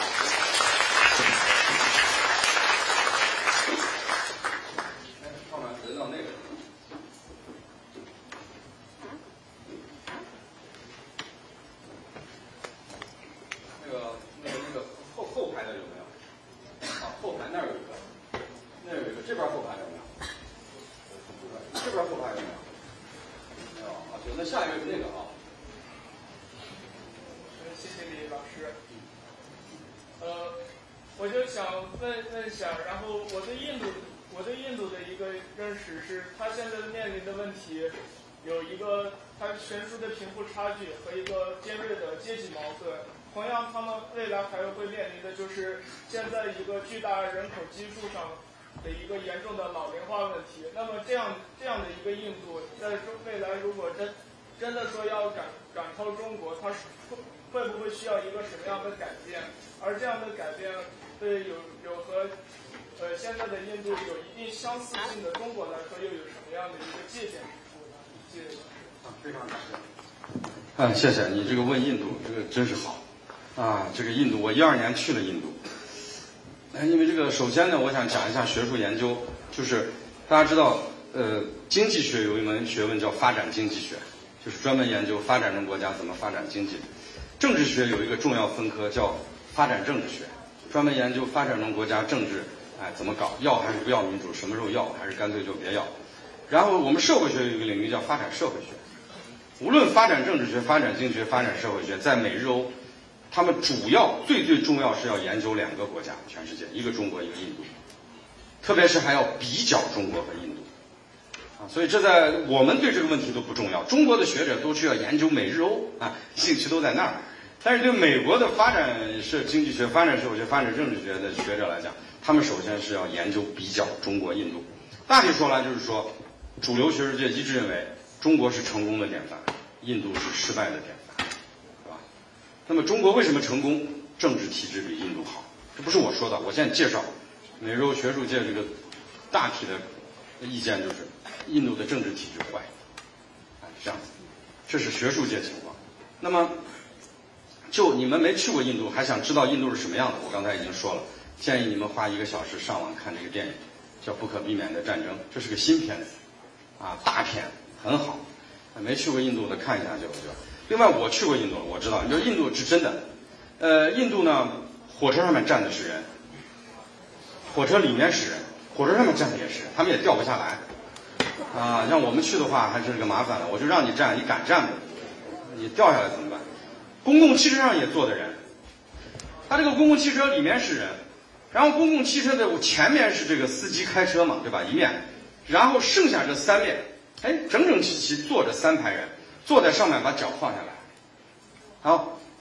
F: 悬殊的贫富差距和一个尖锐的阶级矛盾，同样，他们未来还会面临的就是现在一个巨大人口基数上的一个严重的老龄化问题。那么，这样这样的一个印度，在未来如果真真的说要赶赶超中国，它会会不会需要一个什么样的改变？而这样的改变对有有和呃现在的印度有一定相似性的中国来说，又有什么样的一个借鉴之处呢？谢谢。
B: 非常感谢。啊，谢谢你这个问印度，这个真是好，啊，这个印度我一二年去了印度，因为这个首先呢，我想讲一下学术研究，就是大家知道，呃，经济学有一门学问叫发展经济学，就是专门研究发展中国家怎么发展经济。政治学有一个重要分科叫发展政治学，专门研究发展中国家政治，哎，怎么搞，要还是不要民主，什么时候要，还是干脆就别要。然后我们社会学有一个领域叫发展社会学。无论发展政治学、发展经济学、发展社会学，在美日欧，他们主要最最重要是要研究两个国家，全世界一个中国，一个印度，特别是还要比较中国和印度，啊，所以这在我们对这个问题都不重要。中国的学者都需要研究美日欧啊，兴趣都在那儿。但是对美国的发展社经济学、发展社会学、发展政治学的学者来讲，他们首先是要研究比较中国、印度。大体说来就是说，主流学术界一致认为。中国是成功的典范，印度是失败的典范，是吧？那么中国为什么成功？政治体制比印度好，这不是我说的，我现在介绍美日欧学术界这个大体的意见就是，印度的政治体制坏，哎，这样子，这是学术界情况。那么，就你们没去过印度，还想知道印度是什么样的？我刚才已经说了，建议你们花一个小时上网看这个电影，叫《不可避免的战争》，这是个新片子，啊，大片。很好，没去过印度的看一下就就。另外，我去过印度，我知道，你说印度是真的。呃，印度呢，火车上面站的是人，火车里面是人，火车上面站的也是人，他们也掉不下来。啊，让我们去的话还是个麻烦了，我就让你站，你敢站吗？你掉下来怎么办？公共汽车上也坐的人，他这个公共汽车里面是人，然后公共汽车的前面是这个司机开车嘛，对吧？一面，然后剩下这三面。哎，整整齐齐坐着三排人，坐在上面把脚放下来。好，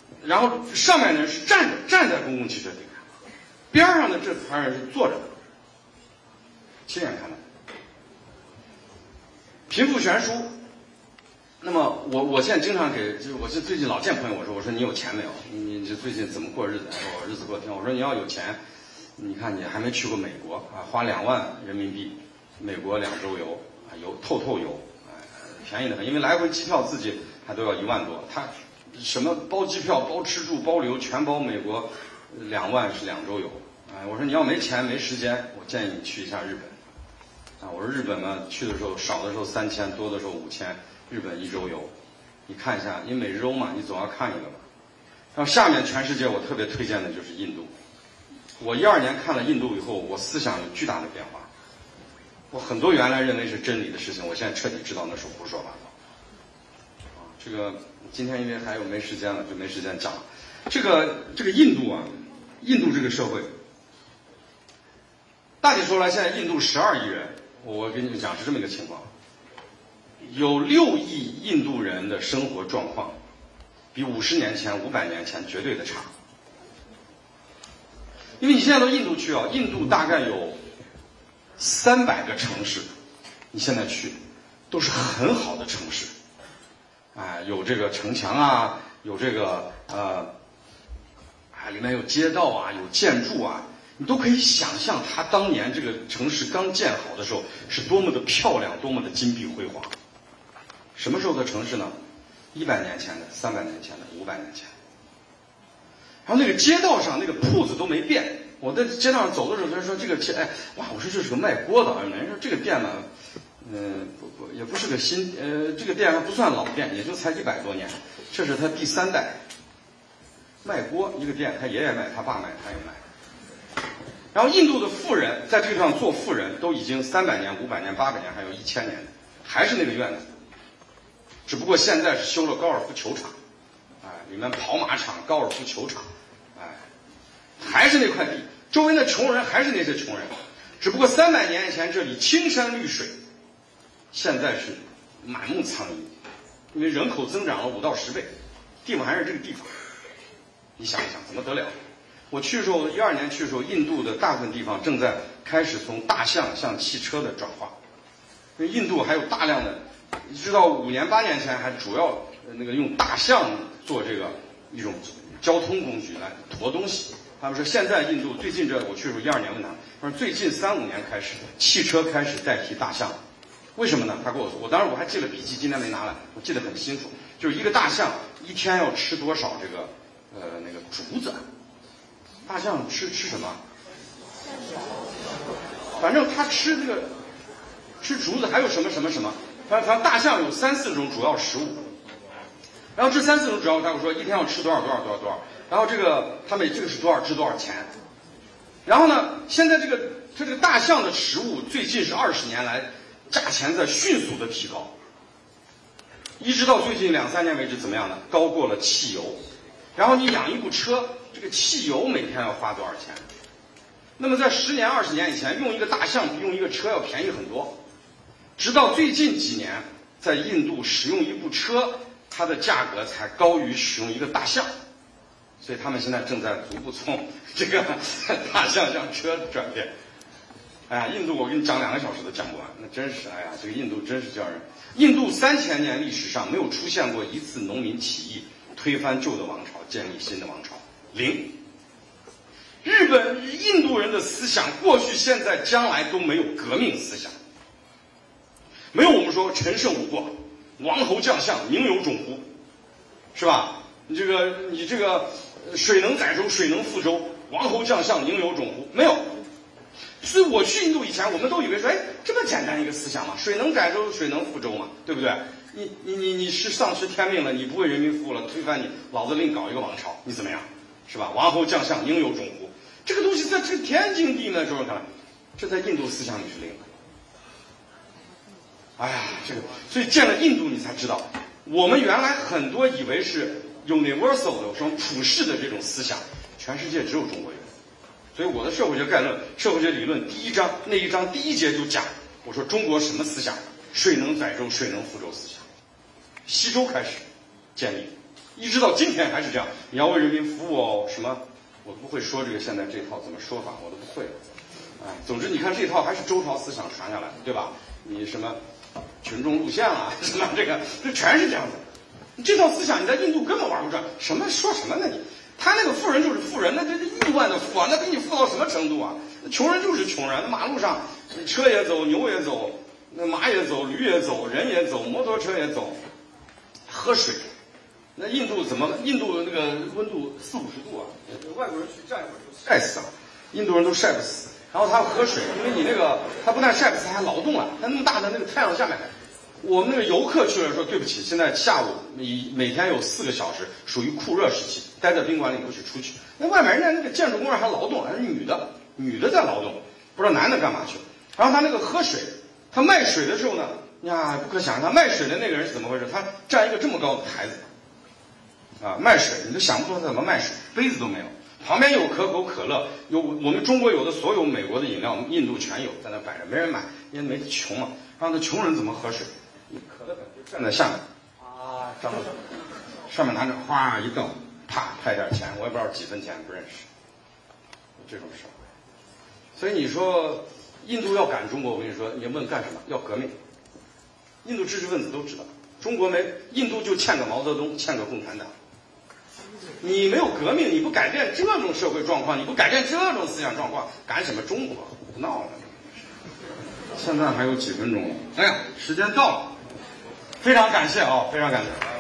B: 然后上面的人是站着站在公共汽车顶上，边上的这团人是坐着的，亲眼看到。贫富悬殊。那么我我现在经常给，就是我是最近老见朋友，我说我说你有钱没有？你你这最近怎么过日子？他说我日子过得挺好。我说你要有钱，你看你还没去过美国啊，花两万人民币，美国两周游啊，游透透游，啊，便宜的很，因为来回机票自己还都要一万多，他什么包机票、包吃住、包旅游全包，美国两万是两周游。啊，我说你要没钱没时间，我建议你去一下日本。啊，我说日本嘛，去的时候少的时候三千，多的时候五千。日本一周游，你看一下，因为每日欧嘛，你总要看一个嘛。然后下面全世界我特别推荐的就是印度。我一二年看了印度以后，我思想有巨大的变化。我很多原来认为是真理的事情，我现在彻底知道那是胡说八道。啊，这个今天因为还有没时间了，就没时间讲了。这个这个印度啊，印度这个社会，大体说来，现在印度十二亿人，我跟你们讲是这么一个情况。有六亿印度人的生活状况，比五十年前、五百年前绝对的差。因为你现在到印度去啊，印度大概有三百个城市，你现在去都是很好的城市，啊，有这个城墙啊，有这个呃，啊，里面有街道啊，有建筑啊，你都可以想象它当年这个城市刚建好的时候是多么的漂亮，多么的金碧辉煌。什么时候的城市呢？一百年前的、三百年前的、五百年前。然后那个街道上那个铺子都没变。我在街道上走的时候，他说这个哎，哇，我说这是个卖锅的，人说这个店呢，嗯、呃，不不也不是个新，呃，这个店还不算老店，也就才一百多年，这是他第三代卖锅一个店，他爷爷卖，他爸卖，他也卖。然后印度的富人在这个地方做富人，都已经三百年、五百年、八百年，还有一千年的，还是那个院子。只不过现在是修了高尔夫球场，哎，里面跑马场、高尔夫球场，哎，还是那块地，周围的穷人还是那些穷人，只不过三百年以前这里青山绿水，现在是满目苍夷，因为人口增长了五到十倍，地方还是这个地方，你想一想怎么得了？我去的时候，一二年去的时候，印度的大部分地方正在开始从大象向汽车的转化，因为印度还有大量的。你知道五年八年前还主要那个用大象做这个一种交通工具来驮东西。他们说现在印度最近这我去的时候一二年问他，他说最近三五年开始汽车开始代替大象，为什么呢？他跟我说，我当时我还记了笔记，今天没拿来，我记得很清楚，就是一个大象一天要吃多少这个呃那个竹子，大象吃吃什么？反正它吃这个吃竹子，还有什么什么什么。反正大象有三四种主要食物，然后这三四种主要，他会说一天要吃多少多少多少多少，然后这个他们这个是多少值多少钱，然后呢，现在这个它这个大象的食物最近是二十年来价钱在迅速的提高，一直到最近两三年为止怎么样呢？高过了汽油，然后你养一部车，这个汽油每天要花多少钱？那么在十年二十年以前，用一个大象比用一个车要便宜很多。直到最近几年，在印度使用一部车，它的价格才高于使用一个大象，所以他们现在正在逐步从这个大象向车转变。哎呀，印度我跟你讲两个小时都讲不完，那真是哎呀，这个印度真是叫人。印度三千年历史上没有出现过一次农民起义推翻旧的王朝，建立新的王朝，零。日本印度人的思想，过去、现在、将来都没有革命思想。没有我们说陈胜吴广，王侯将相宁有种乎，是吧？你这个你这个水能载舟，水能覆舟，王侯将相宁有种乎？没有。所以我去印度以前，我们都以为说，哎，这么简单一个思想嘛，水能载舟，水能覆舟嘛，对不对？你你你你是丧失天命了，你不为人民服务了，推翻你，老子另搞一个王朝，你怎么样？是吧？王侯将相宁有种乎？这个东西在这天经地义的时候看，这在印度思想里是零的。哎呀，这个，所以见了印度你才知道，我们原来很多以为是 universal 的什么普世的这种思想，全世界只有中国有。所以我的社会学概论、社会学理论第一章那一章第一节就讲，我说中国什么思想？水能载舟，水能覆舟思想，西周开始建立， 一直到今天还是这样。你要为人民服务哦，什么我不会说这个现在这套怎么说法，我都不会。哎，总之你看这套还是周朝思想传下来的，对吧？你什么群众路线啊，什么这个，这全是这样子。这套思想你在印度根本玩不转，什么说什么呢你？他那个富人就是富人，那这这亿万的富啊，那比你富到什么程度啊？穷人就是穷人，那马路上车也走，牛也走，那马也走，驴也走，人也走，摩托车也走，喝水。那印度怎么？印度那个温度四五十度啊，外国人去站一会儿就晒死了，印度人都晒不死。然后他要喝水，因为你那个他不但晒不死，还劳动了。他那么大的那个太阳下面，我们那个游客去了说对不起，现在下午每每天有四个小时属于酷热时期，待在宾馆里不许出去。那外面人家那个建筑工人还劳动，还是女的，女的在劳动，不知道男的干嘛去了。然后他那个喝水，他卖水的时候呢，呀不可想象，他卖水的那个人是怎么回事？他站一个这么高的台子。啊，卖水你都想不出他怎么卖水，杯子都没有，旁边有可口可乐，有我们中国有的所有美国的饮料，印度全有，在那摆着，没人买，因为没穷嘛。让那穷人怎么喝水？你可乐粉就站在下面，啊，张着，上面拿着哗一瞪，啪拍点钱，我也不知道几分钱，不认识，这种事。所以你说印度要赶中国，我跟你说，你问干什么？要革命。印度知识分子都知道，中国没，印度就欠个毛泽东，欠个共产党。你没有革命，你不改变这种社会状况，你不改变这种思想状况，赶什么中国？不闹了。现在还有几分钟了，哎呀，时间到了，非常感谢啊，非常感谢。